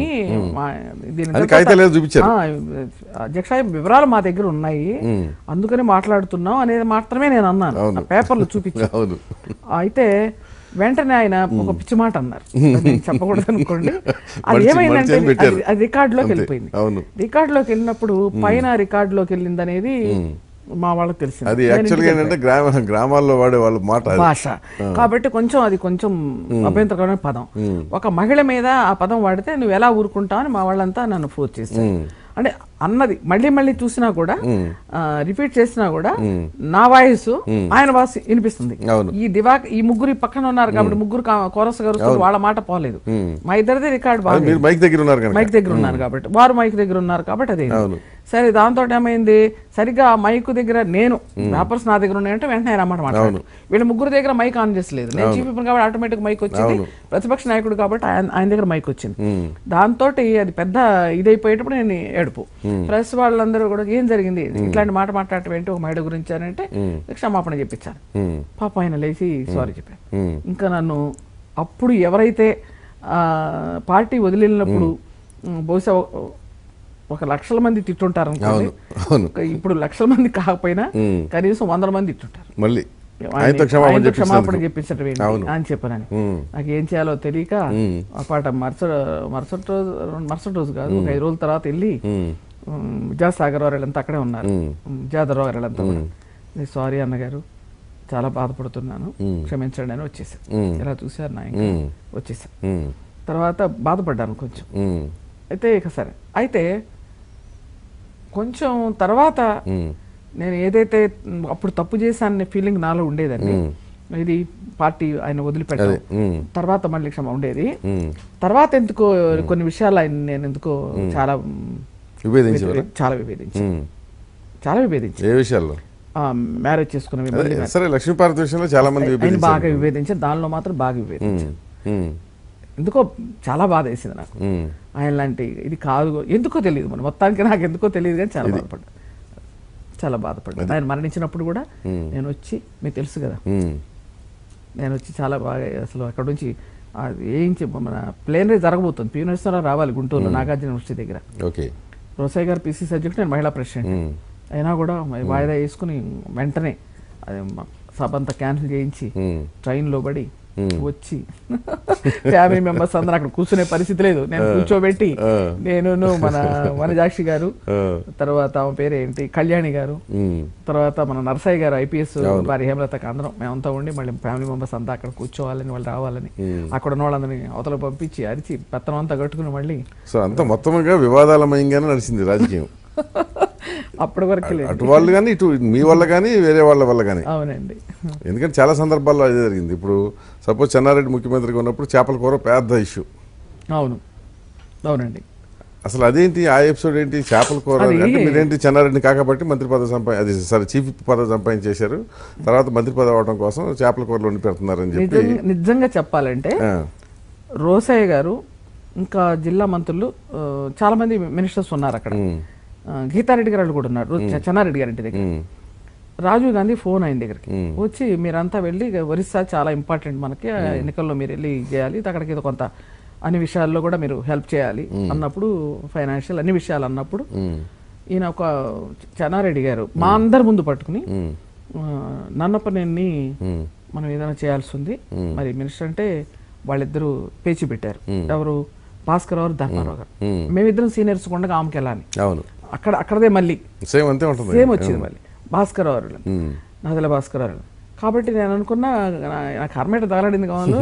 [SPEAKER 2] అధ్యక్ష వివరాలు మా దగ్గర ఉన్నాయి అందుకని మాట్లాడుతున్నాం అనేది మాత్రమే నేను అన్నాను, పేపర్లు చూపించాను. అయితే వెంటనే ఆయన ఒక పిచ్చి మాట అన్నారు, చెప్పకూడదు అనుకోండి. అది ఏమైందంటే అది రికార్డులోకి వెళ్ళిపోయింది. రికార్డులోకి వెళ్ళినప్పుడు పైన రికార్డులోకి వెళ్ళింది అనేది మా వాళ్ళకి తెలిసింది.
[SPEAKER 1] అది యాక్చువల్గా ఏంటంటే గ్రామ గ్రామాల్లో వాడే వాళ్ళ మాట,
[SPEAKER 2] భాష కాబట్టి కొంచెం అది కొంచెం అభ్యంతరకరమైన పదం. ఒక మహిళ మీద ఆ పదం వాడితే నువ్వు ఎలా ఊరుకుంటావు అని మా వాళ్ళంతా నన్ను ఫోర్స్ చేశారు. అంటే అన్నది మళ్ళీ మళ్ళీ చూసినా కూడా, రిపీట్ చేసినా కూడా నా వాయిస్ ఆయన వాయిస్ వినిపిస్తుంది. ఈ దివా ఈ ముగ్గురు పక్కన ఉన్నారు కాబట్టి ముగ్గురు కోరస్ గారు వాళ్ళ మాట పోలేదు. మా ఇద్దరిది రికార్డు బాగా
[SPEAKER 1] మైక్ దగ్గర
[SPEAKER 2] ఉన్నారు కాబట్టి, వారు మైక్ దగ్గర ఉన్నారు కాబట్టి అదే. సరే దాంతో ఏమైంది, సరిగ్గా ఆ మైక్ దగ్గర నేను పేపర్స్ నా దగ్గర ఉన్నాయంటే వెంటనే ఆయన అన్నమాట మాట్లాడు. వీళ్ళ ముగ్గురు దగ్గర మైక్ ఆన్ చేసలేదు. నేను చీఫ్ విప్ కాబట్టి ఆటోమేటిక్ మైక్ వచ్చింది, ప్రతిపక్ష నాయకుడు కాబట్టి ఆయన దగ్గర మైక్ వచ్చింది. దాంతో అది పెద్ద ఇదైపోయేటప్పుడు నేను ఏడుపు. ప్రెస్ వాళ్ళందరూ కూడా ఏం జరిగింది, ఇట్లాంటి మాట మాట్లాడటం ఏంటి ఒక మహిళ గురించి అని అంటే క్షమాపణ చెప్పించాను. పాప ఆయన లేచి సారీ చెప్పాను. ఇంకా నన్ను అప్పుడు ఎవరైతే పార్టీ వదిలినప్పుడు బహుశా ఒక లక్షల మంది తిట్టుంటారు అనుకోండి, ఇప్పుడు లక్షల మంది కాకపోయినా కనీసం వందల మంది తిట్టుంటారు.
[SPEAKER 1] మళ్ళీ
[SPEAKER 2] క్షమాపణ చెప్పించడం ఏంటి అని చెప్పానని నాకు ఏం చేయాలో తెలియక ఆ పాట మరుసటి మరుసటి రోజు మరుసటి రోజు కాదు ఒక ఐదు రోజుల తర్వాత వెళ్ళి విద్యాసాగర్ వాళ్ళంతా అక్కడే ఉన్నారు, విద్యాధరరావు గారు కూడా, సారీ అన్నగారు చాలా బాధపడుతున్నాను క్షమించండి అని వచ్చేసాను. ఇలా చూశారు నా ఇంకా వచ్చేసాను. తర్వాత బాధపడ్డాను కొంచెం. అయితే ఇక సరే, అయితే కొంచెం తర్వాత నేను ఏదైతే అప్పుడు తప్పు చేశాననే ఫీలింగ్ నాలో ఉండేదండి. ఇది పార్టీ ఆయన వదిలిపెట్టాలి తర్వాత మళ్ళీ క్షమ ఉండేది. తర్వాత ఎందుకో కొన్ని విషయాలు ఆయన నేను ఎందుకో చాలా
[SPEAKER 1] విభేదించారు
[SPEAKER 2] చాలా విభేదించి చాలా విభేదించి
[SPEAKER 1] ఏ విషయాల్లో
[SPEAKER 2] మ్యారేజ్ చేసుకున్న
[SPEAKER 1] సరే లక్ష్మీపార్వతి విషయంలో చాలా మంది
[SPEAKER 2] ఆయన బాగా విభేదించారు, దానిలో మాత్రం బాగా విభేదించారు. ఎందుకో చాలా బాధ వేసింది నాకు. ఆయన లాంటి ఇది కాదు ఎందుకో తెలియదు, మన మొత్తానికి నాకు ఎందుకో తెలియదు కానీ చాలా బాధపడ్డా చాలా బాధపడ్డా ఆయన మరణించినప్పుడు కూడా నేను వచ్చి మీకు తెలుసు కదా, నేను వచ్చి చాలా బాగా అసలు అక్కడ నుంచి ఏం మన ప్లేన్ రైజ్ జరగబోతుంది, పి నరసింహారావు రావాలి గుంటూరులో నాగార్జున యూనివర్సిటీ దగ్గర. రోసయ్య గారు పిసిసి అధ్యక్షుడు, నేను మహిళా ప్రెసిడెంట్. అయినా కూడా వాయిదా వేసుకుని వెంటనే అది సభ అంతా క్యాన్సిల్ చేయించి ట్రైన్లో పడి వచ్చి ఫ్యామిలీ మెంబర్స్ అందరూ అక్కడ కూర్చునే పరిస్థితి లేదు, నేను కూర్చోబెట్టి నేను మన వనజాక్షి గారు, తర్వాత ఆమె పేరు ఏంటి కళ్యాణి గారు, తర్వాత మన నరసయ్య గారు ఐపీఎస్ వారి హేమలతకు అందరం మేమంతా ఉండి మళ్ళీ ఫ్యామిలీ మెంబర్స్ అంతా అక్కడ కూర్చోవాలని వాళ్ళు రావాలని అక్కడ ఉన్న వాళ్ళందరినీ అవతల పంపించి అరిచి పెత్తనం అంతా కట్టుకుని మళ్ళీ
[SPEAKER 1] సో అంత మొత్తంగా వివాదాలమయంగానే నడిచింది రాజకీయం
[SPEAKER 2] అప్పటి వరకు
[SPEAKER 1] అటు వాళ్ళు కానీ ఇటు మీ వల్ల కానీ వేరే వాళ్ళ వల్ల కానీ.
[SPEAKER 2] అవునండి,
[SPEAKER 1] ఎందుకంటే చాలా సందర్భాల్లో అదే జరిగింది. ఇప్పుడు సపోజ్ చెన్నారెడ్డి ముఖ్యమంత్రిగా ఉన్నప్పుడు చేపల కూర పెద్ద ఇష్యూ.
[SPEAKER 2] అవును అవునండి,
[SPEAKER 1] అసలు అదేంటి ఆ ఎపిసోడ్ ఏంటి, చేపల కూర అంటే మీరేంటి చెన్నారెడ్డిని కాకబట్టి మంత్రి పదవి సంపా అది సరే చీఫ్ పదవి సంపాదించేశారు, తర్వాత మంత్రి పదవి అవడం కోసం చేపల కూరలు వండి పెడుతున్నారని చెప్పి.
[SPEAKER 2] నిజంగా చెప్పాలంటే రోసయ్య గారు ఇంకా జిల్లా మంత్రులు చాలా మంది మినిస్టర్స్ ఉన్నారు అక్కడ, గీతారెడ్డి గారు కూడా ఉన్నారు చెన్నారెడ్డి గారి ఇంటి దగ్గర. రాజీవ్ గాంధీ ఫోన్ అయిన దగ్గరికి వచ్చి మీరంతా వెళ్ళి ఒరిస్సా చాలా ఇంపార్టెంట్ మనకి, ఎన్నికల్లో మీరు వెళ్ళి చేయాలి, అక్కడికి ఏదో కొంత అన్ని విషయాల్లో కూడా మీరు హెల్ప్ చేయాలి అన్నప్పుడు, ఫైనాన్షియల్ అన్ని విషయాలు అన్నప్పుడు ఈయన ఒక చెన్నారెడ్డి గారు మా అందరి ముందు పట్టుకుని నన్నపనేని మనం ఏదైనా చేయాల్సి ఉంది మరి మినిస్టర్ అంటే వాళ్ళిద్దరూ పేచి పెట్టారు, ఎవరు భాస్కర్ రావు ధర్మారావు గారు, మేమిద్దరం సీనియర్స్ ఉండగా ఆమెకి వెళ్ళాలి అక్కడ అక్కడదే మళ్ళీ సేమ్ అంతే ఉంటుంది, సేమ్ వచ్చింది మళ్ళీ భాస్కర్ రావు నదల భాస్కర్ రావు. కాబట్టి నేను అనుకున్నా నాకు హర్మేట తగలడింది కావాలి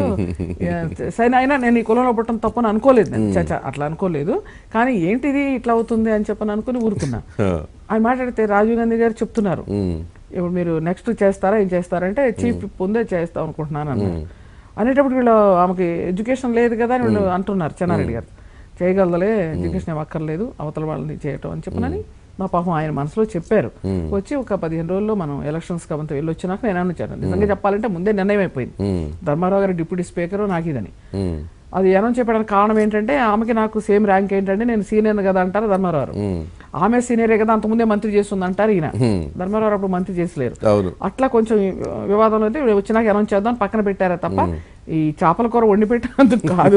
[SPEAKER 2] సరే అయినా నేను ఈ కులంలో పుట్టడం తప్పని అనుకోలేదు, నేను చచ్చా అట్లా అనుకోలేదు, కానీ ఏంటిది ఇట్లా అవుతుంది అని చెప్పని అనుకుని ఊరుకున్నా. ఆయన మాట్లాడితే రాజీవ్ గాంధీ గారు చెప్తున్నారు ఇప్పుడు మీరు నెక్స్ట్ చేస్తారా ఏం చేస్తారంటే చీఫ్ పొందే చేస్తాం అనుకుంటున్నాను అన్నారు. అనేటప్పుడు వీళ్ళు ఆమెకి ఎడ్యుకేషన్ లేదు కదా అని వీళ్ళు అంటున్నారు చెన్నారెడ్డి గారు, చేయగలదలే ఎడ్యుకేషన్ ఏం అక్కర్లేదు అవతల వాళ్ళని చేయటం అని చెప్పనని మా పాపం ఆయన మనసులో చెప్పారు. వచ్చి ఒక పదిహేను రోజుల్లో మనం ఎలక్షన్స్ కాబట్టి వెళ్ళి వచ్చినాక నేను అనొచ్చాను. నిజంగా చెప్పాలంటే ముందే నిర్ణయం అయిపోయింది ధర్మారావు గారు డిప్యూటీ స్పీకర్ నాకు ఇదని. అది అనౌన్స్ చెప్పడానికి కారణం ఏంటంటే ఆమెకి నాకు సేమ్ ర్యాంక్ ఏంటంటే నేను సీనియర్ కదా అంటారు ధర్మారావు, ఆమె సీనియరే కదా అంతకుముందే మంత్రి చేస్తుంది అంటారు ఈయన, ధర్మారావు అప్పుడు మంత్రి చేసలేరు. అట్లా కొంచెం వివాదంలో అయితే వచ్చినాక అనౌన్స్ చేద్దాం పక్కన పెట్టారా తప్ప ఈ చేపల కూర వండి పెట్టినందుకు కాదు.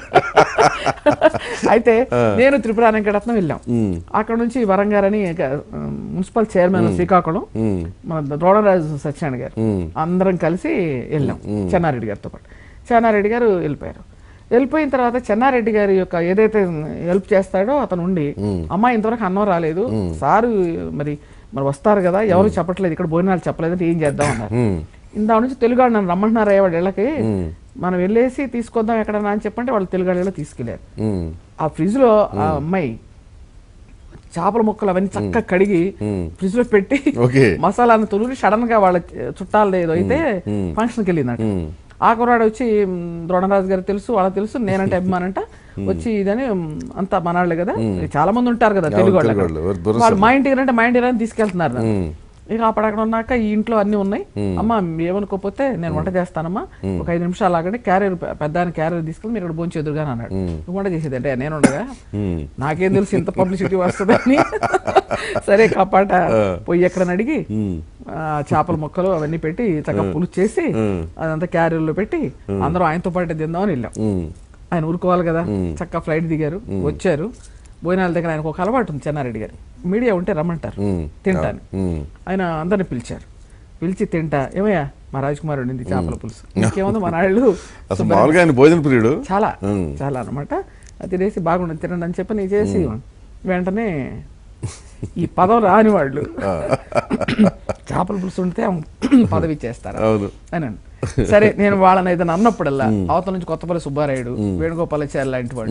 [SPEAKER 2] అయితే నేను త్రిపుర వెంకటరత్నం వెళ్ళాం, అక్కడ నుంచి వరంగారు అని మున్సిపల్ చైర్మన్ శ్రీకాకుళం మన ద్రోణరాజు సత్యనారాయణ గారు అందరం కలిసి వెళ్ళాం చెన్నారెడ్డి గారితో పాటు. చెన్నారెడ్డి గారు వెళ్ళిపోయారు. వెళ్ళిపోయిన తర్వాత చెన్నారెడ్డి గారి యొక్క ఏదైతే హెల్ప్ చేస్తాడో అతను ఉండి అమ్మా ఇంతవరకు అన్నం రాలేదు సారు మరి మరి వస్తారు కదా ఎవరు చెప్పట్లేదు ఇక్కడ భోజనాలు చెప్పలేదంటే ఏం చేద్దాం అన్నారు. ఇందా నుంచి తెలుగాడు నన్ను రమ్మంటున్నారు అయ్యేవాడు ఇళ్ళకి, మనం వెళ్ళేసి తీసుకొద్దాం ఎక్కడన్నా అని చెప్పంటే వాళ్ళు తెలుగాడిలో తీసుకెళ్లారు. ఆ ఫ్రిడ్జ్ లో ఆ అమ్మాయి చేపల ముక్కలు అవన్నీ చక్కగా కడిగి ఫ్రిడ్జ్ లో పెట్టి మసాలాను తొలిగి సడన్ గా వాళ్ళ చుట్టాలు ఏదో అయితే ఫంక్షన్కి వెళ్ళిందట. ఆ కుర్రాడు వచ్చి ద్రోణరాజు గారు తెలుసు వాళ్ళకి తెలుసు నేనంటే అభిమానంట వచ్చి ఇదని అంతా మనాళ్ళే కదా చాలా మంది ఉంటారు కదా తెలుగు వాళ్ళు, వాళ్ళు మా ఇంటికి అంటే మా ఇంటికి తీసుకెళ్తున్నారు. ఇక అప్పుడు అక్కడ ఉన్నాక ఈ ఇంట్లో అన్ని ఉన్నాయి అమ్మ ఏమనుకోకపోతే నేను వంట చేస్తానమ్మా ఒక ఐదు నిమిషాలు ఆగండి క్యారియర్ పెద్ద క్యారియర్ తీసుకెళ్ళి మీరు ఇక్కడ భోంచి ఎదురుగా అన్నాడు. నువ్వు వంట చేసేది అంటే నేను ఉండగా నాకేం తెలుసు ఇంత పబ్లిసిటీ వస్తుందని సరే కపాట పొయ్యి ఎక్కడని అడిగి చేపల ముక్కలు అవన్నీ పెట్టి చక్కగా పులుసు చేసి అదంతా క్యారియర్లో పెట్టి అందరూ ఆయనతో పాటు తిందామని వెళ్ళాం. ఆయన ఊరుకోవాలి కదా చక్కగా ఫ్లైట్ దిగారు వచ్చారు. భోజనాల దగ్గర ఆయనకు ఒక అలవాటు ఉంది చెన్నారెడ్డి గారు, మీడియా ఉంటే రమ్మంటారు తింటాను. ఆయన అందరిని పిలిచారు, పిలిచి తింటా ఏమయ్యా మా రాజకుమార్ ఉండింది చేపల పులుసు ఇంకేముందో మన వాళ్ళు చాలా చాలా అనమాట తినేసి బాగుండదు తినండి అని చెప్పి నీ చేసి వెంటనే ఈ పదం రాని వాళ్ళు చేపల పులుసు ఉంటే పదవి ఇచ్చేస్తారు అని. సరే నేను వాళ్ళని ఏదైనా అన్నప్పుడల్లా అవతల నుంచి కొత్తపల్లి సుబ్బారాయుడు వేణుగోపాలాచారి లాంటి వాళ్ళు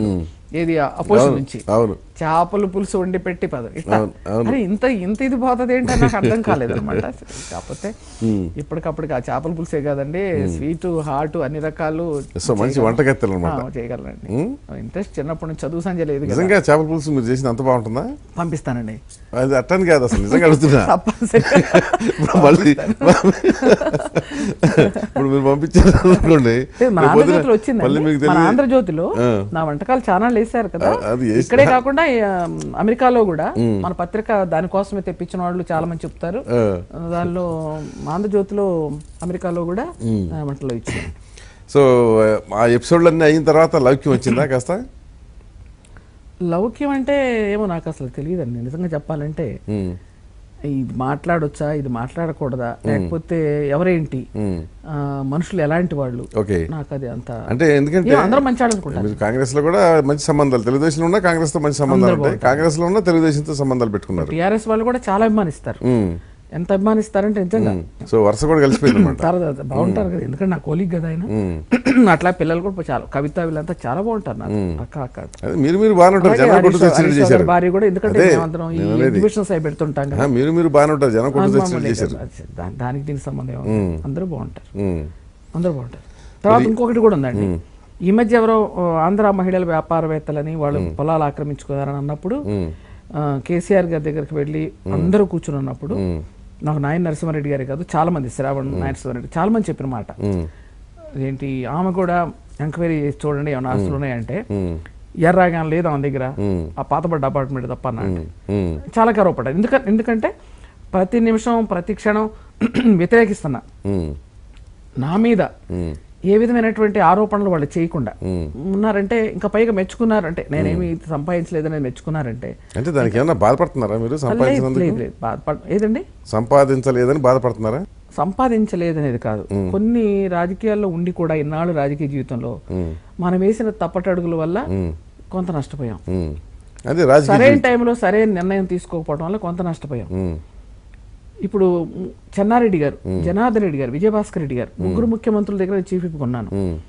[SPEAKER 2] ఏది అపోజిషన్ నుంచి
[SPEAKER 1] అవును
[SPEAKER 2] చేపలు పులుసు వండి పెట్టి పదం ఇట్లా అరే ఇంత ఇంత ఇది పోతుంది ఏంటో నాకు అర్థం కాలేదు అనమాట. కాకపోతే ఇప్పటికప్పటికి ఆ చేపల పులుసే కాదండి, స్వీట్ హాట్ అన్ని రకాలు
[SPEAKER 1] మంచి వంటగత్తెలు
[SPEAKER 2] చేయగలరండి. ఇంట్రెస్ట్ చిన్నప్పటి నుంచి చదువు సంజయ్ లేదు.
[SPEAKER 1] నిజంగా చేపల పులుసు మీరు చేసిన అంత బాగుంటుందా?
[SPEAKER 2] పంపిస్తానండి.
[SPEAKER 1] అది అట్టని కాదు, అసలు నిజంగా అడుగుతున్నా. మళ్ళీ ఇప్పుడు మీరు పంపించారు అనుకోండి,
[SPEAKER 2] ఆంధ్రజ్యోతిలో వచ్చింది. మన ఆంధ్రజ్యోతిలో నా వంటకాలు చాలా వేసారు కదా, ఇక్కడే కాకుండా అమెరికాలో కూడా మన పత్రిక దానికోసమే తెప్పించిన వాళ్ళు చాలా మంది చెప్తారు. దానిలో ఆంధ్రజ్యోతిలో అమెరికాలో కూడా వంటలో ఇచ్చింది.
[SPEAKER 1] సో ఆ ఎపిసోడ్లన్నీ అయిన తర్వాత లౌక్యం వచ్చిందా కాస్త?
[SPEAKER 2] లౌక్యం అంటే ఏమో నాకు అసలు తెలియదండి నిజంగా చెప్పాలంటే. ఇది మాట్లాడొచ్చా, ఇది మాట్లాడకూడదా, లేకపోతే ఎవరేంటి, మనుషులు ఎలాంటి వాళ్ళు, నాకు అది అంత
[SPEAKER 1] అంటే ఎందుకంటే
[SPEAKER 2] అందరూ మంచి అనుకుంటారు.
[SPEAKER 1] కాంగ్రెస్ లో కూడా మంచి సంబంధాలు, తెలుగుదేశంలో ఉన్న కాంగ్రెస్ తో మంచి సంబంధాలు ఉంటాయి, కాంగ్రెస్ లో ఉన్న తెలుగుదేశంతో సంబంధాలు పెట్టుకున్నారు.
[SPEAKER 2] టీఆర్ఎస్ వాళ్ళు కూడా చాలా అభిమానిస్తారు. ఎంత అభిమానిస్తారంటే నిజంగా.
[SPEAKER 1] సో వరుస కూడా కలిసిపోయింది
[SPEAKER 2] బాగుంటారు కదా, ఎందుకంటే నా కోలీగ్ కదా ఆయన. అట్లా పిల్లలు కూడా చాలా, కవిత వీళ్ళంతా చాలా బాగుంటారు నాకు. అక్క అక్క
[SPEAKER 1] మీరు మీరు బాగానే ఉంటారు
[SPEAKER 2] భార్య కూడా, ఎందుకంటే మేమందరం ఈ ఎగ్జిబిషన్స్ అయి పెడుతుంటాం కదా,
[SPEAKER 1] మీరు మీరు బాగానే ఉంటారు జనం కొట్టు చేశారు.
[SPEAKER 2] దానికి దీనికి సంబంధం అందరూ బాగుంటారు, అందరూ బాగుంటారు. తర్వాత ఇంకొకటి కూడా ఉందండి, ఈ మధ్య ఎవరో ఆంధ్ర మహిళల వ్యాపారవేత్తలని వాళ్ళు పొలాలు ఆక్రమించుకున్నారని అన్నప్పుడు కేసీఆర్ గారి దగ్గరికి వెళ్ళి అందరూ కూర్చుని ఉన్నప్పుడు నాకు నాయన నరసింహారెడ్డి గారే కాదు చాలా మంది, శ్రావణ్ నరసింహారెడ్డి చాలా మంది చెప్పిన మాట ఏంటి, ఆమె కూడా ఎంక్వైరీ చేసి చూడండి ఏమైనా ఆస్తులు ఉన్నాయంటే ఎర్రాగా లేదు ఆమె దగ్గర, ఆ పాతబడ్డ అపార్ట్మెంట్ తప్ప అన్నట్టు చాలా గర్వపడ్డారు. ఎందుకంటే ఎందుకంటే ప్రతి నిమిషం ప్రతి క్షణం వ్యతిరేకిస్తున్నా, నా మీద ఏ విధమైనటువంటి ఆరోపణలు వాళ్ళు చేయకుండా ఉన్నారంటే, ఇంకా పైగా మెచ్చుకున్నారంటే, నేనేమి సంపాదించలేదని మెచ్చుకున్నారంటే
[SPEAKER 1] అంటే దానికి ఏమన్నా బాధపడుతున్నారా మీరు?
[SPEAKER 2] ఏదండి
[SPEAKER 1] సంపాదించలేదని బాధపడుతున్నారా?
[SPEAKER 2] సంపాదించలేదనేది కాదు, కొన్ని రాజకీయాల్లో ఉండి కూడా ఇన్నాళ్ళు రాజకీయ జీవితంలో మనం వేసిన తప్పటడుగుల వల్ల కొంత నష్టపోయాం. సరైన టైంలో సరైన నిర్ణయం తీసుకోకపోవడం వల్ల కొంత నష్టపోయాం. ఇప్పుడు చెన్నారెడ్డి గారు, జనార్దన్ రెడ్డి గారు, విజయభాస్కర్ రెడ్డి గారు ముగ్గురు ముఖ్యమంత్రుల దగ్గర చీఫ్ విప్ కొన్నాను.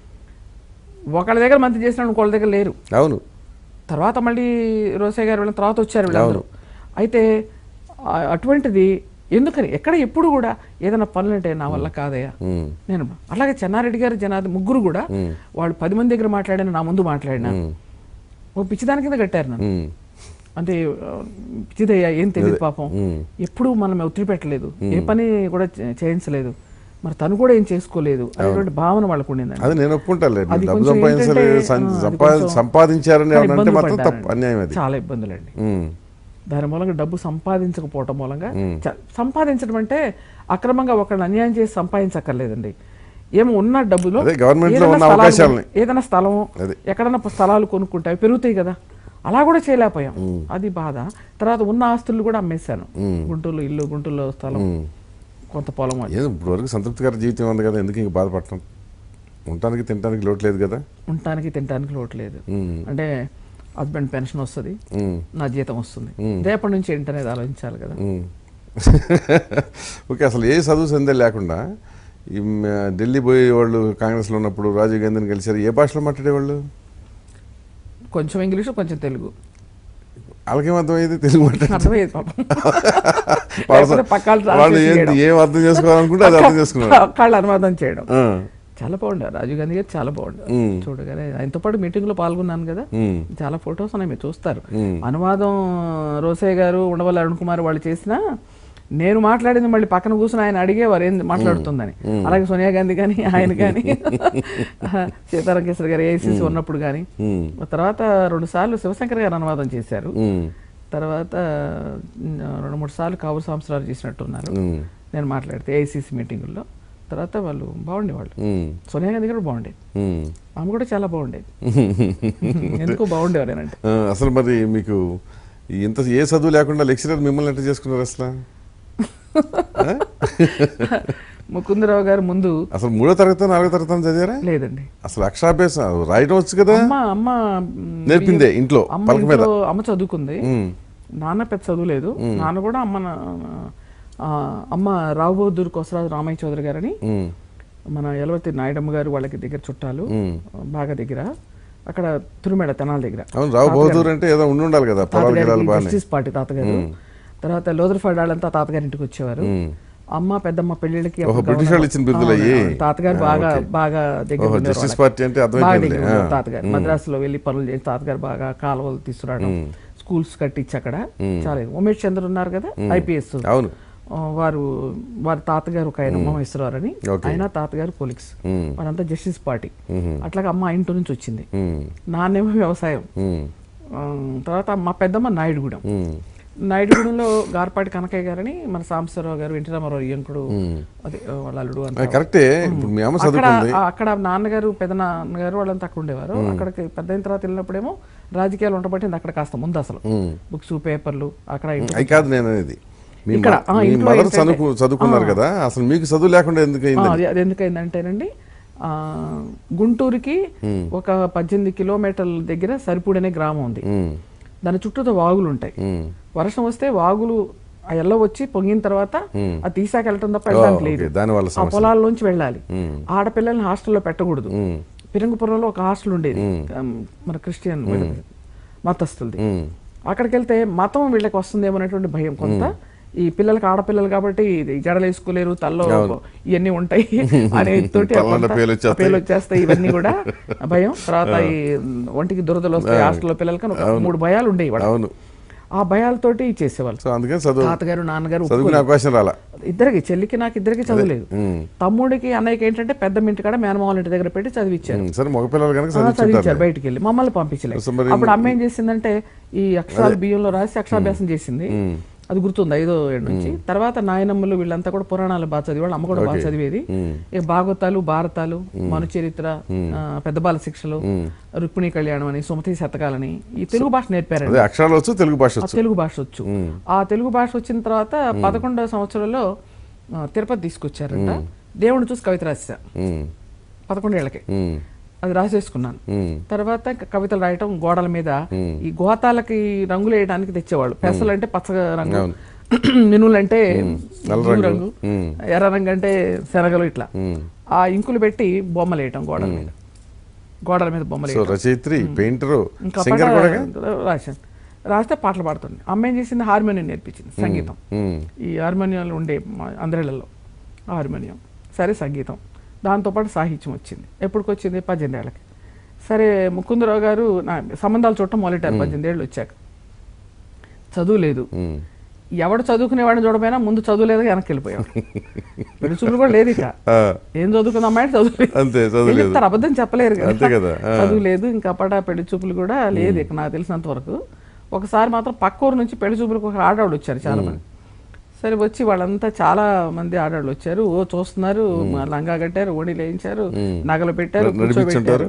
[SPEAKER 2] ఒకళ్ళ దగ్గర మంత్రి చేసిన ఇంకోళ్ళ దగ్గర లేరు.
[SPEAKER 1] అవును.
[SPEAKER 2] తర్వాత మళ్ళీ రోసయ్య గారు వెళ్ళిన తర్వాత వచ్చారు వీళ్ళందరూ. అయితే అటువంటిది ఎందుకని ఎక్కడ ఎప్పుడు కూడా ఏదైనా పనులంటే నా వల్ల కాదయ్యా నేను, అలాగే చెన్నారెడ్డి గారు జనార్దన్ ముగ్గురు కూడా వాళ్ళు పది మంది దగ్గర మాట్లాడిన నా ముందు మాట్లాడినా ఓ పిచ్చిదాని కింద కట్టారు నన్ను. అంటే పిచ్చిదయ్యా ఏం తెలియదు పాపం, ఎప్పుడు మనం ఒత్తిడి పెట్టలేదు, ఏ పని కూడా చేయించలేదు, మరి తను కూడా ఏం చేసుకోలేదు అనేటువంటి భావన వాళ్ళకు ఉండిందండి.
[SPEAKER 1] అది నేను ఒప్పుకుంటాను, సంపాదించారని
[SPEAKER 2] చాలా ఇబ్బందులు అండి. దాని మూలంగా డబ్బు సంపాదించకపోవటం మూలంగా, సంపాదించడం అంటే అక్రమంగా ఒకళ్ళని అన్యాయం చేసి సంపాదించక్కర్లేదండి, ఏమో ఉన్న డబ్బులో ఏదైనా స్థలం ఎక్కడన్నా స్థలాలు కొనుక్కుంటే పెరుగుతాయి కదా, అలా కూడా చేయలేకపోయాం, అది బాధ. తర్వాత ఉన్న ఆస్తులు కూడా అమ్మేశాను, గుంటూరులో ఇల్లు, గుంటూరులో స్థలం, కొంత పొలం.
[SPEAKER 1] ఇప్పుడు వరకు సంతృప్తికర జీవితం ఉంది కదా, ఎందుకు ఇంకా బాధపడటం? ఉండటానికి తినడానికి లోటు లేదు కదా?
[SPEAKER 2] ఉండటానికి తినడానికి లోటు లేదు అంటే హస్బెండ్ పెన్షన్ వస్తుంది, నా జీతం వస్తుంది, రేపటి నుంచి ఏంటనేది ఆలోచించాలి కదా.
[SPEAKER 1] ఓకే, అసలు ఏ చదువు సందే లేకుండా ఢిల్లీ పోయే వాళ్ళు కాంగ్రెస్లో ఉన్నప్పుడు రాజీవ్ గాంధీని కలిసారు, ఏ భాషలో మాట్లాడేవాళ్ళు?
[SPEAKER 2] కొంచెం ఇంగ్లీషు కొంచెం తెలుగు.
[SPEAKER 1] వాళ్ళకేం అర్థమయ్యేది? తెలుగు
[SPEAKER 2] అర్థమయ్యేది
[SPEAKER 1] ఏం అర్థం చేసుకోవాలనుకుంటే అది అర్థం చేసుకున్నారు,
[SPEAKER 2] వాళ్ళు అనువాదం చేయడం. చాలా బాగుండారు రాజీవ్ గాంధీ గారు, చాలా బాగుండారు చూడగానే. ఆయనతో పాటు మీటింగ్ లో పాల్గొన్నాను కదా, చాలా ఫొటోస్ ఉన్నాయి మీరు చూస్తారు. అనువాదం రోసయ్య గారు, ఉండవల్లి అరుణ్ కుమార్ వాళ్ళు చేసిన, నేను మాట్లాడింది మళ్ళీ పక్కన కూర్చొని ఆయన అడిగేవారు ఏం మాట్లాడుతుందని. అలాగే సోనియా గాంధీ కానీ ఆయన కానీ సీతారాం కేసరి గారు ఏఐసిసి ఉన్నప్పుడు కానీ, తర్వాత రెండు సార్లు శివశంకర్ గారు అనువాదం చేశారు, తర్వాత రెండు మూడు సార్లు కావురు సంవత్సరాలు చేసినట్టున్నారు నేను మాట్లాడితే ఏఐసిసి మీటింగుల్లో. తర్వాత వాళ్ళు బాగుండేవాళ్ళు, సోనియా గాంధీ కూడా బాగుండేది, ఆమె కూడా చాలా బాగుండేది, ఎందుకు బాగుండేవారు అంటే.
[SPEAKER 1] అసలు మరి మీకు ఇంత ఏ చదువు లేకుండా లెక్చరర్ మిమ్మల్ని ఎట్లా చేసుకున్నారు అసలు?
[SPEAKER 2] ముకుందరావు గారు ముందు
[SPEAKER 1] అసలు మూడో తరగతి నాలుగో తరగతి చదివారా?
[SPEAKER 2] లేదండి,
[SPEAKER 1] అసలు అక్షరాభ్యాసం రాయడం వచ్చు కదా?
[SPEAKER 2] అమ్మ అమ్మ
[SPEAKER 1] నేర్పిందే ఇంట్లో,
[SPEAKER 2] అమ్మ చదువుకుంది, నాన్న పెద్ద చదువు లేదు. నాన్న కూడా అమ్మ అమ్మ రావుబోదూరు కొసరాజు రామయ్య చౌదరి గారని మన యలవతి నాయుడమ్మ గారు వాళ్ళకి దగ్గర చుట్టాలు బాగా దగ్గర. అక్కడ తురుమేడ తెనాల దగ్గర.
[SPEAKER 1] రావు బహదూర్ అంటే ఏదో ఉండి ఉండాలి కదా,
[SPEAKER 2] జస్టిస్ పార్టీ తాతగారు. తర్వాత లోదర్ఫర్డ్ వాళ్ళంతా తాతగారి ఇంటికి వచ్చేవారు. అమ్మ పెద్దమ్మ పెళ్లిళ్ళకి తాతగారు బాగా బాగా దగ్గర తాతగారు మద్రాసులో వెళ్ళి పనులు చేసి తాతగారు బాగా కాలువలు తీసుకురావడం, స్కూల్స్ కట్టించి అక్కడ చాలా. ఉమేష్ చంద్ర ఉన్నారు కదా ఐపీఎస్, వారు వారి తాతగారు ఒక ఆయన ఉమామేశ్వరరావు అని, ఆయన తాతగారు పోలీస్, వారంతా జస్టిస్ పార్టీ. అట్లాగే అమ్మ ఇంటి నుంచి వచ్చింది, నాన్నేమో వ్యవసాయం. తర్వాత మా పెద్దమ్మ నాయుడుగూడెం. నాయుడుగూడెంలో గార్పాటి కనకయ్య గారని మన సాంబశివరావు గారు, ఎన్టీ రామారావు యంకుడు, అదే వాళ్ళ అల్లుడు. అక్కడ అక్కడ నాన్నగారు పెద్ద నాన్నగారు వాళ్ళంతా అక్కడ ఉండేవారు. అక్కడికి పెద్ద అయిన తర్వాత వెళ్ళినప్పుడేమో రాజకీయాలు ఉండబట్టింది అక్కడ కాస్త ముందు అసలు బుక్స్ పేపర్లు అక్కడ.
[SPEAKER 1] కాదు నేను అనేది చదువుకున్నారు కదా, అసలు మీకు చదువు లేకుండా ఎందుకు
[SPEAKER 2] అది ఎందుకైందంటేనండి, గుంటూరుకి ఒక పద్దెనిమిది కిలోమీటర్ల దగ్గర సరిపూడి అనే గ్రామం ఉంది. దాని చుట్టూతో వాగులు ఉంటాయి. వర్షం వస్తే వాగులు ఎల్ల వచ్చి పొంగిన తర్వాత అది తీసాక వెళ్ళటం తప్ప వెళ్ళడానికి లేదు. ఆ పొలాల్లోంచి వెళ్ళాలి. ఆడపిల్లల్ని హాస్టల్లో పెట్టకూడదు. పిరంగుపురంలో ఒక హాస్టల్ ఉండేది మన క్రిస్టియన్ మతస్థులది. అక్కడికి వెళ్తే మతం వీళ్ళకి వస్తుందేమో అనేటువంటి భయం కొంత. ఈ పిల్లలకి ఆడపిల్లలు కాబట్టి జడలు వేసుకోలేరు, తల్లో ఇవన్నీ ఉంటాయి అనే తోటి పేర్లు వచ్చేస్తాయి, ఇవన్నీ కూడా భయం. తర్వాత ఈ ఒంటికి దురదలు వస్తాయి హాస్టల్లో పిల్లలకి ఒక మూడు భయాలు ఉండేవి. ఆ భయాలతోటి చేసేవాళ్ళు. తాతగారు నాన్నగారు ఇద్దరికి, చెల్లికి నాకు ఇద్దరికి చదువులేదు. తమ్ముడికి అన్నయ్యకి ఏంటంటే పెద్ద ఇంటి కాడ మేనమామల ఇంటి దగ్గర పెట్టి చదివించారు. చదివించారు బయటికి వెళ్ళి, మమ్మల్ని పంపించలేదు. అప్పుడు అమ్మ ఏం చేసిందంటే ఈ అక్షరాలు బియ్యంలో రాసి అక్షరాభ్యాసం చేసింది. అది గుర్తుంది ఐదో ఏడు నుంచి. తర్వాత నాయనమ్మలు వీళ్ళంతా కూడా పురాణాలు బాగా చదివేవాళ్ళు. అమ్మ కూడా బాగా చదివేది. ఇక భాగవతాలు, భారతాలు, మను చరిత్ర, పెద్ద బాల శిక్షలు, రుక్మిణి కళ్యాణం అని, సుమతి శతకాలని ఈ తెలుగు భాష నేర్పారండి. తెలుగు భాష తెలుగు భాష వచ్చు. ఆ తెలుగు భాష వచ్చిన తర్వాత పదకొండవ సంవత్సరంలో తిరుపతి తీసుకొచ్చారంట. దేవుడిని చూసి కవిత రాసా పదకొండేళ్లకి. అది రాసేసుకున్నాను. తర్వాత కవితలు రాయటం గోడల మీద. ఈ గోతాలకి రంగులు వేయడానికి తెచ్చేవాళ్ళు. పెసలు అంటే పచ్చగా రంగు, మినువులు అంటే రంగు, ఎర్ర రంగు అంటే శనగలు, ఇట్లా ఆ ఇంకులు పెట్టి బొమ్మలు వేయటం గోడల మీద. గోడల మీద బొమ్మలు రాశాను. రాస్తే పాటలు పాడుతుంది. అమ్మ ఏం చేసింది, హార్మోనియం నేర్పించింది, సంగీతం. ఈ హార్మోనియంలు ఉండే అందరిళ్లలో హార్మోనియం. సరే సంగీతం, దాంతోపాటు సాహిత్యం వచ్చింది. ఎప్పటికి వచ్చింది, పద్దెనిమిది ఏళ్ళకి. సరే ముకుందరావు గారు నా సంబంధాలు చూడటం మొదలెట్టారు పద్దెనిమిది ఏళ్ళు వచ్చాక. చదువు లేదు. ఎవడు చదువుకునేవాడిని చూడపోయినా ముందు చదువు లేదు, వెనక్కి వెళ్ళిపోయాడు. పెళ్లి చూపులు కూడా లేదు. ఇక ఏం చదువుకున్న అమ్మాయి చదువు చెప్తారు, అబద్ధం చెప్పలేరు కదా. చదువు లేదు. ఇంకా పట పెళ్లి చూపులు కూడా లేదు ఇక నాకు తెలిసినంత వరకు. ఒకసారి మాత్రం పక్క ఊరు నుంచి పెళ్లి చూపులకు ఒక ఆడవాళ్ళు వచ్చారు చాలా మంది. సరే వచ్చి వాళ్ళంతా చాలా మంది ఆడవాళ్ళు వచ్చారు. ఓ చూస్తున్నారు, లంగా కట్టారు, ఓణి లేయించారు, నగలు పెట్టారు, కూర్చోబెట్టారు,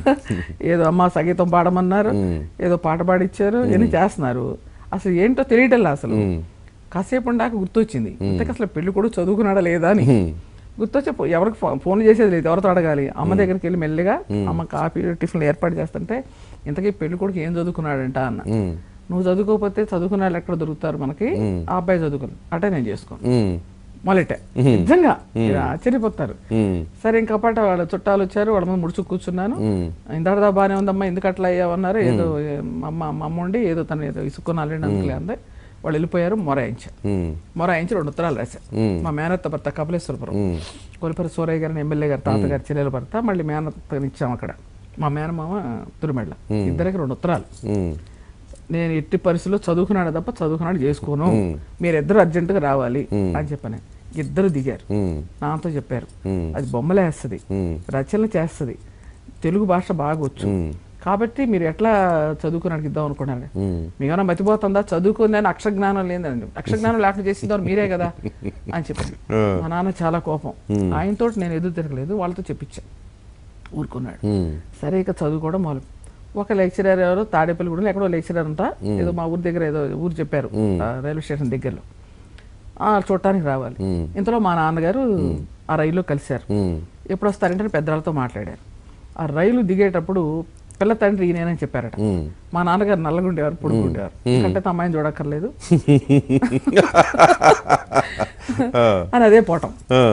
[SPEAKER 2] ఏదో అమ్మ సంగీతం పాడమన్నారు, ఏదో పాట పాడిచ్చారు, ఇవన్నీ చేస్తున్నారు. అసలు ఏంటో తెలియటల్లా. అసలు కాసేపు ఉండాక గుర్తొచ్చింది, ఇంతకు అసలు పెళ్లి కూడా చదువుకున్నాడా లేదా అని. గుర్తొచ్చే ఎవరికి ఫోన్ చేసేది లేదు, ఎవరితో అడగాలి. అమ్మ దగ్గరికి వెళ్ళి మెల్లిగా అమ్మ కాఫీ టిఫిన్లు ఏర్పాటు చేస్తుంటే ఇంతకీ పెళ్లి కొడుకు ఏం చదువుకున్నాడంట అన్న. నువ్వు చదువుకోకపోతే చదువుకునే వాళ్ళు ఎక్కడ దొరుకుతారు మనకి, ఆ అబ్బాయి చదువుకుని అటే నేను చేసుకోను మొదలెట్టే. నిజంగా ఆశ్చర్యపోతారు. సరే ఇంకా పాట వాళ్ళ చుట్టాలు వచ్చారు, వాళ్ళ ముందు ముడుచు కూర్చున్నాను. ఇందాడదా బాగానే ఉందమ్మా, ఎందుకు అట్లా అయ్యావన్నారు. ఏదో అమ్మ అమ్మ ఉండి ఏదో తను ఏదో ఇసుక్కున్నాళ్ళు అందుకులే అందే. వాళ్ళు వెళ్ళిపోయారు. మొరాయించారు. మొరాయించి రెండు ఉత్తరాలు రాశారు. మా మేనత్త భర్త కపిలేశ్వరపురం కొలిపరి సూరయ్య గారిని ఎమ్మెల్యే గారు తాతగారి చెల్లెల భర్త, మళ్ళీ మేనత్తనిచ్చాము అక్కడ. మా మేనమామ తురుమెళ్ళ. ఇద్దరికి రెండు ఉత్తరాలు. నేను ఎట్టి పరిస్థితుల్లో చదువుకున్నాడు తప్ప చదువుకున్నాడు చేసుకోను, మీరిద్దరు అర్జెంటుగా రావాలి అని చెప్పాను. ఇద్దరు దిగారు, నాతో చెప్పారు అది బొమ్మలే వేస్తుంది, రచనలు చేస్తుంది, తెలుగు భాష బాగా వచ్చు, కాబట్టి మీరు ఎట్లా చదువుకున్నాడు ఇద్దాం అనుకున్నారు. మీకేమైనా మతిపోతుందా, చదువుకుందని అక్షరజ్ఞానం లేదండి, అక్షరజ్ఞానం లేకుండా చేసిందారు మీరే కదా అని చెప్పాను. మా నాన్న చాలా కోపం. ఆయనతో నేను ఎదురు తిరగలేదు, వాళ్ళతో చెప్పించా, ఊరుకున్నాడు. సరే ఇక చదువుకోవడం మొదలు. ఒక లెక్చరర్ ఎవరో తాడేపల్లిగూడెంలో ఎక్కడో లెక్చరర్ అంతా ఏదో మా ఊరి దగ్గర ఏదో ఊరు చెప్పారు రైల్వే స్టేషన్ దగ్గరలో చూడటానికి రావాలి. ఇంతలో మా నాన్నగారు ఆ రైల్లో కలిశారు. ఎప్పుడు వస్తారంటే పెద్దవాళ్ళతో మాట్లాడారు. ఆ రైలు దిగేటప్పుడు పిల్ల తండ్రి ఈయనని చెప్పారట. మా నాన్నగారు నల్లగుండేవారు, పొడుగుండేవారు, అంటే అమ్మాయిని చూడక్కర్లేదు అని అదే పోవటం.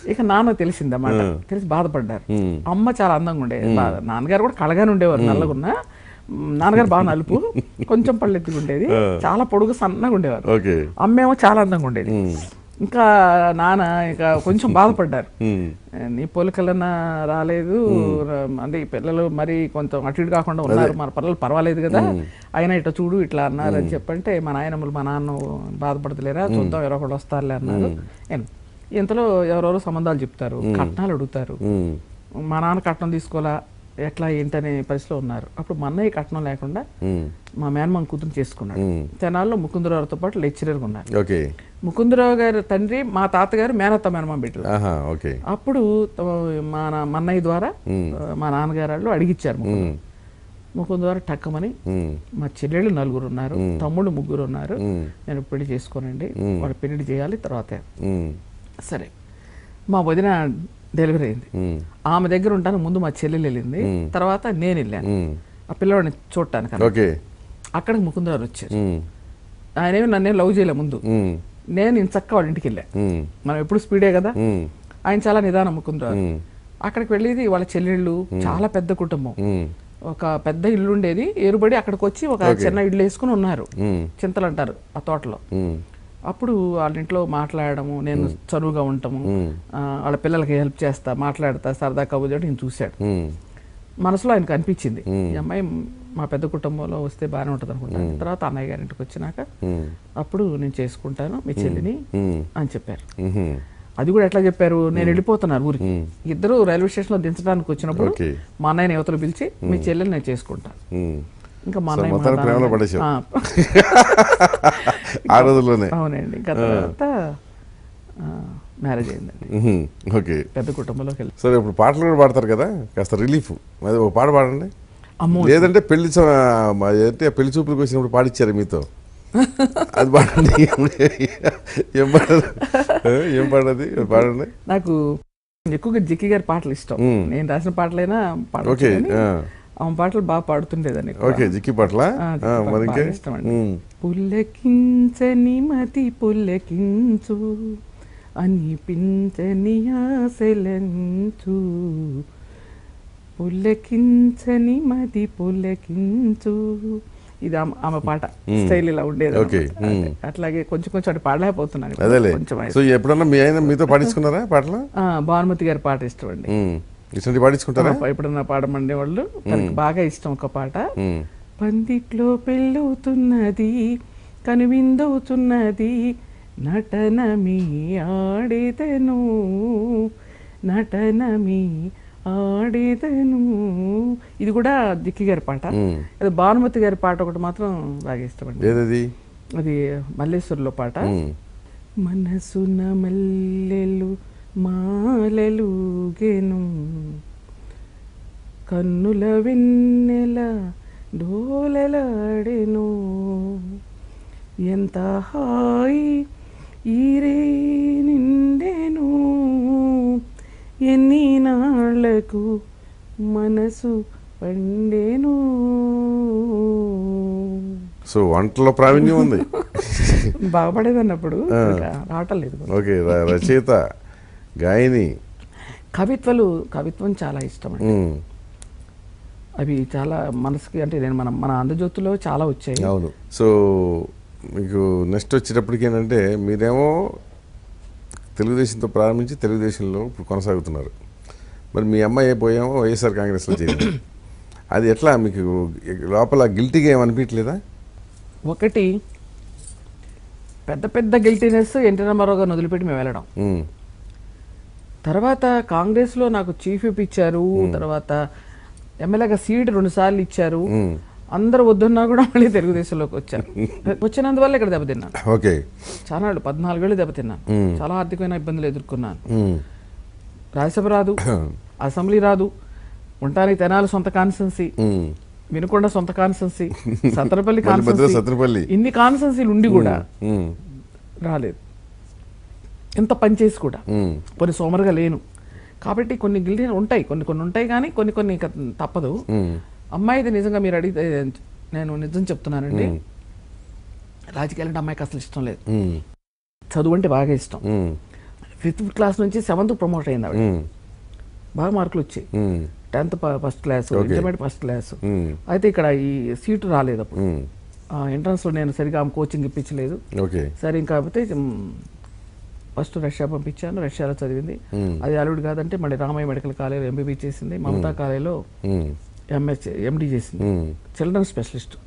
[SPEAKER 2] ఇక నాన్న తెలిసిందన్నమాట, తెలిసి బాధపడ్డారు. అమ్మ చాలా అందంగా ఉండేది, నాన్నగారు కూడా కళగానే ఉండేవారు, నల్లగున్నా. నాన్నగారు బాగా నలుపు, కొంచెం పళ్ళెత్తిగా ఉండేది, చాలా పొడుగు సన్నగా ఉండేవారు. అమ్మేమో చాలా అందంగా ఉండేది. ఇంకా నాన్న ఇక కొంచెం బాధపడ్డారు, నీ పోలికలన్నా రాలేదు అంటే ఈ పిల్లలు మరి కొంచెం అటు ఇటు కాకుండా ఉన్నారు, మన పిల్లలు పర్వాలేదు కదా, అయినా ఇట్లా చూడు ఇట్లా అన్నారు అని చెప్పంటే మా నాయనమ్మలు మా నాన్న బాధపడతలేరా, చూద్దాం ఎవరో ఒకటి వస్తారులే అన్నారు. ఇంతలో ఎవరెవరో సంబంధాలు చెప్తారు, కట్నాలు అడుగుతారు. మా నాన్న కట్నం తీసుకోవాలా ఎట్లా ఏంటనే పరిస్థితిలో ఉన్నారు. అప్పుడు మా అన్నయ్య కట్నం లేకుండా మా మేనమామ కూతురు చేసుకున్నాడు. తెనాల్లో ముకుందరావుతో పాటు లెక్చరర్గా ఉన్నారు. ముకుందరావు గారు తండ్రి మా తాతగారు మేనత్త మేనమామ బిడ్డలు. అప్పుడు మా అన్నయ్య ద్వారా మా నాన్నగారు వాళ్ళు అడిగిచ్చారు ముకుందరావు. ముకుందరావు టక్కమని మా చెల్లెళ్ళు నలుగురు ఉన్నారు, తమ్ముడు ముగ్గురు ఉన్నారు, నేను పెళ్లి చేసుకోనండి, వాళ్ళు పెళ్లి చేయాలి తర్వాత. సరే, మా వదిన డెలివరీ అయింది, ఆమె దగ్గర ఉంటాను. ముందు మా చెల్లెలు వెళ్ళింది, తర్వాత నేను వెళ్ళాను ఆ పిల్లవాడిని చూడటానికి. అక్కడికి ముకుందరావు వచ్చారు. ఆయనేమి నన్నే లవ్ చేయలే ముందు, నేను ఇంచక్క వాళ్ళ ఇంటికి వెళ్ళా. మనం ఎప్పుడు స్పీడే కదా, ఆయన చాలా నిదానం ముకుందరావు. అక్కడికి వెళ్ళేది వాళ్ళ చెల్లెళ్ళు, చాలా పెద్ద కుటుంబం, ఒక పెద్ద ఇల్లు ఉండేది. ఏరుబడి అక్కడికి వచ్చి ఒక చిన్న ఇల్లు వేసుకుని ఉన్నారు, చింతలు అంటారు ఆ తోటలో. అప్పుడు వాళ్ళ ఇంట్లో మాట్లాడము, నేను చనువుగా ఉంటాము, వాళ్ళ పిల్లలకి హెల్ప్ చేస్తా, మాట్లాడతా, సరదా కబుర్లు నేను చూశాడు. మనసులో ఆయనకు అనిపించింది ఈ అమ్మాయి మా పెద్ద కుటుంబంలో వస్తే బాగానే ఉంటుంది అనుకుంటాను. తర్వాత అన్నయ్య గారి ఇంటికి వచ్చినాక అప్పుడు నేను చేసుకుంటాను మీ చెల్లిని అని చెప్పారు. అది కూడా ఎట్లా చెప్పారు, నేను వెళ్ళిపోతున్నాను ఊరికి, ఇద్దరు రైల్వే స్టేషన్ లో దించడానికి వచ్చినప్పుడు మా అన్నయ్యని యువతలు పిలిచి మీ చెల్లెని నేను చేసుకుంటాను. ఇంకా మా అన్నయ్య అవునండి. ఇంకా తర్వాత మ్యారేజ్ అయిందండి.
[SPEAKER 1] ఓకే,
[SPEAKER 2] పెద్ద కుటుంబంలోకి వెళ్ళి.
[SPEAKER 1] సరే, ఇప్పుడు పాటలు కూడా పాడతారు కదా, కాస్త రిలీఫ్ అది ఒక పాట పాడండి. లేదంటే పెళ్లి అంటే పెళ్లి చూపులకు వచ్చినప్పుడు పాడిచ్చారు మీతో, అది పాడండి. ఏం పాడదు, ఏం పాడది పాడండి.
[SPEAKER 2] నాకు ఎక్కువగా జిక్కి గారి పాటలు ఇష్టం, నేను రాసిన పాటలైనా పాడొచ్చు, ఆమె పాటలు బాగా పాడుతుండేదని.
[SPEAKER 1] ఓకే, జిక్కి పాటలా
[SPEAKER 2] ఇష్టం అండి. పుల్లకించని మతి పుల్లకించు, అనిపించని ఆశలంచు, పుల్లకించని మతి పుల్లకించు. ఇది ఆమె పాట స్టైల్ ఇలా ఉండేది. అట్లాగే కొంచెం కొంచెం అటు పాడలేకపోతున్నాను.
[SPEAKER 1] ఎప్పుడన్నా మీ ఆయన మీతో పాడించుకున్నారా పాటలు?
[SPEAKER 2] భానుమతి గారి పాట ఇష్టం అండి.
[SPEAKER 1] పాడించుకుంటారా?
[SPEAKER 2] ఎప్పుడన్నా పాడమండే వాళ్ళు, తనకి బాగా ఇష్టం ఒక పాట. పందిట్లో పెళ్ళవుతున్నది, కనువిందవుతున్నది, నటన మీ ఆడేదను, నటన మీ ఆడేదను. ఇది కూడా జిక్కి గారి పాట. అది భానుమతి గారి పాట ఒకటి మాత్రం బాగా ఇష్టం అండి. అది మల్లేశ్వరిలో పాట. మనసున మల్లెలు మాలలుగెను, కన్నుల వెన్నెల డోలలాడెను, ఎంత హాయి ఈరే నిండెను, ఎన్ని నాళ్లకు మనసు పండేను.
[SPEAKER 1] సో వంటలో ప్రావీణ్యం ఉంది,
[SPEAKER 2] బాగుపడేది అన్నప్పుడు రావటం లేదు.
[SPEAKER 1] ఓకే, రచయిత, గాయని.
[SPEAKER 2] కవిత్వాలు కవిత్వం చాలా ఇష్టం అండి. అవి చాలా మనసుకి, అంటే నేను మన మన ఆంధ్రజ్యోతిలో చాలా వచ్చాయి.
[SPEAKER 1] అవును. సో మీకు నెక్స్ట్ వచ్చేటప్పటికి ఏంటంటే, మీరేమో తెలుగుదేశంతో ప్రారంభించి తెలుగుదేశంలో ఇప్పుడు కొనసాగుతున్నారు. మరి మీ అమ్మాయి పోయామో వైఎస్ఆర్ కాంగ్రెస్లో చేరింది. అది ఎట్లా మీకు లోపల గిల్టీగా ఏమనిపించలేదా?
[SPEAKER 2] ఒకటి పెద్ద పెద్ద గిల్టీనెస్ ఎన్టీ రామారావు గారిని వదిలిపెట్టి మేము వెళ్ళడం. తర్వాత కాంగ్రెస్లో నాకు చీఫ్ విప్ ఇచ్చారు, తర్వాత ఎమ్మెల్యేగా సీట్ రెండు సార్లు ఇచ్చారు. అందరు వద్దున్నా కూడా మళ్ళీ తెలుగుదేశంలోకి వచ్చాను. వచ్చినందువల్ల ఇక్కడ దెబ్బతిన్నాను.
[SPEAKER 1] ఓకే,
[SPEAKER 2] చాలా పద్నాలుగేళ్ళు దెబ్బతిన్నాను. చాలా ఆర్థికమైన ఇబ్బందులు ఎదుర్కొన్నాను. రాజ్యసభ రాదు, అసెంబ్లీ రాదు, ఉండటానికి తెనాలి సొంత కాన్స్టెన్సీ, వినుకొండ సొంత కాన్స్టెన్సీ, సత్తరపల్లి కాన్స్టెన్సీ, ఇన్ని కాన్స్టెన్సీలు ఉండి కూడా రాలేదు. ఇంత పనిచేసి కూడా కొన్ని సోమరుగా లేను. కాబట్టి కొన్ని గిల్టీ ఉంటాయి, కొన్ని కొన్ని ఉంటాయి, కానీ కొన్ని కొన్ని తప్పదు. అమ్మాయిది నిజంగా మీరు అడిగితే నేను నిజం చెప్తున్నానండి, రాజకీయాలంటే అమ్మాయికి అసలు ఇష్టం లేదు. చదువు అంటే బాగా ఇష్టం. ఫిఫ్త్ క్లాస్ నుంచి సెవెంత్ ప్రమోట్ అయింది ఆవిడ. బాగా మార్కులు వచ్చాయి. Tenth first class, intermediate first class. అయితే ఇక్కడ ఈ సీటు రాలేదు అప్పుడు. ఎంట్రన్స్లో నేను సరిగా ఆమె కోచింగ్ ఇప్పించలేదు. సరే ఇంకా కాకపోతే ఫస్ట్ రష్యా పంపించాను. రష్యాలో చదివింది. అది అల్లుడు కాదంటే మళ్ళీ రామయ్య మెడికల్ కాలేజ్లో ఎంబీబీ చేసింది. మమతా కాలేజ్లో ఎంఎస్ ఎండి చేసింది, చిల్డ్రన్ స్పెషలిస్ట్.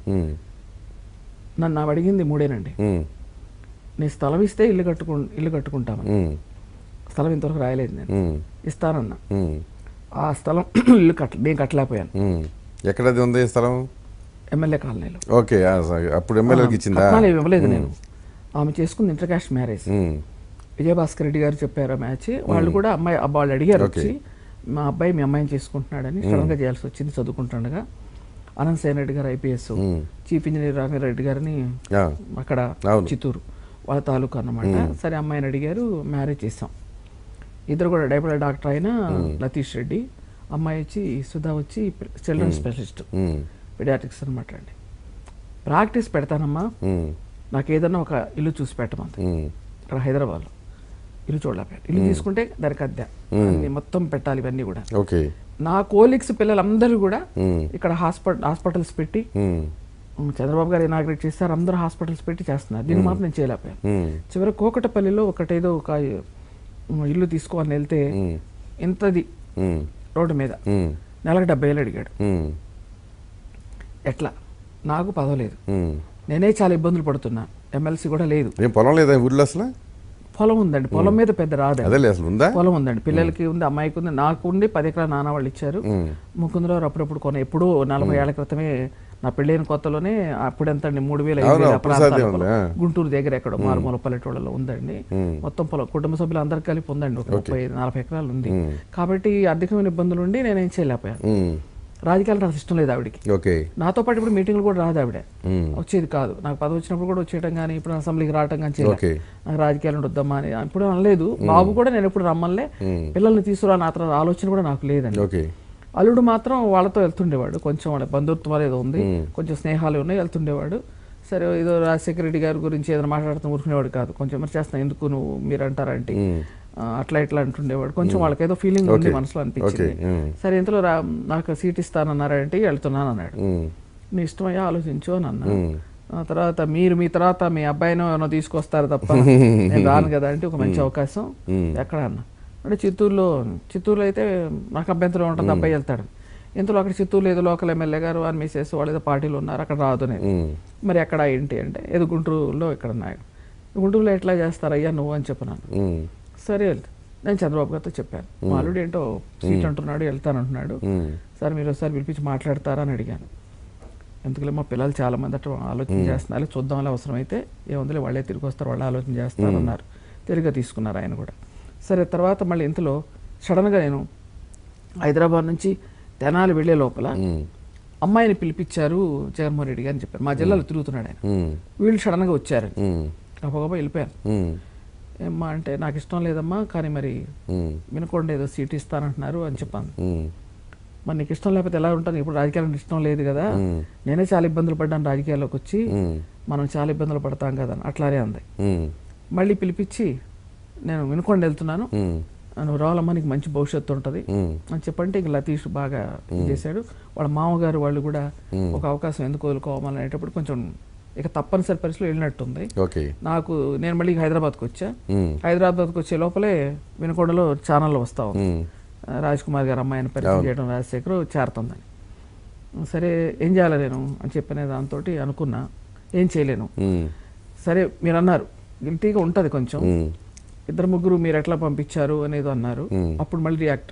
[SPEAKER 2] నన్ను నాకు అడిగింది మూడేనండి. నేను స్థలం ఇస్తే ఇల్లు కట్టుకు ఇల్లు కట్టుకుంటాను. స్థలం ఇంతవరకు రాయలేదు, నేను ఇస్తానన్నా. ఆ స్థలం ఇల్లు కట్ట నేను కట్టలేకపోయాను.
[SPEAKER 1] ఎక్కడది ఉంది స్థలం?
[SPEAKER 2] ఎమ్మెల్యే కాలనీలో.
[SPEAKER 1] ఓకే, అప్పుడు ఎమ్మెల్యేకి ఇచ్చిందా?
[SPEAKER 2] ఇవ్వలేదు నేను. ఆమె చేసుకుంది inter caste marriage. Vijayabhaskar Reddy garu చెప్పారు ఆ మ్యాచ్. వాళ్ళు కూడా అమ్మాయి వాళ్ళు అడిగారు వచ్చి, మా అబ్బాయి మీ అమ్మాయిని చేసుకుంటున్నాడని. సడన్గా చేయాల్సి వచ్చింది చదువుకుంటుండగా. అనంత్ సేన్ రెడ్డి గారు ఐపీఎస్, చీఫ్ ఇంజనీర్ రామిరెడ్డి గారిని అక్కడ చిత్తూరు వాళ్ళ తాలూకా అన్నమాట. సరే అమ్మాయిని అడిగారు, మ్యారేజ్ చేసాం. ఇద్దరు కూడా డైపర్ డాక్టర్ అయిన లతీష్ రెడ్డి, అమ్మాయి వచ్చి సుధా వచ్చి చిల్డ్రన్ స్పెషలిస్ట్ పీడియాట్రిక్స్ అనమాట అండి. ప్రాక్టీస్ పెడతానమ్మా, నాకు ఏదన్నా ఒక ఇల్లు చూసి పెట్టమంది. అక్కడ హైదరాబాద్లో ఇల్లు చూడలేకపోయాను. ఇల్లు తీసుకుంటే దానికి అద్దె మొత్తం పెట్టాలి ఇవన్నీ కూడా. నా కోలీగ్స్ పిల్లలందరూ కూడా ఇక్కడ హాస్పిటల్ హాస్పిటల్స్ పెట్టి, చంద్రబాబు గారు ఇనాగ్రేట్ చేస్తారు, అందరూ హాస్పిటల్స్ పెట్టి చేస్తున్నారు. దీన్ని మాత్రం నేను చేయలేకపోయాను. చివరి కోకటపల్లిలో ఒకటేదో ఒక ఇల్లు తీసుకోవాలని వెళ్తే ఇంతది రోడ్డు మీద నెలకు డెబ్బై వేలు అడిగాడు. ఎట్లా? నాకు పదవలేదు, నేనే చాలా ఇబ్బందులు పడుతున్నా. ఎమ్మెల్సీ కూడా లేదు.
[SPEAKER 1] పొలం లేదా ఊర్లో? అసలు
[SPEAKER 2] పొలం ఉందండి, పొలం మీద పెద్ద రాదు.
[SPEAKER 1] అసలు ఉందా? పొలం
[SPEAKER 2] ఉందండి, పిల్లలకి ఉంది, అమ్మాయికి ఉంది, నాకు ఉండి పది ఎకరాలు నాన్న వాళ్ళు ఇచ్చారు. ముకుందరావు అప్పుడప్పుడు కొన, ఎప్పుడూ నలభై ఏళ్ల క్రితమే నా పెళ్ళైన కొత్తలోనే. అప్పుడు ఎంత అండి, మూడు వేల ఐదు వేల గుంటూరు దగ్గర ఎక్కడ మారుమూల పల్లెటూళ్ళలో ఉందండి. మొత్తం పొలం కుటుంబ సభ్యులు అందరు కలిపి ఉందండి, ఒక ముప్పై నలభై ఎకరాలు ఉంది. కాబట్టి ఆర్థికమైన ఇబ్బందులు ఉండి నేనేం చేయలేకపోయాను. రాజకీయాలు నాకు ఇష్టం లేదు ఆవిడకి. నాతో పాటు ఇప్పుడు మీటింగ్లు కూడా రాదు ఆవిడ, వచ్చేది కాదు. నాకు పదవి వచ్చినప్పుడు కూడా వచ్చేయడం కానీ, ఇప్పుడు అసెంబ్లీకి రావటం కానీ చేయలేదు. నాకు రాజకీయాలు వద్దమ్మా అని ఇప్పుడు అనలేదు. బాబు కూడా నేను ఎప్పుడు రమ్మలే, పిల్లల్ని తీసుకురా నా తర్వాత ఆలోచన కూడా నాకు లేదండి. అల్లుడు మాత్రం వాళ్ళతో వెళ్తుండేవాడు, కొంచెం వాళ్ళ బంధుత్వాలు ఏదో ఉంది, కొంచెం స్నేహాలు ఉన్నాయి, వెళ్తుండేవాడు. సరే ఏదో రాజశేఖర రెడ్డి గారి గురించి ఏదైనా మాట్లాడుతూ ఊరుకునేవాడు కాదు. కొంచెం మరి చేస్తున్నా, ఎందుకు నువ్వు మీరు అంటారంటే అట్లా ఇట్లా అంటుండేవాడు. కొంచెం వాళ్ళకి ఏదో ఫీలింగ్ ఉంది మనసులో అనిపించింది. సరే ఇంతలో రా నాకు సీట్ ఇస్తానన్నారంటే వెళ్తున్నాను అన్నాడు. నీ ఇష్టమయ్యా ఆలోచించు అని అన్నా. తర్వాత మీరు మీ తర్వాత మీ అబ్బాయినో ఏమో తీసుకొస్తారు తప్ప నేను రాను కదా అంటే, ఒక మంచి అవకాశం ఎక్కడ అన్నా అంటే చిత్తూరులో. చిత్తూరులో అయితే నాకు అభ్యంతరం ఉంటుంది, అబ్బాయి వెళ్తాడు. ఇంతలో అక్కడ చిత్తూరులో ఏదో లోకల్ ఎమ్మెల్యే గారు అని మిస్సెస్ వాళ్ళు ఏదో పార్టీలు ఉన్నారు, అక్కడ రాదు నేను. మరి ఎక్కడ ఏంటి అంటే, ఏదో గుంటూరులో ఇక్కడ నాయకు. గుంటూరులో ఎట్లా చేస్తారయ్యా నువ్వు అని చెప్పినాను. సరే వెళ్తా, నేను చంద్రబాబు గారితో చెప్పాను. మా అల్లుడు ఏంటో సీట్ అంటున్నాడు, వెళ్తానంటున్నాడు, సార్ మీరు ఒకసారి పిలిపించి మాట్లాడతారా అని అడిగాను. ఎందుకంటే మా పిల్లలు చాలా మంది అట్లా ఆలోచన చేస్తున్నారు, చూద్దాంలో అవసరమైతే ఏముందిలే వాళ్ళే తిరిగి వస్తారు, వాళ్ళు ఆలోచన చేస్తారు అన్నారు. తిరిగి తీసుకున్నారు ఆయన కూడా. సరే తర్వాత మళ్ళీ ఇంతలో సడన్గా నేను హైదరాబాద్ నుంచి తెనాలి వెళ్లే లోపల అమ్మాయిని పిలిపించారు జగన్మోహన్ రెడ్డి గారు అని చెప్పారు. మా జిల్లాలో తిరుగుతున్నాడు ఆయన. వీళ్ళు సడన్గా వచ్చారు, గబగబా వెళ్ళిపోయాను. ఏమ్మా అంటే, నాకు ఇష్టం లేదమ్మా, కానీ మరి వినకుండా ఏదో సీట్ ఇస్తానంటున్నారు అని చెప్పాను. మరి నీకు ఇష్టం లేకపోతే ఎలా ఉంటాను, ఇప్పుడు రాజకీయాలకు ఇష్టం లేదు కదా, నేనే చాలా ఇబ్బందులు పడ్డాను రాజకీయాల్లోకి వచ్చి, మనం చాలా ఇబ్బందులు పడతాం కదా అట్లానే అంది. మళ్ళీ పిలిపించి నేను వినకుండా వెళ్తున్నాను, నువ్వు రావాలమ్మా, నీకు మంచి భవిష్యత్తు ఉంటుంది అని చెప్పంటే ఇంక లతీష్ బాగా చేశాడు. వాళ్ళ మామగారు వాళ్ళు కూడా ఒక అవకాశం ఎందుకు వదులుకోవాలని అనేటప్పుడు కొంచెం ఇక తప్పనిసరి పరిస్థితిలో వెళ్ళినట్టుంది నాకు. నేను మళ్ళీ హైదరాబాద్కి వచ్చా. హైదరాబాద్కి వచ్చే లోపలే వినకొండలో ఛానల్లో వస్తా ఉంది, రాజ్ కుమార్ గారు అమ్మాయిని పరిచయం చేయడం రాజశేఖర్ చేరుతుందని. సరే ఏం చేయాలి నేను అని చెప్పిన దాంతో అనుకున్నా, ఏం చేయలేను. సరే మీరు అన్నారు గిల్టీగా ఉంటుంది కొంచెం, ఇద్దరు ముగ్గురు మీరు ఎట్లా పంపించారు అనేది అన్నారు. అప్పుడు మళ్ళీ రియాక్ట్,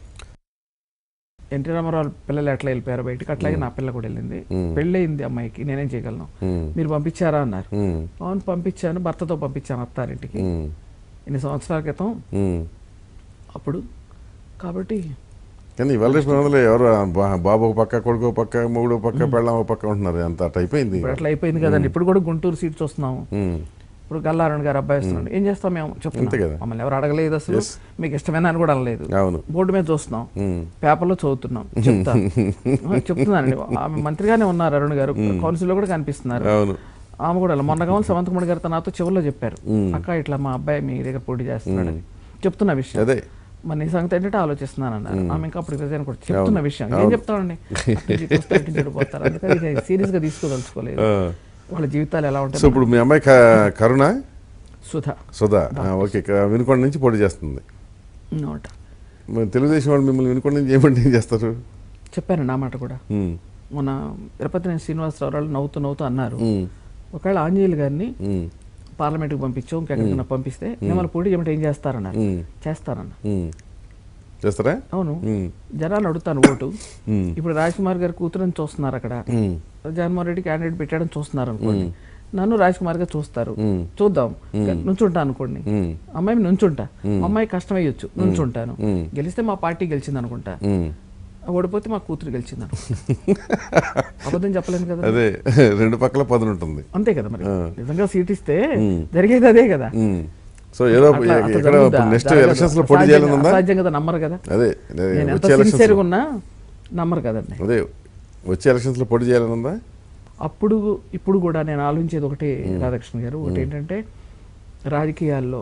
[SPEAKER 2] ఎన్టీ రామారావు పిల్లలు ఎట్లా వెళ్ళిపోయారు బయటకు, అట్లాగే నా పిల్ల కూడా వెళ్ళింది, పెళ్ళయింది అమ్మాయికి, నేనేం చేయగలను, మీరు పంపించారా అన్నారు. అవును పంపించాను, భర్తతో పంపించాను అత్తారింటికి ఇన్ని సంవత్సరాల క్రితం. అప్పుడు కాబట్టి
[SPEAKER 1] కానీ ఇవాళ ఎవరు బాబు ఒక పక్క, కొడుకు పక్క, మూడు పక్క, పెళ్ళాం పక్క ఉంటున్నారు, అంత అయిపోయింది.
[SPEAKER 2] అట్లా అయిపోయింది కదండి. ఇప్పుడు కూడా గుంటూరు సీట్స్ వస్తున్నాము. ఇప్పుడు గల్లారాయణ గారు అబ్బాయి వస్తున్నాడు, ఏం చేస్తాం మేము చెప్తాం కదా, మమ్మల్ని ఎవరు అడగలేదు, అసలు మీకు ఇష్టమైన అని కూడా అనలేదు. బోర్డు మీద చూస్తున్నాం, పేపర్లో చదువుతున్నాం, చెప్తాను చెప్తున్నానండి. ఆమె మంత్రిగానే ఉన్నారు, అరుణ్ గారు కౌన్సిల్లో కూడా కనిపిస్తున్నారు. ఆమె కూడా మొన్న కావాలి సవంత్ కుమార్ గారు నాతో చివరిలో చెప్పారు, అక్క ఇట్లా మా అబ్బాయి మీ దగ్గర పోటీ చేస్తున్నాడని. చెప్తున్న విషయం
[SPEAKER 1] అదే
[SPEAKER 2] మరి నీ సంగతి ఏంటంటే ఆలోచిస్తున్నాను అన్నారు. ఆమె ఇంకా అప్పుడు ప్రజలు కూడా చెప్తున్న విషయం ఏం చెప్తానండి, చెడిపోతారు. అందుకని సీరియస్ గా తీసుకోదలుచుకోలేదు వాళ్ళ జీవితాలు ఎలా ఉంటాయి.
[SPEAKER 1] సో ఇప్పుడు మీ అమ్మాయి కరుణ
[SPEAKER 2] సుధా
[SPEAKER 1] సుధా ఓకే వినుకొండ నుంచి పోటీ చేస్తుంది. తెలుగుదేశం వాళ్ళు మిమ్మల్ని వినుకొండ నుంచి ఏమంటే ఏం చేస్తారు
[SPEAKER 2] చెప్పాను నా మాట కూడా. మొన్న తిరుపతి శ్రీనివాసరావు వాళ్ళు నవ్వుతూ నవ్వుతూ అన్నారు, ఒకవేళ ఆంజనేయులు గారిని పార్లమెంట్కి పంపించాం ఇంకెక్కడికైనా పంపిస్తే మిమ్మల్ని పోటీ చేయమంటే ఏం చేస్తారన్నారు. చేస్తారన్న.
[SPEAKER 1] చేస్తారా?
[SPEAKER 2] అవును, జనాలు అడుగుతాను ఓటు. ఇప్పుడు రాజ్కుమార్ గారి కూతురని చూస్తున్నారు అక్కడ, జగన్మోహన్ రెడ్డి క్యాండిడేట్ పెట్టాడని చూస్తున్నారు అనుకోండి, నన్ను రాజ్కుమార్ గారు చూస్తారు, చూద్దాం నుంచుంటా అనుకోండి, అమ్మాయి నుంచుంటా, అమ్మాయి కష్టం అయ్యొచ్చు నుంచుంటాను, గెలిస్తే మా పార్టీ గెలిచింది అనుకుంటా, ఓడిపోతే మా కూతురు గెలిచింది అబద్ధం చెప్పలేను కదా.
[SPEAKER 1] అదే రెండు పక్కల పదును ఉంటుంది
[SPEAKER 2] అంతే కదా. మరి నిజంగా సీట్ ఇస్తే జరిగేది అదే కదా.
[SPEAKER 1] సో ఏదో నెక్స్ట్ ఎలక్షన్స్ లో పోటీ చేయాలని ఉందా?
[SPEAKER 2] సాధ్యం కదా, నమ్మరు కదా.
[SPEAKER 1] అదే
[SPEAKER 2] నేను ఎంత సిన్సియర్గా ఉన్నా నమ్మరు కదండి.
[SPEAKER 1] అదే వచ్చే ఎలక్షన్స్ లో పోటీ చేయాలని ఉందా?
[SPEAKER 2] అప్పుడు ఇప్పుడు కూడా నేను ఆలోచించేది ఒకటి రాధాకృష్ణ గారు, ఒకటి ఏంటంటే రాజకీయాల్లో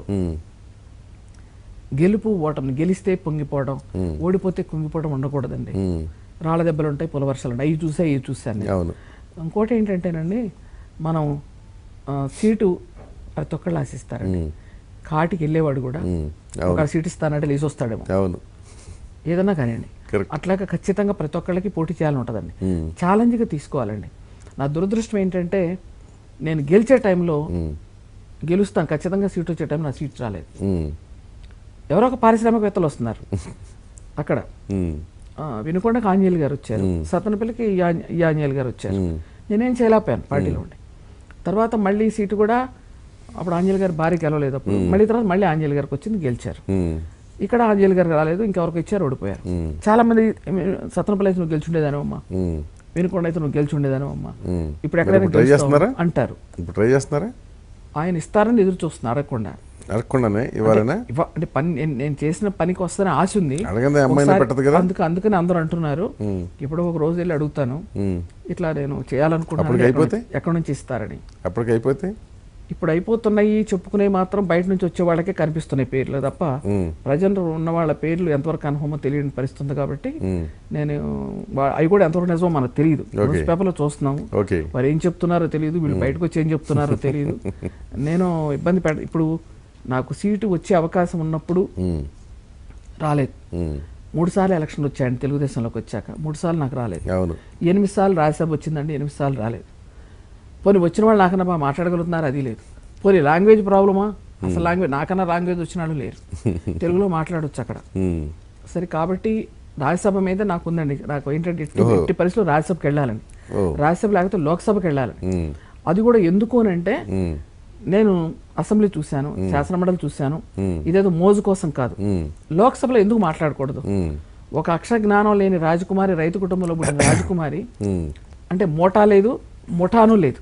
[SPEAKER 2] గెలుపు ఓటమి, గెలిస్తే పొంగిపోవడం, ఓడిపోతే కుంగిపోవడం ఉండకూడదండి. రాళ్ళ దెబ్బలు ఉంటాయి, పుల వర్షాలు ఉంటాయి, అవి చూసా ఇవి చూసాను. ఇంకోటి ఏంటంటేనండి, మనం సీటు ప్రతి ఒక్కళ్ళు ఆశిస్తారండి. కాటికి వెళ్ళేవాడు కూడా ఒక సీట్ ఇస్తానంటే లేచి వస్తాడేమో, ఏదన్నా కానివ్వండి. అట్లాగా ఖచ్చితంగా ప్రతి ఒక్కళ్ళకి పోటీ చేయాలని ఉంటుందండి, ఛాలెంజ్గా తీసుకోవాలండి. నా దురదృష్టం ఏంటంటే నేను గెలిచే టైంలో గెలుస్తాను ఖచ్చితంగా, సీట్ వచ్చే టైం నా సీట్ రాలేదు. ఎవరో ఒక పారిశ్రామికవేత్తలు వస్తున్నారు అక్కడ, వినుకొండకు ఆంజనేయులు గారు వచ్చారు, సత్తనపల్లికి ఈ ఆంజనేయులు గారు వచ్చారు, నేనేం చేయలేకపోయాను పార్టీలో ఉండి. తర్వాత మళ్ళీ సీటు కూడా అప్పుడు ఆంజనేయులు గారు భారీ గెలవలేదు, అప్పుడు మళ్ళీ తర్వాత మళ్ళీ ఆంజనేయులు గారికి వచ్చింది, గెలిచారు. ఇక్కడ ఆంజనేయులు గారికి రాలేదు, ఇంకెవరికి ఇచ్చారు, ఓడిపోయారు. చాలా మంది సత్తనపల్లి అయితే నువ్వు గెలిచుండేదానమ్మా, వినుకొండ అయితే నువ్వు గెలిచుండేదానమ్మా, ఇప్పుడు ఎక్కడైనా అంటారు.
[SPEAKER 1] ట్రై చేస్తున్నారా?
[SPEAKER 2] ఆయన ఇస్తారని ఎదురు చూస్తున్నారు, అడగకుండా
[SPEAKER 1] అడగకుండానే ఇవ్వాలనే
[SPEAKER 2] అంటే పని నేను చేసిన పనికి వస్తానే ఆశ ఉంది, అందుకు అందుకని అందరూ అంటున్నారు. ఇప్పుడు ఒక రోజు వెళ్ళి అడుగుతాను, ఇట్లా నేను చేయాలనుకుంటున్నాను, ఎక్కడి నుంచి ఇస్తారని.
[SPEAKER 1] అప్పటికైపోతే
[SPEAKER 2] ఇప్పుడు అయిపోతున్నాయి చెప్పుకునే మాత్రం బయట నుంచి వచ్చే వాళ్ళకే కనిపిస్తున్నాయి పేర్లు తప్ప ప్రజలు ఉన్న వాళ్ళ పేర్లు ఎంతవరకు కన్ఫర్మో తెలియని పరిస్థితుంది. కాబట్టి నేను అవి కూడా ఎంతవరకు నిజమో మనకు తెలియదు, న్యూస్ పేపర్లో చూస్తున్నాము, వారు ఏం చెప్తున్నారో తెలియదు, వీళ్ళు బయటకు వచ్చి ఏం చెప్తున్నారో తెలియదు. నేను ఇబ్బంది పెడ ఇప్పుడు నాకు సీటు వచ్చే అవకాశం ఉన్నప్పుడు రాలేదు. మూడు సార్లు ఎలక్షన్లు వచ్చాయండి తెలుగుదేశంలోకి వచ్చాక, మూడు సార్లు నాకు రాలేదు. ఎనిమిది సార్లు రాజ్యసభ వచ్చిందండి, ఎనిమిది సార్లు రాలేదు. పోనీ వచ్చిన వాళ్ళు నాకన్నా బాగా మాట్లాడగలుగుతున్నారు, అది లేదు. పోనీ లాంగ్వేజ్ ప్రాబ్లమా, అసలు లాంగ్వేజ్ నాకన్నా లాంగ్వేజ్ వచ్చిన వాళ్ళు లేరు, తెలుగులో మాట్లాడవచ్చు అక్కడ. సరే కాబట్టి రాజ్యసభ మీద నాకు ఉందండి, నాకు ఏంటంటే ఎట్టి పరిస్థితుల్లో రాజ్యసభకి వెళ్ళాలని, రాజ్యసభ లేకపోతే లోక్సభకి వెళ్ళాలని. అది కూడా ఎందుకు అని అంటే నేను అసెంబ్లీ చూశాను, శాసనమండలి చూశాను, ఇదేదో మోజు కోసం కాదు. లోక్సభలో ఎందుకు మాట్లాడకూడదు? ఒక అక్షర జ్ఞానం లేని రాజకుమారి, రైతు కుటుంబంలో పుట్టిన రాజకుమారి అంటే మోటా లేదు, ముఠాను లేదు,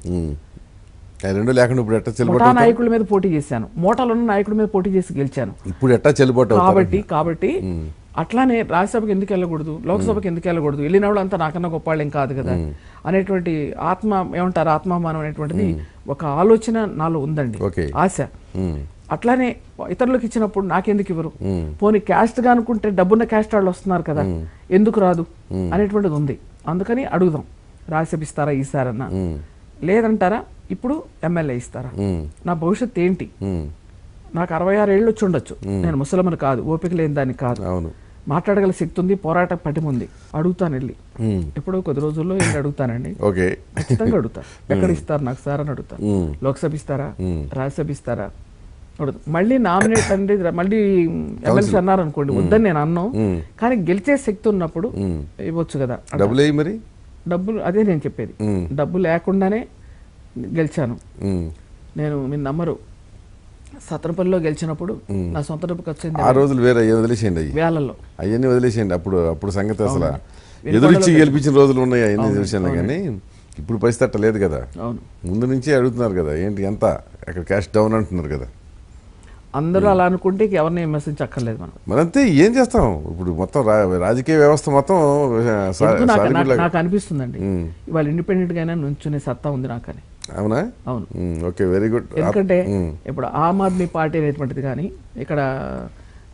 [SPEAKER 2] ముఠా నాయకుల మీద పోటీ చేశాను, మోటాలో ఉన్న నాయకుల మీద పోటీ చేసి గెలిచాను. కాబట్టి కాబట్టి అట్లానే రాజ్యసభకి ఎందుకు వెళ్ళకూడదు, లోక్సభకి ఎందుకు వెళ్ళకూడదు, వెళ్ళిన వాళ్ళు అంతా నాకన్నా గొప్ప వాళ్ళేం కాదు కదా అనేటువంటి ఆత్మ ఏమంటారు ఆత్మాభిమానం అనేటువంటిది ఒక ఆలోచన నాలో ఉందండి, ఆశ. అట్లానే ఇతరులకు ఇచ్చినప్పుడు నాకెందుకు ఇవ్వరు? పోనీ క్యాస్ట్ గా అనుకుంటే డబ్బున్న క్యాస్ట్ వాళ్ళు వస్తున్నారు కదా, ఎందుకు రాదు అనేటువంటిది ఉంది. అందుకని అడుగుదాం, రాజ్యసభ ఇస్తారా ఈసారన్నా, లేదంటారా ఇప్పుడు ఎమ్మెల్యే ఇస్తారా? నా భవిష్యత్తు ఏంటి? నాకు అరవై ఆరు ఏళ్ళు వచ్చి ఉండొచ్చు, నేను ముసలమ్మని కాదు, ఓపిక లేని దాన్ని కాదు, మాట్లాడగల శక్తి ఉంది, పోరాట పటిమ ఉంది. అడుగుతాను వెళ్ళి, ఎప్పుడో కొద్ది రోజుల్లో వెళ్ళి అడుగుతానండి, ఖచ్చితంగా అడుగుతాను. ఎక్కడ ఇస్తారు నాకు సార్ అని అడుగుతాను. లోక్సభ ఇస్తారా, రాజ్యసభ ఇస్తారా అడుగుతాను. మళ్ళీ నామినేట్ అండి, మళ్ళీ ఎమ్మెల్సీ అన్నారు అనుకోండి, వద్దని నేను అన్నాను, కానీ గెలిచే శక్తి ఉన్నప్పుడు ఇవ్వచ్చు కదా.
[SPEAKER 1] మరి
[SPEAKER 2] డబ్బులు అదే నేను చెప్పేది, డబ్బు లేకుండానే గెలిచాను నేను. మీరు నమ్మరు, సత్తనపల్లిలో గెలిచినప్పుడు నా సొంత డబ్బు ఖర్చు అయింది.
[SPEAKER 1] ఆ రోజులు వేరే వదిలేసేయండి,
[SPEAKER 2] వేలల్లో
[SPEAKER 1] అవన్నీ వదిలేసేయండి. అప్పుడు అప్పుడు సంగతి అసలు ఎదురిచ్చి గెలిపించిన రోజులు ఉన్నాయి అవన్నీ తెలిసాను, కానీ ఇప్పుడు పరిస్థితి అట్ట లేదు కదా.
[SPEAKER 2] అవును,
[SPEAKER 1] ముందు నుంచే అడుగుతున్నారు కదా, ఏంటి ఎంత అక్కడ క్యాష్ డౌన్ అంటున్నారు కదా.
[SPEAKER 2] అందరూ అలా అనుకుంటే ఎవరిని విమర్శించక్కర్లేదు మనం.
[SPEAKER 1] మరంతే, ఏం చేస్తాం ఇప్పుడు మొత్తం రాజకీయ వ్యవస్థ మొత్తం.
[SPEAKER 2] నాకు అనిపిస్తుందండి ఇవాళ ఇండిపెండెంట్ గానే నుంచునే సత్తా ఉంది నాకని.
[SPEAKER 1] అవునా?
[SPEAKER 2] అవును.
[SPEAKER 1] Okay, very good.
[SPEAKER 2] ఎందుకంటే ఇప్పుడు ఆమ్ ఆద్మీ పార్టీ అనేటువంటిది కానీ, ఇక్కడ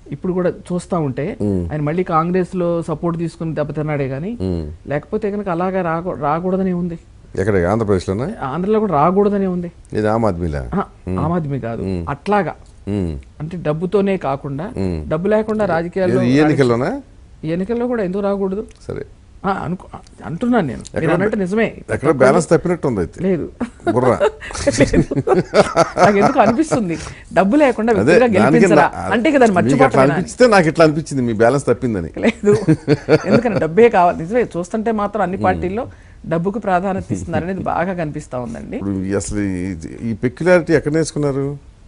[SPEAKER 2] ఇప్పుడు కూడా చూస్తూ ఉంటే ఆయన మళ్ళీ కాంగ్రెస్ లో సపోర్ట్ తీసుకుని దెబ్బతిన్నాడే కానీ లేకపోతే కనుక అలాగా రాకూ రాకూడదనే ఉంది.
[SPEAKER 1] ఎక్కడ ఆంధ్రప్రదేశ్లోనే?
[SPEAKER 2] ఆంధ్రలో కూడా రాకూడదనే ఉంది.
[SPEAKER 1] ఇది ఆమ్ ఆద్మీలా?
[SPEAKER 2] ఆమ్ ఆద్మీ కాదు, అట్లాగా అంటే డబ్బుతోనే కాకుండా డబ్బు లేకుండా రాజకీయాల్లో
[SPEAKER 1] ఎన్నికల్లోనా?
[SPEAKER 2] ఎన్నికల్లో కూడా ఎందుకు రాకూడదు?
[SPEAKER 1] సరే
[SPEAKER 2] అనుకో అంటున్నాను నేను, మీరు అన్నట్టు నిజమే.
[SPEAKER 1] ఎక్కడ బ్యాలెన్స్ తప్పినట్టు ఉంది అయితే.
[SPEAKER 2] లేదు,
[SPEAKER 1] బుర్రా
[SPEAKER 2] నాకు ఎందుకు అనిపిస్తుంది డబ్బు లేకుండా గెలిపించరా అంటే దాన్ని మర్చిపోతా
[SPEAKER 1] అనిపిస్తే నాకు ఇట్లా అనిపించింది మీ బ్యాలెన్స్ తప్పిందని.
[SPEAKER 2] లేదు, ఎందుకంటే డబ్బే కావాలి. నిజమే, చూస్తుంటే మాత్రం అన్ని పార్టీల్లో డబ్బుకు ప్రాధాన్యత ఇస్తున్నారు అనేది బాగా కనిపిస్తా ఉందండి.
[SPEAKER 1] అసలు ఈ పెక్యులారిటీ ఎక్కడ నేర్చుకున్నారు?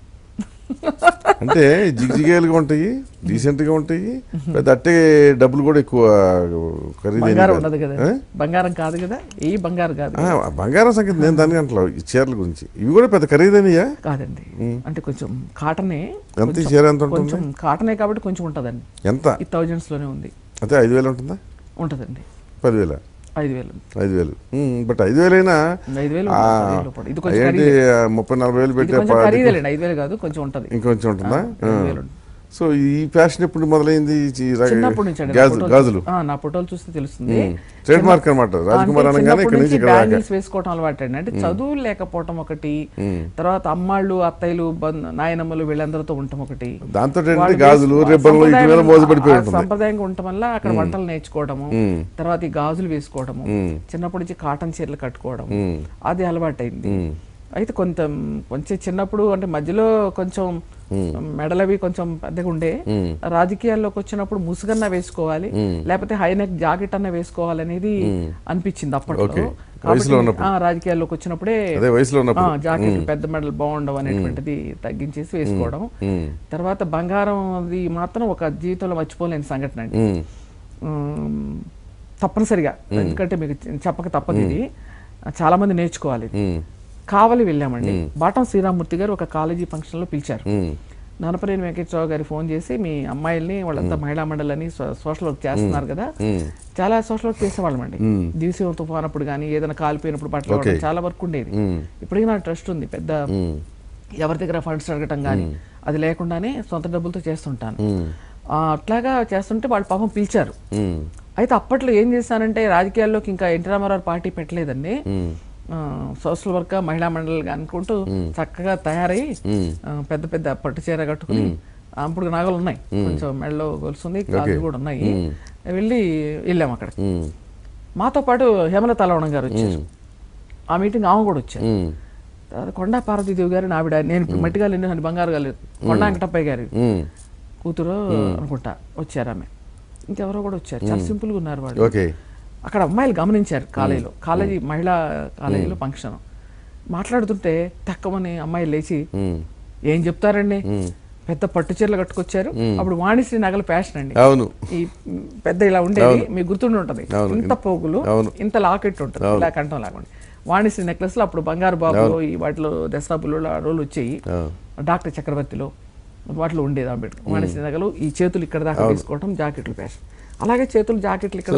[SPEAKER 1] అంటే జిగ్జిగేలుగా ఉంటాయి, డీసెంట్ గా ఉంటాయి, పెద్ద అట్టే డబ్బులు కూడా ఎక్కువ
[SPEAKER 2] బంగారం ఉండదు కదా, బంగారం కాదు కదా, ఏ బంగారం కాదు.
[SPEAKER 1] బంగారం సంగతి నేను దాని అంటలో ఈ చీరల గురించి ఇవి కూడా పెద్ద ఖరీదైనయా
[SPEAKER 2] కాదండి, అంటే కొంచెం కాటనే.
[SPEAKER 1] ఎంత చీర ఎంత ఉంటుంది?
[SPEAKER 2] కొంచెం కాటనే కాబట్టి కొంచెం ఉంటుందండి.
[SPEAKER 1] ఎంత?
[SPEAKER 2] ఈ థౌజండ్స్ లోనే ఉంది.
[SPEAKER 1] అదే ఐదు వేలు ఉంటుందా?
[SPEAKER 2] ఉంటుందండి.
[SPEAKER 1] పదివేల?
[SPEAKER 2] ఐదు వేలు.
[SPEAKER 1] ఐదు వేలు బట్ ఐదు వేలైనా ఏంటి ముప్పై నలభై వేలు పెట్టే
[SPEAKER 2] ఐదు వేలు కాదు, కొంచెం ఉంటుంది,
[SPEAKER 1] ఇంకొంచెం ఉంటుందా? సో ఈ ఫ్యాషన్ ఎప్పుడు మొదలైంది? గాజులు
[SPEAKER 2] నా ఫోటోలు చూస్తే తెలుస్తుంది.
[SPEAKER 1] ట్రేడ్ మార్క్ అనమాట రాజకుమార్ అనగానే ఇక్కడ నుంచి
[SPEAKER 2] బ్యాంగిల్స్ వేసుకోవడం అలవాటు అండి. అంటే చదువు లేకపోవటం ఒకటి, తర్వాత అమ్మాళ్ళు అత్తయ్యలు నాయనమ్మలు వీళ్ళందరితో ఉండటం ఒకటి,
[SPEAKER 1] దాంతో గాజులు రిబ్బన్లు మోసపడిపోయి
[SPEAKER 2] సంప్రదాయంగా ఉండటం వల్ల అక్కడ వంటలు నేర్చుకోవడము, తర్వాత ఈ గాజులు వేసుకోవడము, చిన్నప్పటి నుంచి కాటన్ చీరలు కట్టుకోవడం అది అలవాటైంది. అయితే కొంత కొంచెం చిన్నప్పుడు అంటే మధ్యలో కొంచెం మెడలవి కొంచెం పెద్దగా ఉండే, రాజకీయాల్లోకి వచ్చినప్పుడు ముసుగన్న వేసుకోవాలి లేకపోతే హైనెక్ జాకెట్ అన్న వేసుకోవాలి అనేది అనిపించింది అప్పట్లో. రాజకీయాల్లోకి వచ్చినప్పుడే జాకెట్ పెద్ద మెడలు బాగుండవు అనేటువంటిది తగ్గించేసి వేసుకోవడం. తర్వాత బంగారం అది మాత్రం ఒక జీవితంలో మర్చిపోలేని సంఘటన అండి, తప్పనిసరిగా. ఎందుకంటే మీకు చెప్పక తప్పదు, ఇది చాలా మంది నేర్చుకోవాలి. కావలి వెళ్ళామండి, బాటం శ్రీరామూర్తి గారు ఒక కాలేజీ ఫంక్షన్ లో పిలిచారు. నాన్నపనేని వెంకటరావు గారి ఫోన్ చేసి మీ అమ్మాయిల్ని వాళ్ళంతా మహిళా మండలని సోషల్ వర్క్ చేస్తున్నారు కదా, చాలా సోషల్ వర్క్ చేసేవాళ్ళం అండి. దివిసీమ తుఫాన్ అప్పుడు కానీ ఏదైనా కాలిపోయినప్పుడు బట్టలు చాలా వర్క్ ఉండేది. ఇప్పటికీ నాకు ట్రస్ట్ ఉంది, పెద్ద ఎవరి దగ్గర ఫండ్స్ అడగటం కానీ అది లేకుండానే సొంత డబ్బులతో చేస్తుంటాను. అట్లాగా చేస్తుంటే వాళ్ళు పాపం పిలిచారు. అయితే అప్పట్లో ఏం చేశానంటే రాజకీయాల్లోకి ఇంకా ఎన్టీ రామారావు పార్టీ పెట్టలేదండి, సోషల్ వర్క్ మహిళా మండలి అనుకుంటూ చక్కగా తయారై పెద్ద పెద్ద పట్టు చీర కట్టుకుని, అప్పుడు నగలు ఉన్నాయి, కొంచెం మెడలో గొలుసుంది, కాళ్ళు కూడా ఉన్నాయి, వెళ్ళి వెళ్ళాము అక్కడ. మాతో పాటు హేమలత అలవణం గారు వచ్చారు, ఆ మీటింగ్ ఆమె కూడా వచ్చారు. తర్వాత కొండా పార్వతీదేవి గారు ఆవిడ, నేను ఇప్పుడు మట్టిగా లేని బంగారు గారు కొండా వెంకటప్పయ్య గారి కూతురు అనుకుంటా వచ్చారు, ఆమె ఇంకెవరో కూడా వచ్చారు, చాలా సింపుల్ గా ఉన్నారు వాళ్ళు. అక్కడ అమ్మాయిలు గమనించారు, కాలేజీలో కాలేజీ మహిళా కాలేజీలో ఫంక్షన్ మాట్లాడుతుంటే తక్కువని అమ్మాయిలు లేచి ఏం చెప్తారండి, పెద్ద పట్టు చీరలు కట్టుకొచ్చారు. అప్పుడు వాణిశ్రీ నగల ఫ్యాషన్ అండి, ఈ పెద్ద ఇలా ఉండేది మీకు గుర్తుండి ఉంటది, ఇంత పోగులు ఇంత లాకెట్ ఉంటుంది ఇలా కంఠం లాగా. వాణిశ్రీ నెక్లెస్ లో అప్పుడు బంగారు బాబు ఈ వాటిలో దసరా పుల్లు రోజులు వచ్చాయి, డాక్టర్ చక్రవర్తిలో వాటిలో ఉండేది అంబేద్కర్. వాణిశ్రీ నగలు ఈ చేతులు ఇక్కడ దాకా తీసుకోవటం, జాకెట్లు ఫ్యాషన్. అలాగే చేతులు జాకెట్లు ఇక్కడ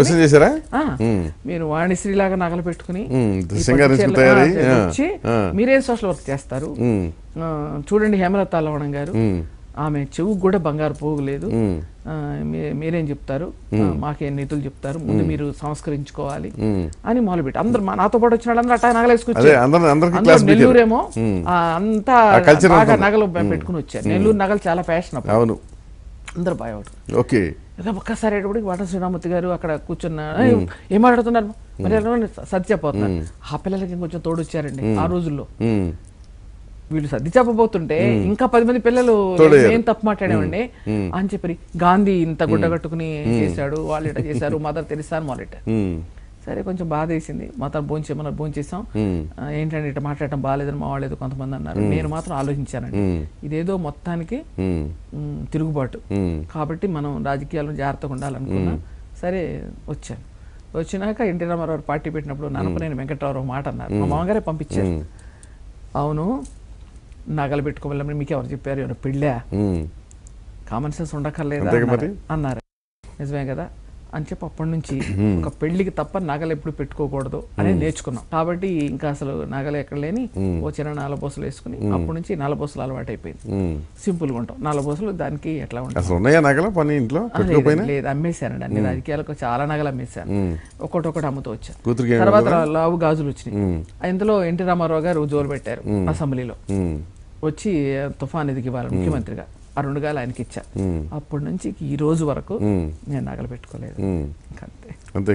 [SPEAKER 2] మీరు వాణిశ్రీ లాగా నగలు పెట్టుకుని వచ్చి మీరేం సోషల్ వర్క్ చేస్తారు చూడండి. హేమలత అలవణం గారు, ఆమె చెవు కూడా బంగారు పోగులేదు, మీరేం చెప్తారు, మాకేం నీతులు చెప్తారు, ముందు మీరు సంస్కరించుకోవాలి అని మొదలుపెట్టి అందరు నాతో పాటు వచ్చిన వాళ్ళందరూ అట్టా నగలు వేసుకొచ్చారు. నెల్లూరేమో అంతా బాగా నగలు పెట్టుకుని వచ్చారు. నెల్లూరు నగలు చాలా ఫ్యాషన్ అప్పుడు, అందరు బాగా.
[SPEAKER 1] ఓకే,
[SPEAKER 2] ఒక్కసారి అయ్యేటప్పుడు వాట శ్రీరామూర్తి గారు అక్కడ కూర్చున్న ఏం మాట్లాడుతున్నారు మరి సర్ది చెప్పబోతున్నారు. ఆ పిల్లలకి ఇంకొంచెం తోడు వచ్చారండి ఆ రోజుల్లో. వీళ్ళు సర్ది చెప్పబోతుంటే ఇంకా పది మంది పిల్లలు ఏం తప్పు మాట్లాడామండి అని చెప్పి, గాంధీ ఇంత గుడ్డ కట్టుకుని చేశాడు, వాళ్ళు ఇట్లా చేశారు, మదర్ తెరిసా అని మొదలెట్టారు. సరే కొంచెం బాధ వేసింది, మాత్రం భోంచేమన్నారు, భోంచేసాం, ఏంటంటే ఇట్లా మాట్లాడటం బాగాలేదని మా వాళ్ళు ఏదో కొంతమంది అన్నారు. నేను మాత్రం ఆలోచించానండి, ఇదేదో మొత్తానికి తిరుగుబాటు కాబట్టి మనం రాజకీయాలను జాగ్రత్తగా ఉండాలనుకున్నా. సరే వచ్చాను, వచ్చినాక ఎన్టీ రామారావు పార్టీ పెట్టినప్పుడు నాన్నపనేని వెంకటరావు మాట అన్నారు, మా మామగారే పంపించారు. అవును, నగలు పెట్టుకోవాలని మీకు ఎవరు చెప్పారు, ఏమైనా పెళ్ళా, కామన్ సెన్స్ ఉండక్కర్లేదా అన్నారు. నిజమే కదా, అని చెప్పి అప్పటి నుంచి ఒక పెళ్లికి తప్ప నగలు ఎప్పుడు పెట్టుకోకూడదు అనేది నేర్చుకున్నాం. కాబట్టి ఇంకా అసలు నగలు ఎక్కడ లేని ఓ చిన్న నల్లబోసలు వేసుకుని అప్పటి నుంచి నల్లబోసలు అలవాటు అయిపోయింది. సింపుల్ గా ఉంటాం. నల్లబోసలు దానికి ఎట్లా ఉంటాయి లేదు, అమ్మేశానండి. అన్ని రాజకీయాలకు చాలా నగలు అమ్మేశాను, ఒక్కొక్కటి ఒకటి అమ్ముతూ వచ్చాను. తర్వాత లావు గాజులు వచ్చినాయి. ఇందులో ఎన్టీ రామారావు గారు జోలు పెట్టారు అసెంబ్లీలో, వచ్చి తుఫాన్ ఎదిగి ఇవ్వాలి ముఖ్యమంత్రిగా. ఆ రెండు గాలు ఆయనకి ఇచ్చా. అప్పటి నుంచి ఈ రోజు వరకు నేను నగలు పెట్టుకోలేదు.
[SPEAKER 1] అంతే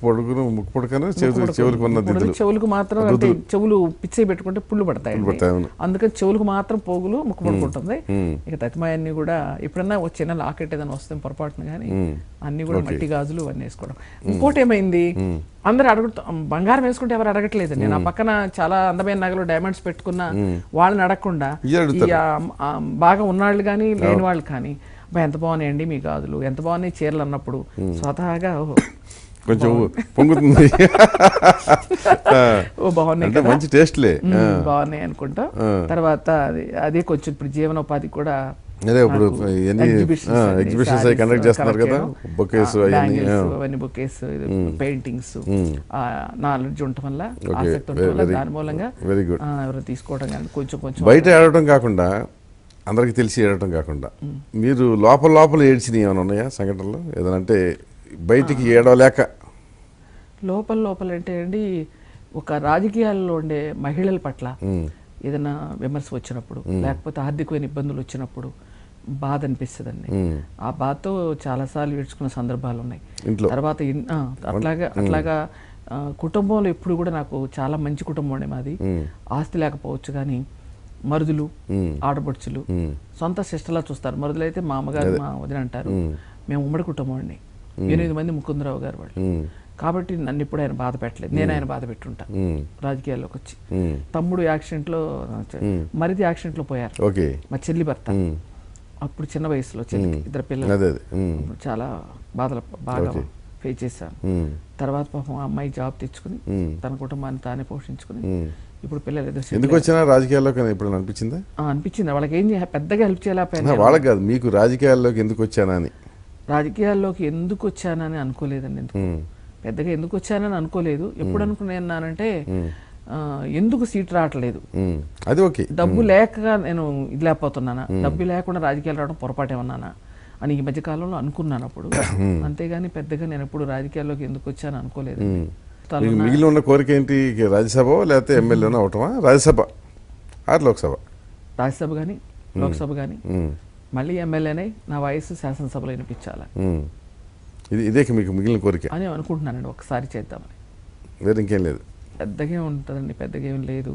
[SPEAKER 2] చెవులకు మాత్రం అంటే చెవులు పిచ్చే పెట్టుకుంటే పుళ్ళు పడతాయి, అందుకని చెవులకు మాత్రం పోగులు ముక్కు పడుకుంటుంది. ఇక తతిమాయన్ని కూడా ఎప్పుడన్నా ఒక చిన్న లాకెట్ ఏదైనా వస్తే పొరపాటున కానీ అన్ని కూడా మట్టి గాజులు అన్నీ వేసుకోవడం. ఇంకోటి ఏమైంది, అందరు అడుగుతా బంగారం వేసుకుంటే ఎవరు అడగట్లేదు. నేను ఆ పక్కన చాలా అందమైన నగలు డైమండ్స్ పెట్టుకున్న వాళ్ళని అడగకుండా బాగా ఉన్నాళ్ళు కానీ లేని వాళ్ళు కానీ అబ్బా ఎంత బాగున్నాయండి మీ గాజులు, ఎంత బాగున్నాయి చీరలు అన్నప్పుడు స్వతహాగా
[SPEAKER 1] కొంచెం పొంగుతుంది,
[SPEAKER 2] ఓ బాగున్నాయి
[SPEAKER 1] మంచి టేస్ట్లే
[SPEAKER 2] బాగున్నాయి అనుకుంటా. తర్వాత అదే కొంచెం ఇప్పుడు జీవనోపాధి కూడా
[SPEAKER 1] అదే ఇప్పుడు ఎగ్జిబిషన్స్ అవి కండక్ట్ చేస్తున్నారు కదా, బొకేస్
[SPEAKER 2] అవన్నీ బొకేస్ పెయింటింగ్స్ నాలెడ్జ్ ఉండటం వల్ల ఆసక్తి ఉండటం వల్ల దాని మూలంగా
[SPEAKER 1] వెరీ గుడ్
[SPEAKER 2] ఎవరు తీసుకోవడం కానీ కొంచెం కొంచెం
[SPEAKER 1] బయట ఏడవడం కాకుండా అందరికి తెలిసి ఏడటం కాకుండా మీరు లోపల లోపల ఏడ్చినవి ఏమైనా ఉన్నాయా సంఘటనలు ఏదైనా? అంటే బయటికి ఏడవలేక
[SPEAKER 2] లోపల లోపల అంటే అండి, ఒక రాజకీయాల్లో ఉండే మహిళల పట్ల ఏదైనా విమర్శ వచ్చినప్పుడు లేకపోతే ఆర్థికమైన ఇబ్బందులు వచ్చినప్పుడు బాధ అనిపిస్తుందండి. ఆ బాధతో చాలాసార్లు ఏడ్చుకున్న సందర్భాలు ఉన్నాయి. తర్వాత అట్లాగా అట్లాగా కుటుంబంలో ఎప్పుడు కూడా నాకు చాలా మంచి కుటుంబం ఉండే మాది. ఆస్తి లేకపోవచ్చు కానీ మరుదులు ఆడపడుచులు సొంత సిస్టర్లా చూస్తారు. మరుదులు అయితే మా అమ్మగారు మా వదిన అంటారు. మేము ఉమ్మడి కుటుంబం అండి, ఎనిమిది మంది ముకుందరావు గారు వాళ్ళు. కాబట్టి నన్ను ఇప్పుడు ఆయన బాధ పెట్టలేదు, నేను ఆయన బాధ పెట్టుంటా రాజకీయాల్లోకి వచ్చి. తమ్ముడు యాక్సిడెంట్లో మరిది యాక్సిడెంట్లో పోయారు, మా చెల్లి భర్త. అప్పుడు చిన్న వయసులో చెల్లికి ఇద్దరు పిల్లలు, చాలా బాధలు బాగా ఫేస్ చేశాను. తర్వాత పాపం అమ్మాయి జాబ్ తెచ్చుకుని తన కుటుంబాన్ని తానే పోషించుకుని ఇప్పుడు పిల్లలు ఏదో
[SPEAKER 1] ఎందుకు వచ్చినా రాజకీయాల్లోకి ఇప్పుడు అనిపించిందా?
[SPEAKER 2] అనిపించింది. వాళ్ళకి ఏం పెద్దగా హెల్ప్ చేయలేకపోయినా.
[SPEAKER 1] వాళ్ళకి కాదు, మీకు రాజకీయాల్లోకి ఎందుకు వచ్చానా అని.
[SPEAKER 2] రాజకీయాల్లోకి ఎందుకు వచ్చానని అనుకోలేదండి. ఎందుకు పెద్దగా ఎందుకు వచ్చానని అనుకోలేదు. ఎప్పుడు అనుకున్నానంటే ఎందుకు సీట్ రావట్లేదు,
[SPEAKER 1] అది ఓకే,
[SPEAKER 2] డబ్బు లేక నేను ఇది లేకపోతున్నానా, డబ్బు లేకుండా రాజకీయాలు రావడం పొరపాటు ఏమన్నానా అని ఈ మధ్య కాలంలో అనుకున్నాను అప్పుడు. అంతేగాని పెద్దగా నేను ఎప్పుడు రాజకీయాల్లోకి ఎందుకు వచ్చాను అనుకోలేదు.
[SPEAKER 1] మిగిలిన ఉన్న కోరిక ఏంటి, రాజ్యసభ లేకపోతే ఎమ్మెల్యేనో అవటమా? రాజ్యసభ ఆర్ లోక్సభ?
[SPEAKER 2] రాజ్యసభ కానీ లోక్సభ కానీ మళ్ళీ ఎమ్మెల్యేనే నా వయసు శాసనసభలో వినిపించాలి,
[SPEAKER 1] ఇది ఇదే మీకు మిగిలిన కోరిక
[SPEAKER 2] అని అనుకుంటున్నానండి. ఒకసారి చేద్దామని,
[SPEAKER 1] వేరే ఇంకేం లేదు.
[SPEAKER 2] పెద్దగా ఉంటుందండి, పెద్దగా ఏం లేదు.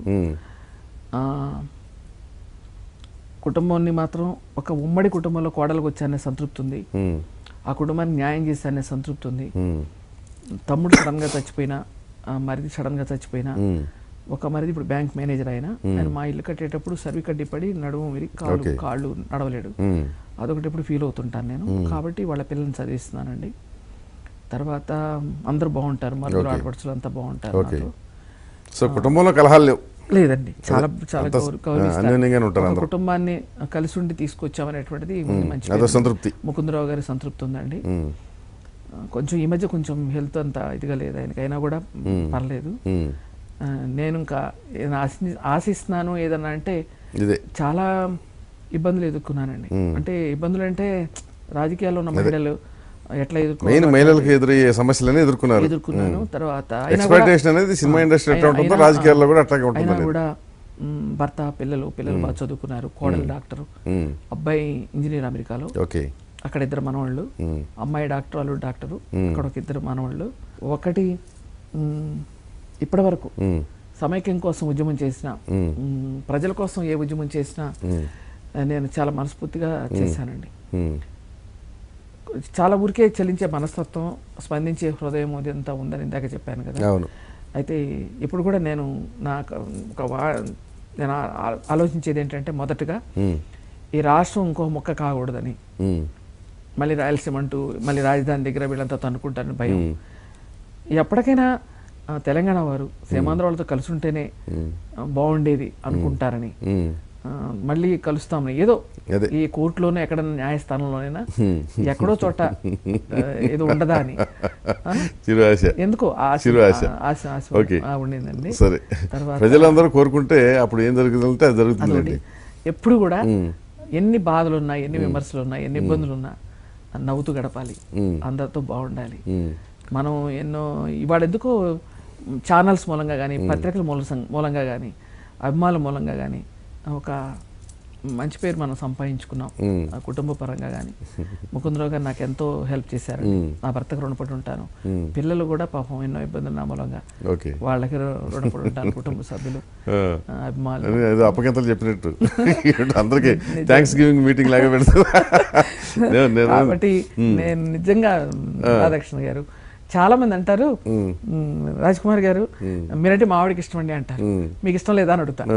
[SPEAKER 2] కుటుంబాన్ని మాత్రం ఒక ఉమ్మడి కుటుంబంలో కోడలకు వచ్చానే సంతృప్తి ఉంది, ఆ కుటుంబానికి న్యాయం చేశానే సంతృప్తి ఉంది. తమ్ముడు సడన్గా చచ్చిపోయినా, మరిది సడన్గా చచ్చిపోయినా, ఒక మరిది ఇప్పుడు బ్యాంక్ మేనేజర్ అయినా ఆయన మా ఇల్లు కట్టేటప్పుడు సర్వి కడ్డి పడి నడుము విరిగి కాళ్ళు కాళ్ళు నడవలేడు. అదొకటి ఎప్పుడు ఫీల్ అవుతుంటాను నేను. కాబట్టి వాళ్ళ పిల్లల్ని చదివిస్తున్నానండి. తర్వాత అందరూ బాగుంటారు, మరుదులు ఆడపడుచులు అంతా బాగుంటారు.
[SPEAKER 1] సో కుటుంబంలో కలహాలు లేవు?
[SPEAKER 2] లేదండి, చాలా చాలా గౌరవిస్తారు. కుటుంబాన్ని కలిసి ఉండి తీసుకొచ్చామనేటువంటిది మంచి
[SPEAKER 1] సంతృప్తి.
[SPEAKER 2] ముకుందరావు గారి సంతృప్తి ఉందండి. కొంచెం ఈ మధ్య కొంచెం హెల్త్ అంతా ఇదిగా లేదు ఆయనకైనా కూడా పర్లేదు. నేను ఇంకా ఆశిస్తున్నాను ఏదన్నా అంటే చాలా ఇబ్బందులు ఎదుర్కొన్నానండి. అంటే ఇబ్బందులు అంటే రాజకీయాల్లో ఉన్న మహిళలు ఎట్లా
[SPEAKER 1] ఎదుర్కొన్నారు, మహిళలకు ఎదురయ్యే సమస్యలను ఎదుర్కొన్నారు
[SPEAKER 2] ఎదుర్కొన్నాను తర్వాత
[SPEAKER 1] సినిమా ఇండస్ట్రీ రాజకీయాల్లో కూడా అట్లాగే
[SPEAKER 2] అయినా కూడా భర్త పిల్లలు పిల్లలు బాగా చదువుకున్నారు. కోడలు డాక్టర్, అబ్బాయి ఇంజనీర్ అమెరికాలో, అక్కడ ఇద్దరు మనవాళ్ళు. అమ్మాయి డాక్టర్, అల్లుడు డాక్టరు, అక్కడ ఒక ఇద్దరు మనవాళ్ళు. ఒకటి ఇప్పటి వరకు సమైక్యం కోసం ఉద్యమం చేసిన, ప్రజల కోసం ఏ ఉద్యమం చేసినా నేను చాలా మనస్ఫూర్తిగా చేశానండి. చాలా ఊరికే చలించే మనస్తత్వం, స్పందించే హృదయం అదంతా ఉందని ఇందాక చెప్పాను కదా. అయితే ఇప్పుడు కూడా నేను నాకు ఒక నేను ఆలోచించేది ఏంటంటే, మొదటగా ఈ రాష్ట్రం ఇంకో మొక్క కాకూడదని, మళ్ళీ రాయలసీమ అంటూ మళ్ళీ రాజధాని దగ్గర వీళ్ళంతా తన్నుకుంటారని భయం. ఎప్పటికైనా తెలంగాణ వారు సీమాంధ్ర వాళ్ళతో కలిసి ఉంటేనే బాగుండేది అనుకుంటారని మళ్ళీ కలుస్తాము ఏదో
[SPEAKER 1] అదే.
[SPEAKER 2] ఈ కోర్టులోనే ఎక్కడైనా న్యాయస్థానంలోనైనా ఎక్కడో చోట ఆ, ఏదో ఉండదా అని ఆ?
[SPEAKER 1] చిరు ఆశ
[SPEAKER 2] ఎందుకో ఆశ
[SPEAKER 1] చిరు ఆశ.
[SPEAKER 2] ఆశ ఆశ
[SPEAKER 1] ఓకే.
[SPEAKER 2] ఆ, ఉండిందండి.
[SPEAKER 1] సరే,
[SPEAKER 2] తర్వాత
[SPEAKER 1] ప్రజలందరూ కోరుకుంటే అప్పుడు ఏం జరుగుతుందంటే అది జరుగుతుందండి.
[SPEAKER 2] ఎప్పుడు కూడా ఎన్ని బాధలు ఉన్నా, ఎన్ని విమర్శలు ఉన్నా, ఎన్ని ఇబ్బందులు ఉన్నా నవ్వుతూ గడపాలి, అందరితో బాగుండాలి. మనం ఎన్నో ఇవాళ ఎందుకో ఛానల్స్ మూలంగా కానీ, పత్రికల మూల మూలంగా కానీ, అభిమానుల మూలంగా కానీ ఒక మంచి పేరు మనం సంపాదించుకున్నాం. ఆ కుటుంబ పరంగా కానీ ముకుందరావు గారు నాకు ఎంతో హెల్ప్ చేశారు. నా భర్తకు రుణపడి ఉంటాను. పిల్లలు కూడా పాపం ఎన్నో ఇబ్బందులు నా మూలంగా వాళ్ళకి రుణపడి ఉంటాను. కుటుంబ సభ్యులు, అభిమానులు
[SPEAKER 1] అప్పగింతలు చెప్పినట్టు అందరికి థ్యాంక్స్ గివింగ్ మీటింగ్ లాగా పెడతారు.
[SPEAKER 2] కాబట్టి నేను నిజంగా రాధాకృష్ణ గారు, చాలా మంది అంటారు రాజ్కుమార్ గారు మీరంటే మావాడికి ఇష్టం అండి అంటారు. మీకు ఇష్టం లేదా అని అడుగుతాను.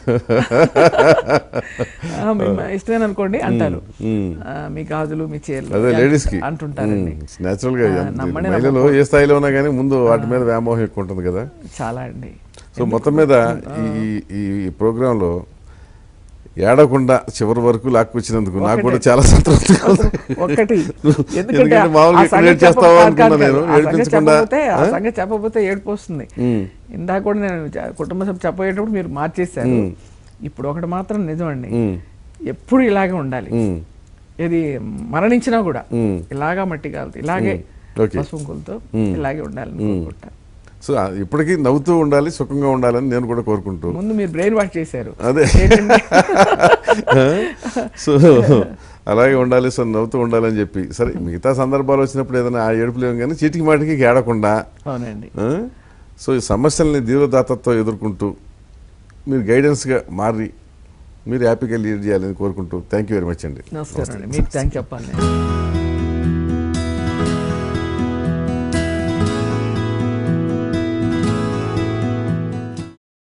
[SPEAKER 2] ఇష్టమేన అనుకోండి అంటారు. మీ గాజులు, మీ చీరలు అంటుంటారండి.
[SPEAKER 1] మహిళలు ఏ స్థాయిలో ఉన్నా కానీ ముందు వాటి మీద వ్యామోహం ఎక్కువ ఉంటుంది కదా.
[SPEAKER 2] చాలా అండి.
[SPEAKER 1] సో మొత్తం మీద ఈ ఈ ప్రోగ్రామ్ లో ఏడకుండా చివరి వరకు లాక్కొచ్చినందుకు నాకు కూడా చాలా సంతోషంగా ఉంది.
[SPEAKER 2] ఒకటి
[SPEAKER 1] ఎందుకంటే మామూలుగా క్రియేట్ చేస్తావా అనుకున్నా నేను, ఏడిపించకుండా.
[SPEAKER 2] ఆ సంగతి చెప్పకపోతే ఏడుపు వస్తుంది. ఇందాక కూడా నేను కుటుంబ సభ్యులు చెప్పేటప్పుడు మీరు మార్చేశారు. ఇప్పుడు ఒకటి మాత్రం నిజమండి, ఎప్పుడు ఇలాగే ఉండాలి. ఇది మరణించినా కూడా ఇలాగా మట్టి కాదు, ఇలాగే పసుపుంకులతో ఇలాగే ఉండాలని కోరుకుంటా.
[SPEAKER 1] సో ఇప్పటికీ నవ్వుతూ ఉండాలి, సుఖంగా ఉండాలని నేను కూడా కోరుకుంటూ.
[SPEAKER 2] ముందు మీరు బ్రెయిన్ వాష్ చేశారు.
[SPEAKER 1] అదే, సో అలాగే ఉండాలి, సో నవ్వుతూ ఉండాలని చెప్పి. సరే, మిగతా సందర్భాలు వచ్చినప్పుడు ఏదైనా ఆ ఏడుపులేము కానీ చీటికి మాటికి ఏడకుండా.
[SPEAKER 2] అవునండి.
[SPEAKER 1] సో ఈ సమస్యల్ని తీవ్రదాతతో ఎదుర్కొంటూ మీరు గైడెన్స్గా మారి మీరు హ్యాపీగా లీడ్ చేయాలని కోరుకుంటూ థ్యాంక్ యూ వెరీ మచ్ అండి.
[SPEAKER 2] నమస్కారం అండి. మీకు థ్యాంక్ చెప్పాలి.